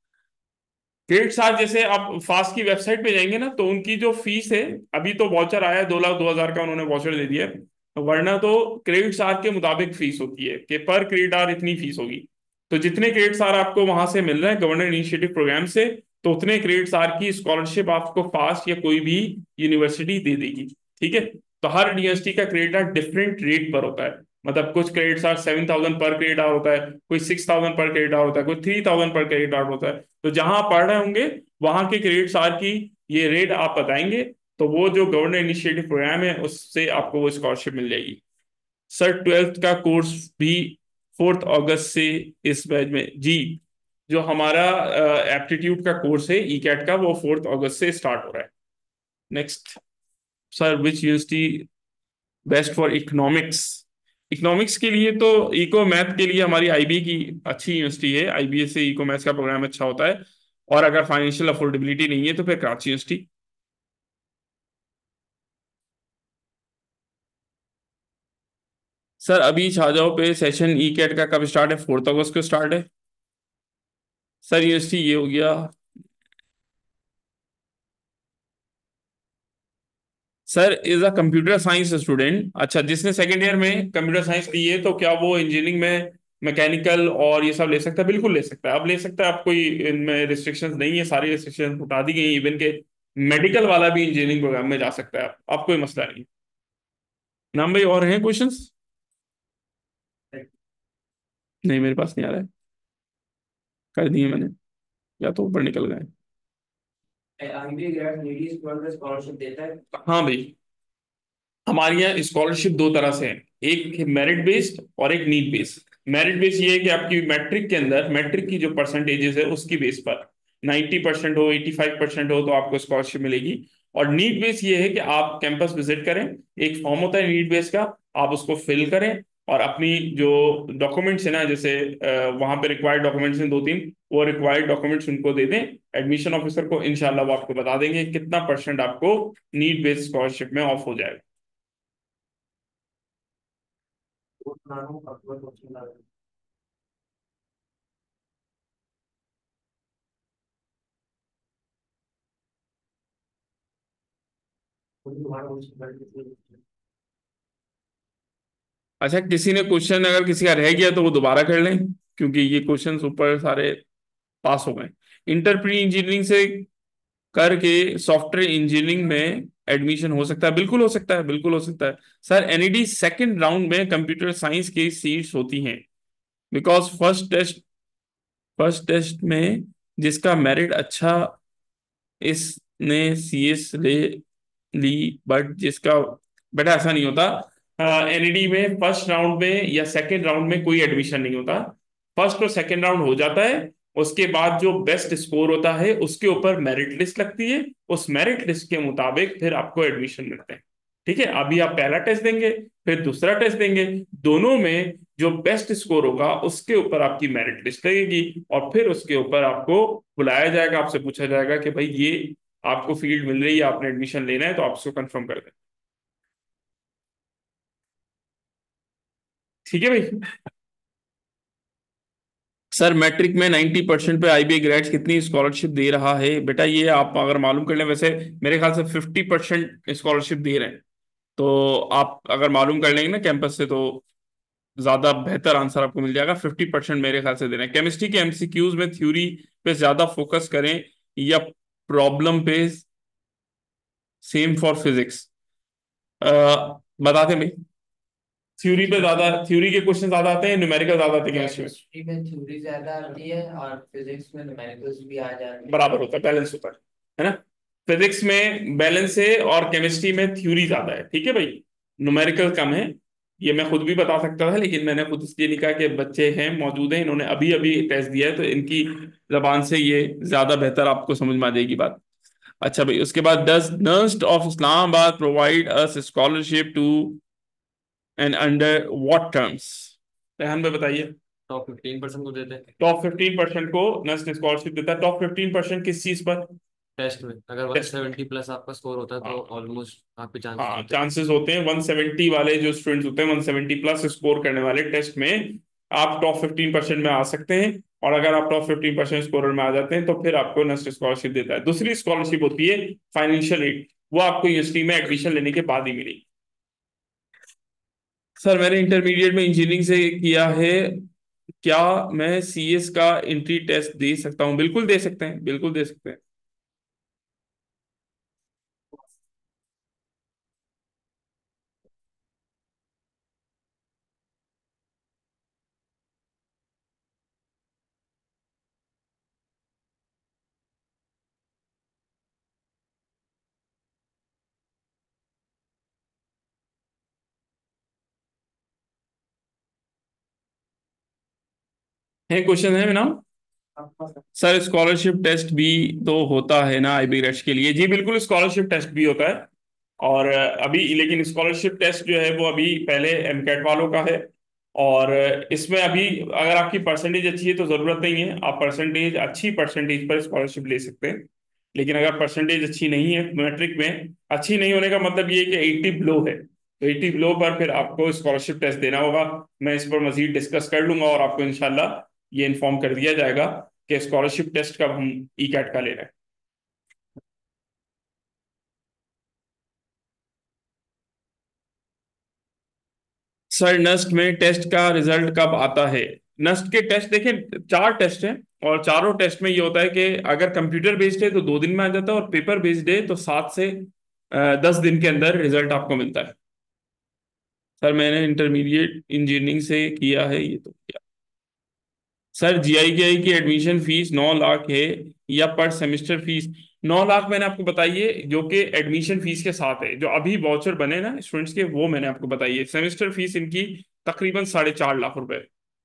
क्रेडिट चार्ज जैसे आप फास्ट की वेबसाइट पे जाएंगे ना, तो उनकी जो फीस है, अभी तो वॉचर आया है 2,02,000 का, उन्होंने वॉचर दे दिया है, वरना तो क्रेडिट चार्ज के मुताबिक फीस होती है कि पर क्रेडिट आवर इतनी फीस होगी। तो जितने क्रेडिट चार्ज आपको वहां से मिल रहे हैं गवर्नर इनिशिएटिव प्रोग्राम से, तो उतने क्रेडिट चार्ज की स्कॉलरशिप आपको फास्ट या कोई भी यूनिवर्सिटी दे देगी। ठीक है, तो हर यूनिवर्सिटी का क्रेडिट आवर डिफरेंट रेट पर होता है, मतलब कुछ क्रेडिट आवर 7,000 पर क्रेडिट आवर होता है, कोई 6,000 पर क्रेडिट आवर होता है, कोई 3,000 पर क्रेडिट आवर होता है। तो जहां आप पढ़ रहे होंगे वहां के क्रेडिट आवर की ये रेट आप बताएंगे, तो वो जो गवर्नर इनिशिएटिव प्रोग्राम है उससे आपको वो स्कॉलरशिप मिल जाएगी। सर, 12th का कोर्स भी 4 अगस्त से इस बैच में जी, जो हमारा एप्टीट्यूड का कोर्स है ई कैट का, वो 4 अगस्त से स्टार्ट हो रहा है। Next, sir which university best for economics? Economics के लिए तो इको मैथ के लिए हमारी आईबी की अच्छी यूनिवर्सिटी है, आईबीए से इको मैथ्स का प्रोग्राम अच्छा होता है। और अगर फाइनेंशियल अफोर्डेबिलिटी नहीं है तो फिर कराची यूनिवर्सिटी। सर, अभी छाजाओं पे सेशन ई कैट का कब स्टार्ट है? 4 अगस्त को स्टार्ट है। सर, यूनिवर्सिटी ये हो गया। Sir, is a computer science student, अच्छा जिसने सेकंड ईयर में कंप्यूटर साइंस ली है, तो क्या वो इंजीनियरिंग में मैकेनिकल और ये सब ले सकता है? बिल्कुल ले सकता है, अब ले सकता है, अब कोई इनमें रिस्ट्रिक्शंस नहीं है, सारी रिस्ट्रिक्शंस उठा दी गई, इवन के मेडिकल वाला भी इंजीनियरिंग प्रोग्राम में जा सकता है, अब कोई मसला नहीं। नाम भाई, और हैं क्वेश्चंस? नहीं, मेरे पास नहीं आ रहा है, कर दिए मैंने, या तो ऊपर निकल गए। आईबी ग्रेड नीडी स्कॉलरशिप देता है। हाँ भाई, हमारे यहाँ स्कॉलरशिप दो तरह से है, एक मेरिट बेस्ड और एक नीड बेस्ड। मेरिट बेस्ड ये है कि आपकी मैट्रिक के अंदर, मैट्रिक की जो परसेंटेजेस है उसकी बेस पर 90% हो, 85% हो, तो आपको स्कॉलरशिप मिलेगी। और नीड बेस ये है कि आप कैंपस विजिट करें, एक फॉर्म होता है नीड बेस का, आप उसको फिल करें और अपनी जो डॉक्यूमेंट्स है ना, जैसे वहां पे रिक्वायर्ड डॉक्यूमेंट्स हैं 2-3, वो रिक्वायर्ड डॉक्यूमेंट्स उनको दे दें एडमिशन ऑफिसर को, इंशाल्लाह वो आपको बता देंगे कितना परसेंट आपको नीड बेस्ड स्कॉलरशिप में ऑफ हो जाएगा। अच्छा, किसी ने क्वेश्चन अगर किसी का रह गया तो वो दोबारा कर लें, क्योंकि ये क्वेश्चंस ऊपर सारे पास हो गए। इंटरप्री इंजीनियरिंग से करके सॉफ्टवेयर इंजीनियरिंग में एडमिशन हो सकता है? बिल्कुल हो सकता है, बिल्कुल हो सकता है। सर, एनईडी सेकंड राउंड में कंप्यूटर साइंस की सीट्स होती हैं, बिकॉज फर्स्ट टेस्ट में जिसका मेरिट अच्छा, इसने सीएस ले ली, बट जिसका, बेटा ऐसा नहीं होता। एनईडी में फर्स्ट राउंड में या सेकंड राउंड में कोई एडमिशन नहीं होता, फर्स्ट और सेकंड राउंड हो जाता है, उसके बाद जो बेस्ट स्कोर होता है उसके ऊपर मेरिट लिस्ट लगती है, उस मेरिट लिस्ट के मुताबिक फिर आपको एडमिशन मिलते हैं। ठीक है, अभी आप पहला टेस्ट देंगे, फिर दूसरा टेस्ट देंगे, दोनों में जो बेस्ट स्कोर होगा उसके ऊपर आपकी मेरिट लिस्ट लगेगी, और फिर उसके ऊपर आपको बुलाया जाएगा, आपसे पूछा जाएगा कि भाई ये आपको फील्ड मिल रही है, आपने एडमिशन लेना है, तो आप उसको कंफर्म कर दें। ठीक है भाई। सर मैट्रिक में 90% पे IB ग्रेड्स कितनी स्कॉलरशिप दे रहा है? बेटा ये आप अगर मालूम कर लें, वैसे मेरे ख्याल से 50% स्कॉलरशिप दे रहे हैं, तो आप अगर मालूम कर लेंगे ना कैंपस से तो ज्यादा बेहतर आंसर आपको मिल जाएगा। 50% मेरे ख्याल से दे रहे हैं। केमिस्ट्री के MCQs में थ्योरी पे ज्यादा फोकस करें या प्रॉब्लम पे? Same for physics. बताते हैं भाई, थ्योरी पे ज्यादा, थ्योरी के क्वेश्चन ज्यादा आते हैं, न्यूमेरिकल ज्यादा आते हैं केमिस्ट्री में? केमिस्ट्री में थ्योरी ज्यादा आती है और फिजिक्स में न्यूमेरिकल्स भी आ जाते हैं। बराबर होता है, बैलेंस होता है ना? फिजिक्स में बैलेंस है और केमिस्ट्री में थ्योरी ज्यादा है। ठीक है भाई, न्यूमेरिकल कम है। ये मैं खुद भी बता सकता था, लेकिन मैंने खुद इसलिए लिखा कि बच्चे हैं मौजूद हैं, इन्होंने अभी अभी टेस्ट दिया है, तो इनकी जबान से ये ज्यादा बेहतर आपको समझ में आ जाएगी बात। अच्छा भाई, उसके बाद does NUST of Islamabad provide us scholarship to and under what terms? Rehan भाई बताइए। टॉप 15% को देते हैं टॉप 15% को नस्ट स्कॉलरशिप देता है। टॉप 15% किस चीज पर? टेस्ट में। अगर टेस्ट। 170 प्लस आपका स्कोर होता है तो हाँ, ऑलमोस्ट आपके चांसेस हाँ होते हैं। चांसेस होते हैं। 170 वाले जो स्टूडेंट्स होते हैं, 170 प्लस स्कोर करने वाले टेस्ट में आप टॉप 15% में आ सकते हैं, और अगर आप टॉप 15% स्कोरर में आ जाते हैं तो फिर आपको नेस्ट स्कॉलरशिप देता है। दूसरी स्कॉलरशिप होती है फाइनेंशियल एड, वो आपको यूनिवर्सिटी में एडमिशन लेने के बाद ही मिलेगी। सर मैंने इंटरमीडिएट में इंजीनियरिंग से किया है, क्या मैं CS का एंट्री टेस्ट दे सकता हूँ? बिल्कुल दे सकते हैं, बिल्कुल दे सकते हैं। है क्वेश्चन है ना? सर स्कॉलरशिप टेस्ट भी तो होता है ना IB रश के लिए? जी बिल्कुल, स्कॉलरशिप टेस्ट भी होता है। और अभी लेकिन स्कॉलरशिप टेस्ट जो है वो अभी पहले MCAT वालों का है, और इसमें अभी अगर आपकी परसेंटेज अच्छी है तो ज़रूरत नहीं है, आप परसेंटेज, अच्छी परसेंटेज पर स्कॉलरशिप ले सकते हैं। लेकिन अगर परसेंटेज अच्छी नहीं है मैट्रिक में, अच्छी नहीं होने का मतलब ये है कि 80 बिलो है, तो 80 बिलो पर फिर आपको स्कॉलरशिप टेस्ट देना होगा। मैं इस पर मजीद डिस्कस कर लूंगा और आपको इंशाल्लाह ये इन्फॉर्म कर दिया जाएगा कि स्कॉलरशिप टेस्ट कब हम ECAT का ले रहे हैं। सर नस्ट में टेस्ट का रिजल्ट कब आता है? नस्ट के टेस्ट देखें, 4 टेस्ट हैं, और चारों टेस्ट में ये होता है कि अगर कंप्यूटर बेस्ड है तो 2 दिन में आ जाता है, और पेपर बेस्ड है तो 7 से 10 दिन के अंदर रिजल्ट आपको मिलता है। सर मैंने इंटरमीडिएट इंजीनियरिंग से किया है, ये तो किया। सर GIGI की एडमिशन फीस 9 लाख है या पर सेमेस्टर फीस? 9 लाख मैंने आपको बताई है, जो कि एडमिशन फीस के साथ है, जो अभी वाउचर बने ना स्टूडेंट्स के, वो मैंने आपको बताई है। सेमेस्टर फीस इनकी तकरीबन 4.5 लाख रुपए।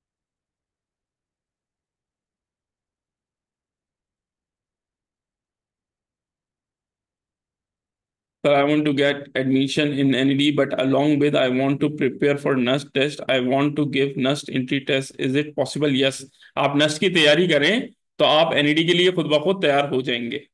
So I want to get admission in NED, but along with I want to prepare for NUST test. I want to give NUST entry test. Is it possible? Yes. आप NUST की तैयारी करें तो आप NED के लिए खुद ब खुद तैयार हो जाएंगे।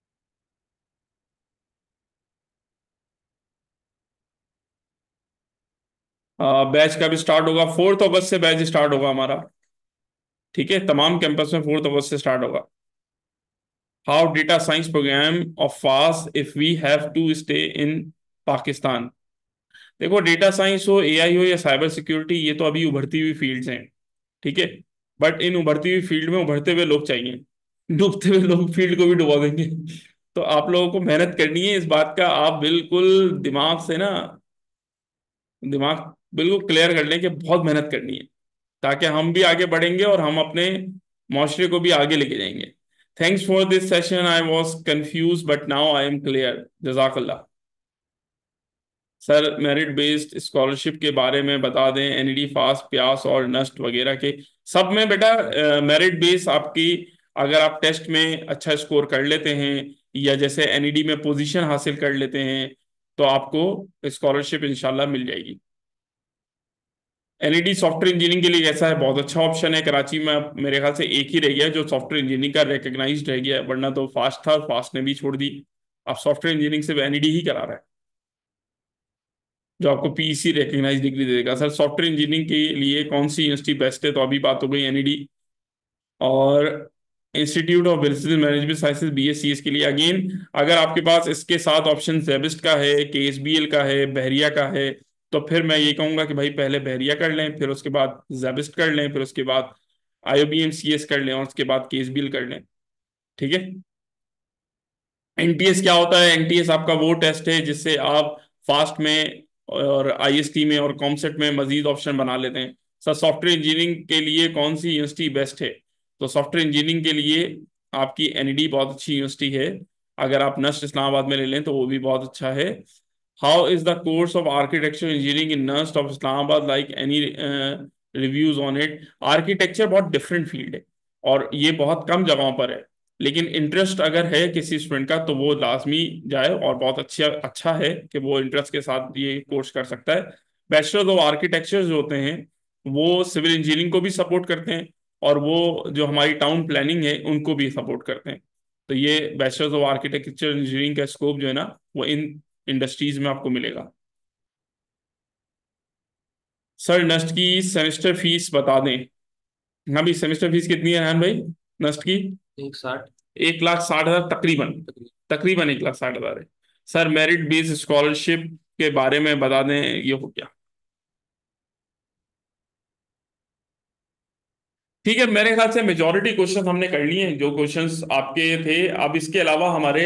बैच कब स्टार्ट होगा? 4 अगस्त से बैच स्टार्ट होगा हमारा। ठीक है, तमाम कैंपस में 4 अगस्त से स्टार्ट होगा। How data science program of FAST if we have to stay in Pakistan? देखो, डेटा साइंस हो, AI हो या साइबर सिक्योरिटी, ये तो अभी उभरती हुई फील्ड्स हैं। ठीक है, बट इन उभरती हुई फील्ड में उभरते हुए लोग चाहिए, डूबते हुए लोग फील्ड को भी डुबा देंगे। तो आप लोगों को मेहनत करनी है, इस बात का आप बिल्कुल दिमाग से ना, दिमाग बिल्कुल क्लियर कर लें कि बहुत मेहनत करनी है, ताकि हम भी आगे बढ़ेंगे और हम अपने माशरे को भी आगे लेके जाएंगे। Thanks for this session, I was confuse but now I am clear. जजाकल्ला। सर मेरिट बेस्ड स्कॉलरशिप के बारे में बता दें, एनईडी, फास्ट, प्यास और नस्ट वगैरह के सब में बेटा मेरिट बेस आपकी, अगर आप टेस्ट में अच्छा स्कोर कर लेते हैं या जैसे एनईडी में पोजीशन हासिल कर लेते हैं तो आपको स्कॉलरशिप इंशाल्लाह मिल जाएगी। एनईडी सॉफ्टवेयर इंजीनियरिंग के लिए कैसा है, बहुत अच्छा ऑप्शन है। कराची में अब मेरे ख्याल से एक ही रह गया है जो सॉफ्टवेयर इंजीनियरिंग का रिकग्नाइज्ड रह गया है, वरना तो फास्ट था, फास्ट ने भी छोड़ दी। अब सॉफ्टवेयर इंजीनियरिंग सिर्फ एनईडी ही करा रहा है जो आपको पीईसी रिकग्नाइज डिग्री देगा। सर सॉफ्टवेयर इंजीनियरिंग के लिए कौन सी यूनिवर्सिटी बेस्ट है, तो अभी बात हो गई एनईडी। और institute of business management sciences BSCS के लिए अगेन, अगर आपके पास इसके साथ ऑप्शन जेबिस्ट का है, केएसबीएल का है, बहरिया का है, तो फिर मैं ये कहूंगा कि भाई पहले बहरिया कर लें, फिर उसके बाद जेबिस्ट कर लें, फिर उसके बाद आईओबीएम सीएस कर लें और उसके बाद केएसबीएल कर लें। ठीक है। एनटीएस क्या होता है, एनटीएस आपका वो टेस्ट है जिससे आप फास्ट में और आईएसटी में और कॉमसेट में मजीद ऑप्शन बना लेते हैं। सर सॉफ्टवेयर इंजीनियरिंग के लिए कौन सी यूनिवर्सिटी बेस्ट है, तो सॉफ्टवेयर इंजीनियरिंग के लिए आपकी एनईडी बहुत अच्छी यूनिवर्सिटी है। अगर आप नस्ट इस्लामाबाद में ले लें तो वो भी बहुत अच्छा है। How is the course of architecture engineering in NUST of Islamabad, like any reviews on it. Architecture बहुत डिफरेंट फील्ड है और ये बहुत कम जगहों पर है, लेकिन इंटरेस्ट अगर है किसी स्टूडेंट का तो वो लाजमी जाए और बहुत अच्छा अच्छा है कि वो इंटरेस्ट के साथ ये कोर्स कर सकता है। बैचलर्स ऑफ आर्किटेक्चर जो होते हैं वो सिविल इंजीनियरिंग को भी सपोर्ट करते हैं और वो जो हमारी टाउन प्लानिंग है उनको भी सपोर्ट करते हैं। तो ये बैचलर्स ऑफ आर्किटेक्चर इंजीनियरिंग का स्कोप जो है ना वो इन इंडस्ट्रीज में आपको मिलेगा। सर नस्ट की सेमेस्टर फीस बता दें। हाँ भाई, सेमेस्टर फीस कितनी है रेहान भाई नस्ट की? 160। 1,60,000 तकरीबन, तकरीबन 1,60,000 है। सर मेरिट बेस्ड स्कॉलरशिप के बारे में बता दें, ये हो गया। ठीक है, मेरे ख्याल से मेजॉरिटी क्वेश्चंस हमने कर लिए हैं जो क्वेश्चंस आपके थे। अब इसके अलावा हमारे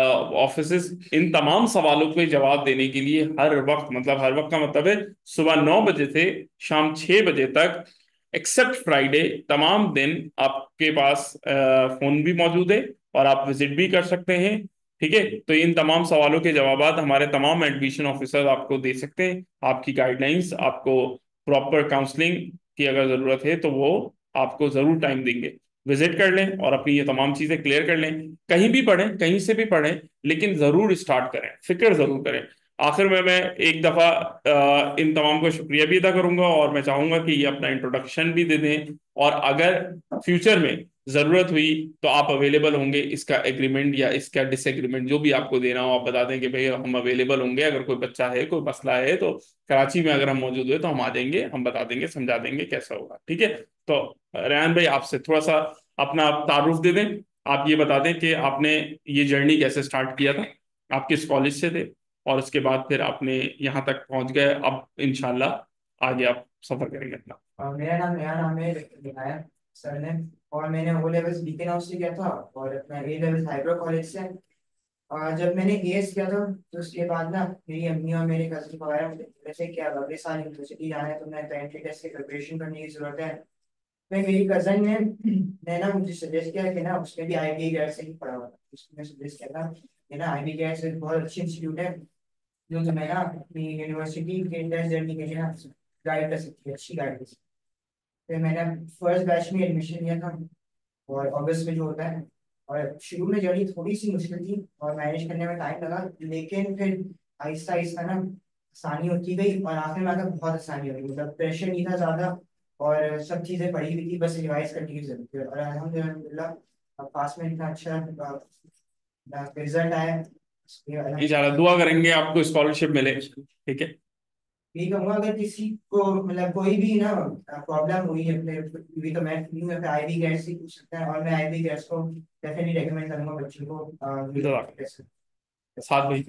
ऑफिसेस इन तमाम सवालों के जवाब देने के लिए हर वक्त, मतलब हर वक्त का मतलब है सुबह 9 बजे से शाम 6 बजे तक, एक्सेप्ट फ्राइडे, तमाम दिन आपके पास फोन भी मौजूद है और आप विजिट भी कर सकते हैं। ठीक है, तो इन तमाम सवालों के जवाब हमारे तमाम एडमिशन ऑफिसर आपको दे सकते हैं। आपकी गाइडलाइंस, आपको प्रॉपर काउंसलिंग की अगर जरूरत है तो वो आपको जरूर टाइम देंगे। विजिट कर लें और अपनी ये तमाम चीजें क्लियर कर लें। कहीं भी पढ़ें, कहीं से भी पढ़ें, लेकिन जरूर स्टार्ट करें, फिक्र जरूर करें। आखिर में मैं एक दफा इन तमाम को शुक्रिया भी अदा करूंगा और मैं चाहूंगा कि ये अपना इंट्रोडक्शन भी दे दें और अगर फ्यूचर में जरूरत हुई तो आप अवेलेबल होंगे, इसका एग्रीमेंट या इसका डिसएग्रीमेंट जो भी आपको देना हो आप बता दें कि भाई हम अवेलेबल होंगे, अगर कोई बच्चा है, कोई मसला है तो कराची में अगर हम मौजूद हुए तो हम आ जाएंगे, हम बता देंगे, समझा देंगे कैसा होगा। ठीक है। तो रेहान भाई आपसे थोड़ा सा अपना आप तारुफ दे दें। आप ये बता दें कि आपने ये जर्नी कैसे स्टार्ट किया था, आप किस कॉलेज से थे और उसके बाद फिर आपने यहाँ तक पहुंच गए, अब इंशाल्लाह आगे आप सफर करेंगे अपना। मेरा नाम है विनायक सर ने। और मैंने ओ लेवल्स बीके नाउ से किया था और अपना ए लेवल्स हाइब्रो कॉलेज से। और जब मैंने एएस किया था तो उसके बाद ना मेरी अम्मी और मेरे कजिन वगैरह मुझे जैसे कि अब अगले साल यूनिवर्सिटी जाना है तो मैं एंट्री टेस्ट की प्रिपरेशन करने की जरूरत है। मैं मेरी कजन ने ना मुझे सजेस्ट किया कि ना उसने भी आईबी गैर से ही पढ़ा हुआ था, उसने सजेस्ट किया था कि ना आईबी गैर से बहुत अच्छी इंस्टीट्यूट है जो तुम्हें ना अपनी यूनिवर्सिटी के टेस्ट जर्नी के लिए ना गाइड कर सकती है, अच्छी गाइड कर सकती है। फिर मैंने फर्स्ट बैच में एडमिशन लिया था और अगस्त में जो होता है। और शुरू में जर्नी थोड़ी सी मुश्किल थी और मैनेज करने में टाइम लगा, लेकिन फिर आहिस्ता आहिस्ता ना आसानी होती गई और आखिर में आकर बहुत आसानी हो गई। मतलब प्रेशर नहीं था ज्यादा और सब चीजें पढ़ी हुई थी, बस रिवाइज करने की जरूरत है। और अल्हम्दुलिल्लाह अब पास में इतना अच्छा रिजल्ट आया। इंशाल्लाह दुआ करेंगे आपको स्कॉलरशिप मिले। ठीक है। यही कहूंगा अगर किसी को मतलब कोई भी ना प्रॉब्लम हुई है भी तो मैं फ्री में आईबी गैस से पूछ सकता है और मैं आईबी गैस को डेफिनेटली रेकमेंड करूंगा बच्चों को कैसे। साथ भाई।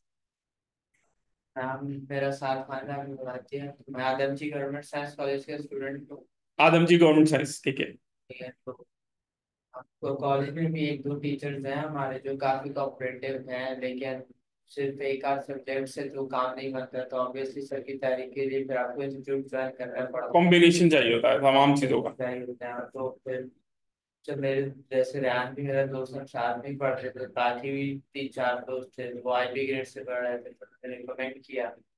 नाम मेरा साथ खाना भारती है। मैं आदमजी गवर्नमेंट साइंस कॉलेज के स्टूडेंट हूँ। Adamjee government science. ठीक है। ठीक है, तो कॉलेज में भी एक दो टीचर्स हैं हमारे जो काफी कोऑपरेटिव हैं, लेकिन सिर्फ एक आध सब्जेक्ट से जो काम नहीं बनता तो ऑब्वियसली सर की तैयारी के लिए फिर आपको इंस्टीट्यूट ज्वाइन करना पड़ता कॉम्बिनेशन चाहिए होता है तमाम चीजों का। चाहिए होता है। तो फिर जब मेरे जैसे रेहान भी मेरा दोस्त, हम साथ में ही पढ़ रहे थे, बाकी भी तीन चार दोस्त थे वो आईबी ग्रेड से पढ़ रहे थे, तो मैंने रिकमेंड किया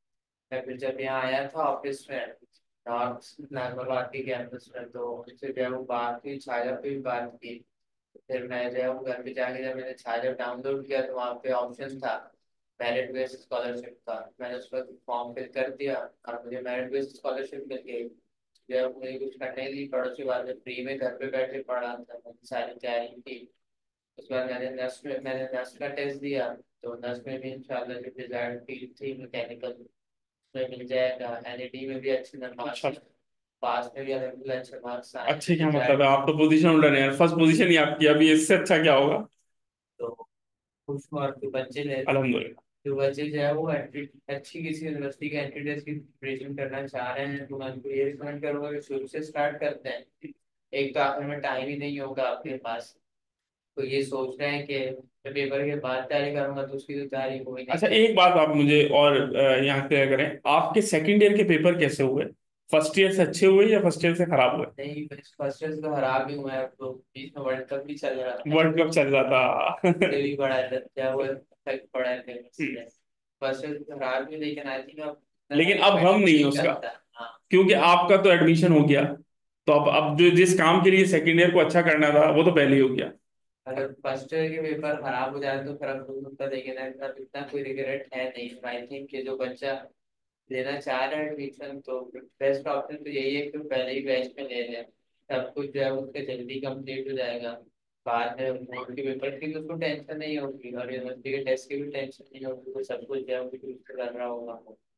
मैं फिर जब यहाँ आया था ऑफिस में नॉर्थ नागरबाग के कैंपस में, तो उनसे जो है वो बात हुई, छाया पे भी बात की। फिर मैं जो है वो घर पे जाके जब मैंने छाया डाउनलोड किया तो वहाँ पे ऑप्शन था मेरिट बेस्ड स्कॉलरशिप का। मैंने उस पर फॉर्म फिल कर दिया और मुझे मेरिट बेस्ड स्कॉलरशिप मिल गई। जो है मुझे कुछ करने की पड़ोसी वाले फ्री में घर पे बैठे पढ़ा था, मैंने सारी तैयारी की। उसके बाद मैंने नर्स का टेस्ट दिया। तो नर्स में भी इंशाल्लाह जो डिजायर्ड फील्ड थी मैकेनिकल में मिल जाएगा। एनईटी में भी अच्छे नंबर, अच्छा। पास में भी अल्हम्दुलिल्लाह अच्छे मार्क्स आए अच्छे क्या मतलब डिजायर्ड। है, आप तो पोजीशन होल्डर हैं यार, फर्स्ट पोजीशन ही आपकी, अभी इससे अच्छा क्या होगा। तो कुछ और जो बच्चे ले अल्हम्दुलिल्लाह। जो बच्चे जो है वो एंट्री अच्छी किसी यूनिवर्सिटी के एंट्री टेस्ट की प्रिपरेशन करना चाह रहे हैं, तो मैं उनको ये रिकमेंड करूंगा कि शुरू से स्टार्ट करते हैं। एक तो आखिर में टाइम ही नहीं होगा आपके पास, तो ये सोच रहे हैं कि मैं पेपर के बाद तैयारी करूंगा तो उसकी तो तैयारी हो ही नहीं अच्छा, सकती। एक बात आप मुझे और यहाँ क्लियर करें, आपके सेकंड ईयर के पेपर कैसे हुए? फर्स्ट ईयर से अच्छे हुए या फर्स्ट ईयर से खराब हुए? नहीं, फर्स्ट ईयर तो खराब ही हुआ है, अब तो बीच में वर्ल्ड कप भी चल रहा है, वर्ल्ड कप चल रहा था। उससे भी बड़ा क्या वो इफेक्ट पड़ा है पेपर हम्म। में। फर्स्ट ईयर तो खराब भी, लेकिन आई थिंक अब इतना लेकिन अब इफेक्ट हम नहीं है नहीं उसका, करता। हाँ, क्योंकि आपका तो एडमिशन हो गया। तो अब जो जिस काम के लिए सेकंड ईयर को अच्छा करना था वो तो पहले ही हो गया। अगर फर्स्ट ईयर के पेपर खराब हो जाए तो फिर अब उनका देखें, अब इतना कोई रिग्रेट है नहीं। आई थिंक कि जो बच्चा लेना चाह रहा है एडमिशन, तो बेस्ट ऑप्शन तो यही है कि वो पहले ही बैच में ले लें। सब कुछ जो है उसका जल्दी कंप्लीट हो जाएगा। बाद में बोर्ड के पेपर की तो उसको टेंशन नहीं होगी, और यूनिवर्सिटी के टेस्ट की भी टेंशन नहीं होगी, वो सब कुछ जो है वो यूज कर रहा होगा।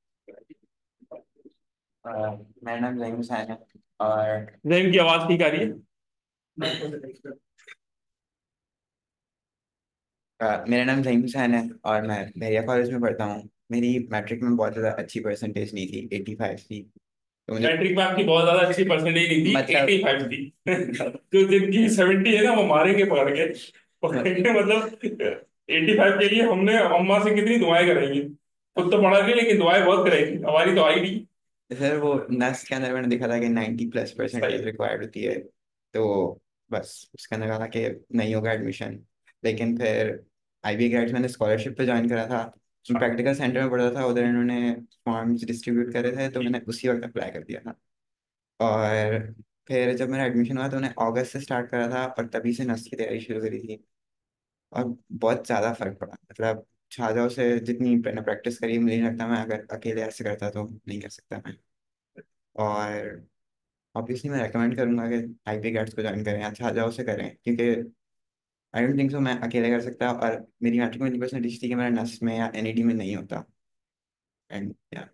मेरा नाम जहीम हुसैन है और जहीम की आवाज ठीक आ रही है? मेरा नाम जहीम हुसैन है और मैं बहरिया कॉलेज में पढ़ता हूँ। मेरी मैट्रिक में बहुत ज़्यादा अच्छी परसेंटेज नहीं थी, 85 थी। तो मुझे मैट्रिक में आपकी बहुत ज्यादा अच्छी परसेंटेज नहीं थी, मतलब 85 थी। तो जिनकी 70 है ना वो मारेंगे पकड़ के, पकड़ेंगे मतलब। 85 के लिए हमने अम्मा से कितनी दुआएं कराई हैं। खुद तो पढ़ा नहीं लेकिन दुआएं बहुत कराई थी, हमारी तो आई नहीं। सर वो नस्ट के अंदर मैंने देखा था कि 90+ सही। परसेंटेज रिक्वायर्ड होती है। तो बस उसके अंदर कहा कि नहीं होगा एडमिशन। लेकिन फिर IB ग्रेड्स मैंने स्कॉलरशिप पे ज्वाइन करा था। प्रैक्टिकल सेंटर में पढ़ा था, उधर इन्होंने फॉर्म्स डिस्ट्रीब्यूट करे थे, तो मैंने उसी वक्त अप्लाई कर दिया था। और फिर जब मेरा एडमिशन हुआ तो मैंने अगस्त से स्टार्ट करा था और तभी से नस्ट की तैयारी शुरू करी थी। और बहुत ज़्यादा फर्क पड़ा, मतलब छाजाओं से जितनी मैंने प्रैक्टिस करी, मुझे नहीं लगता मैं अगर अकेले ऐसे करता तो नहीं कर सकता मैं। और ऑब्वियसली मैं रेकमेंड करूंगा कि IB गार्ड्स को ज्वाइन करें, अच्छा आ जाओ से करें, क्योंकि आई डोंट थिंक सो मैं अकेले कर सकता। और मेरी मैट्रिक में 20% थी कि मेरा नस्ट में या NED में नहीं होता। एंड या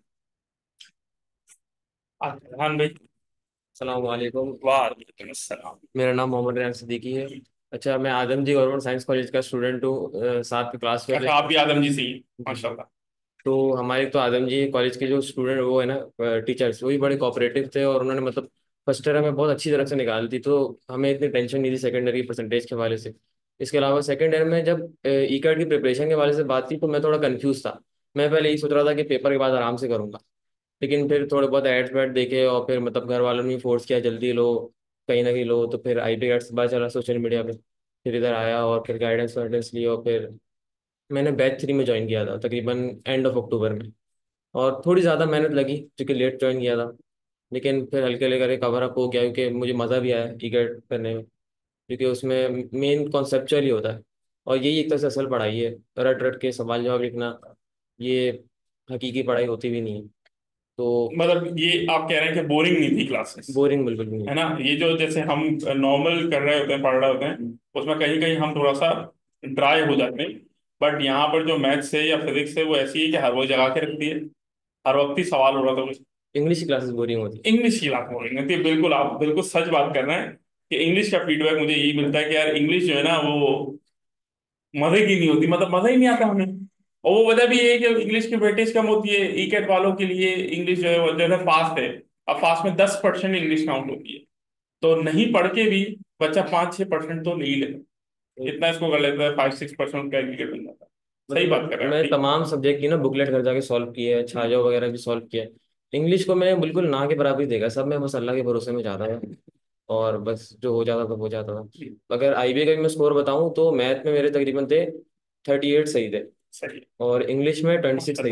हाँ भाई। अस्सलाम वालेकुम। वालेकुम अस्सलाम। मेरा नाम मोहम्मद रेहान सिद्दीकी है। अच्छा, मैं Adamjee government science college का स्टूडेंट हूँ, 7वीं क्लास में। अच्छा, आप भी आदम जी से ही? माशाल्लाह। तो हमारे तो आदम जी कॉलेज के जो स्टूडेंट वो है ना, टीचर्स, वही बड़े कोऑपरेटिव थे और उन्होंने मतलब फर्स्ट ईयर हमें बहुत अच्छी तरह से निकाल दी, तो हमें इतनी टेंशन नहीं थी सेकेंडरी परसेंटेज के हवाले से। इसके अलावा सेकेंड ईयर में जब ई कैट की प्रिपरेशन के हवाले से बात थी तो मैं थोड़ा कंफ्यूज था। मैं पहले यही सोच रहा था कि पेपर के बाद आराम से करूंगा, लेकिन फिर थोड़े बहुत एड्स वैड देखे और फिर मतलब घर वालों ने फोर्स किया जल्दी लो, कहीं ना कहीं लो, तो फिर IB गाइड्स से पता चला सोशल मीडिया पे, फिर इधर आया और फिर गाइडेंस वाइडेंस ली और फिर मैंने बैच 3 में ज्वाइन किया था तकरीबन एंड ऑफ अक्टूबर में। और थोड़ी ज़्यादा मेहनत लगी क्योंकि लेट ज्वाइन किया था, लेकिन फिर हल्के लेकर कवर अप हो गया क्योंकि मुझे मज़ा भी आया ई कैट करने में, क्योंकि उसमें मेन कॉन्सेप्चुअल ही होता है और यही एक तरह से असल पढ़ाई है। रट रट के सवाल जवाब लिखना, ये हकीकी पढ़ाई होती भी नहीं है। तो मतलब ये आप कह रहे हैं कि बोरिंग नहीं थी क्लासेस, बोरिंग बिल्कुल भी नहीं। है ना? ये जो जैसे हम नॉर्मल कर रहे होते हैं, पढ़ रहे होते हैं, उसमें कहीं कहीं हम थोड़ा सा ड्राई हो जाते हैं। बट यहाँ पर जो मैथ्स है या फिजिक्स है वो ऐसी है कि हर वो जगा के रखती है, हर वक्त ही सवाल हो रहा था कुछ। इंग्लिश की क्लासेस बोरिंग होती है। इंग्लिश की बात हो रही है, बिल्कुल आप बिल्कुल सच बात कर रहे हैं कि इंग्लिश का फीडबैक मुझे यही मिलता है कि यार इंग्लिश जो है ना वो मजे की नहीं होती, मतलब मजा ही नहीं आता हमें। और वो वजह भी ये है कि इंग्लिश की वेटेज कम होती है। ई कैट वालों के लिए इंग्लिश जो है वो जैसे फास्ट है, अब फास्ट में 10% इंग्लिश काउंट होती है। तो नहीं पढ़ के भी बच्चा 5-6% तो ले ही लेता, इतना इसको कर लेता है, 5-6% का एग्रीगेट बन जाता है। सही बात मतलब कर रहे हैं आप, मैं ठीक। तमाम सब्जेक्ट की ना बुकलेट घर जाके सॉल्व की है, छाजो वगैरह भी सॉल्व किया है। इंग्लिश को मैं बिल्कुल ना के बराबर ही देखा सब, मैं बस अल्लाह के भरोसे में जाता था और बस जो हो जाता था हो जाता था। अगर IB का भी मैं स्कोर बताऊं तो मैथ में मेरे तकरीबन थे 38 सही थे सही है। और इंग्लिश में 26 सही माशाल्लाह। थे।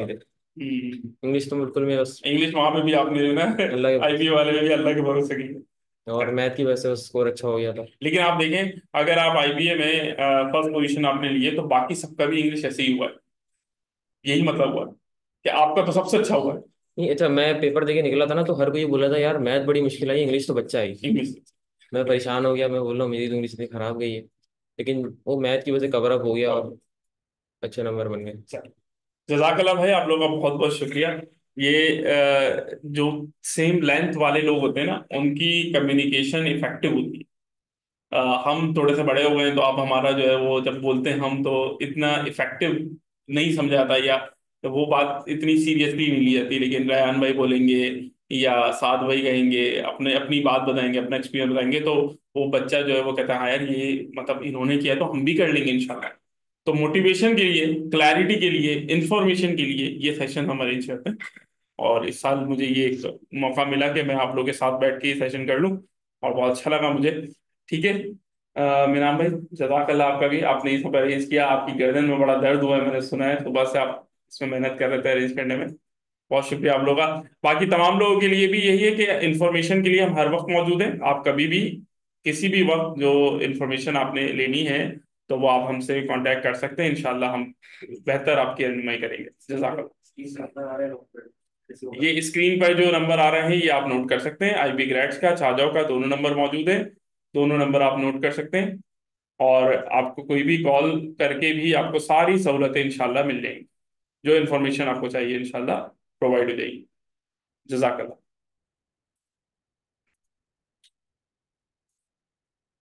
इंग्लिश तो बिल्कुल में बस इंग्लिश वहां पे भी आपने जो ना अल्लाह के आईबीए वाले में भी अल्लाह के भरोसे की। और मैथ की वजह से स्कोर अच्छा हो गया था। लेकिन आप देखें, अगर आप आईबीए में फर्स्ट पोजीशन आपने लिए तो बाकी सबका भी इंग्लिश ऐसे ही हुआ है। यही मतलब हुआ है कि आपका तो सबसे अच्छा हुआ है नहीं अच्छा, मैं पेपर देके निकला था ना तो हर कोई बोला था यार मैथ बड़ी मुश्किल आई, इंग्लिश तो बच्चा आई। इंग्लिश। मैं परेशान हो गया, मैं बोल रहा हूँ मेरी तो इंग्लिश इतनी खराब गई है, लेकिन वो मैथ की वजह से कवर अप हो गया और अच्छे नंबर बन गए। जजाकल्ला भाई, आप लोगों का बहुत बहुत शुक्रिया। ये जो सेम लेंथ वाले लोग होते हैं ना, उनकी कम्युनिकेशन इफेक्टिव होती है। हम थोड़े से बड़े हो गए हैं तो अब हमारा जो है वो जब बोलते हैं हम तो इतना इफेक्टिव नहीं समझा जाता, या तो वो बात इतनी सीरियसली नहीं ली जाती। लेकिन रयान भाई बोलेंगे या साद भाई कहेंगे, अपने अपनी बात बताएंगे, अपना एक्सपीरियंस बताएंगे, तो वो बच्चा जो है वो कहता है हाँ यार ये मतलब इन्होंने किया तो हम भी कर लेंगे इंशाल्लाह। तो मोटिवेशन के लिए, क्लैरिटी के लिए, इंफॉर्मेशन के लिए ये सेशन हम अरेंज करते हैं। और इस साल मुझे ये एक मौका मिला कि मैं आप लोगों के साथ बैठ के ये सेशन कर लूँ, और बहुत अच्छा लगा मुझे। ठीक है, मीनाम भाई, जज़ाकल्लाह आपका भी, आपने ये सब अरेंज किया। आपकी गर्दन में बड़ा दर्द हुआ है, मैंने सुना है, सुबह से आप इसमें मेहनत कर रहे थे अरेंज करने में। बहुत शुक्रिया आप लोगों का। बाकी तमाम लोगों के लिए भी यही है कि इंफॉर्मेशन के लिए हम हर वक्त मौजूद हैं। आप कभी भी किसी भी वक्त जो इंफॉर्मेशन आपने लेनी है तो वो आप हमसे कांटेक्ट कर सकते हैं, इंशाल्लाह हम बेहतर आपकी रहनुमाई करेंगे। जज़ाकल्लाह। ये स्क्रीन पर जो नंबर आ रहे हैं ये आप नोट कर सकते हैं, आईबी ग्रेड्स का, छाजाओं का, दोनों नंबर मौजूद है। दोनों नंबर आप नोट कर सकते हैं, और आपको कोई भी कॉल करके भी आपको सारी सहूलतें इंशाल्लाह मिल जाएंगी। जो इन्फॉर्मेशन आपको चाहिए इंशाल्लाह प्रोवाइड हो जाएगी। जज़ाकल्लाह।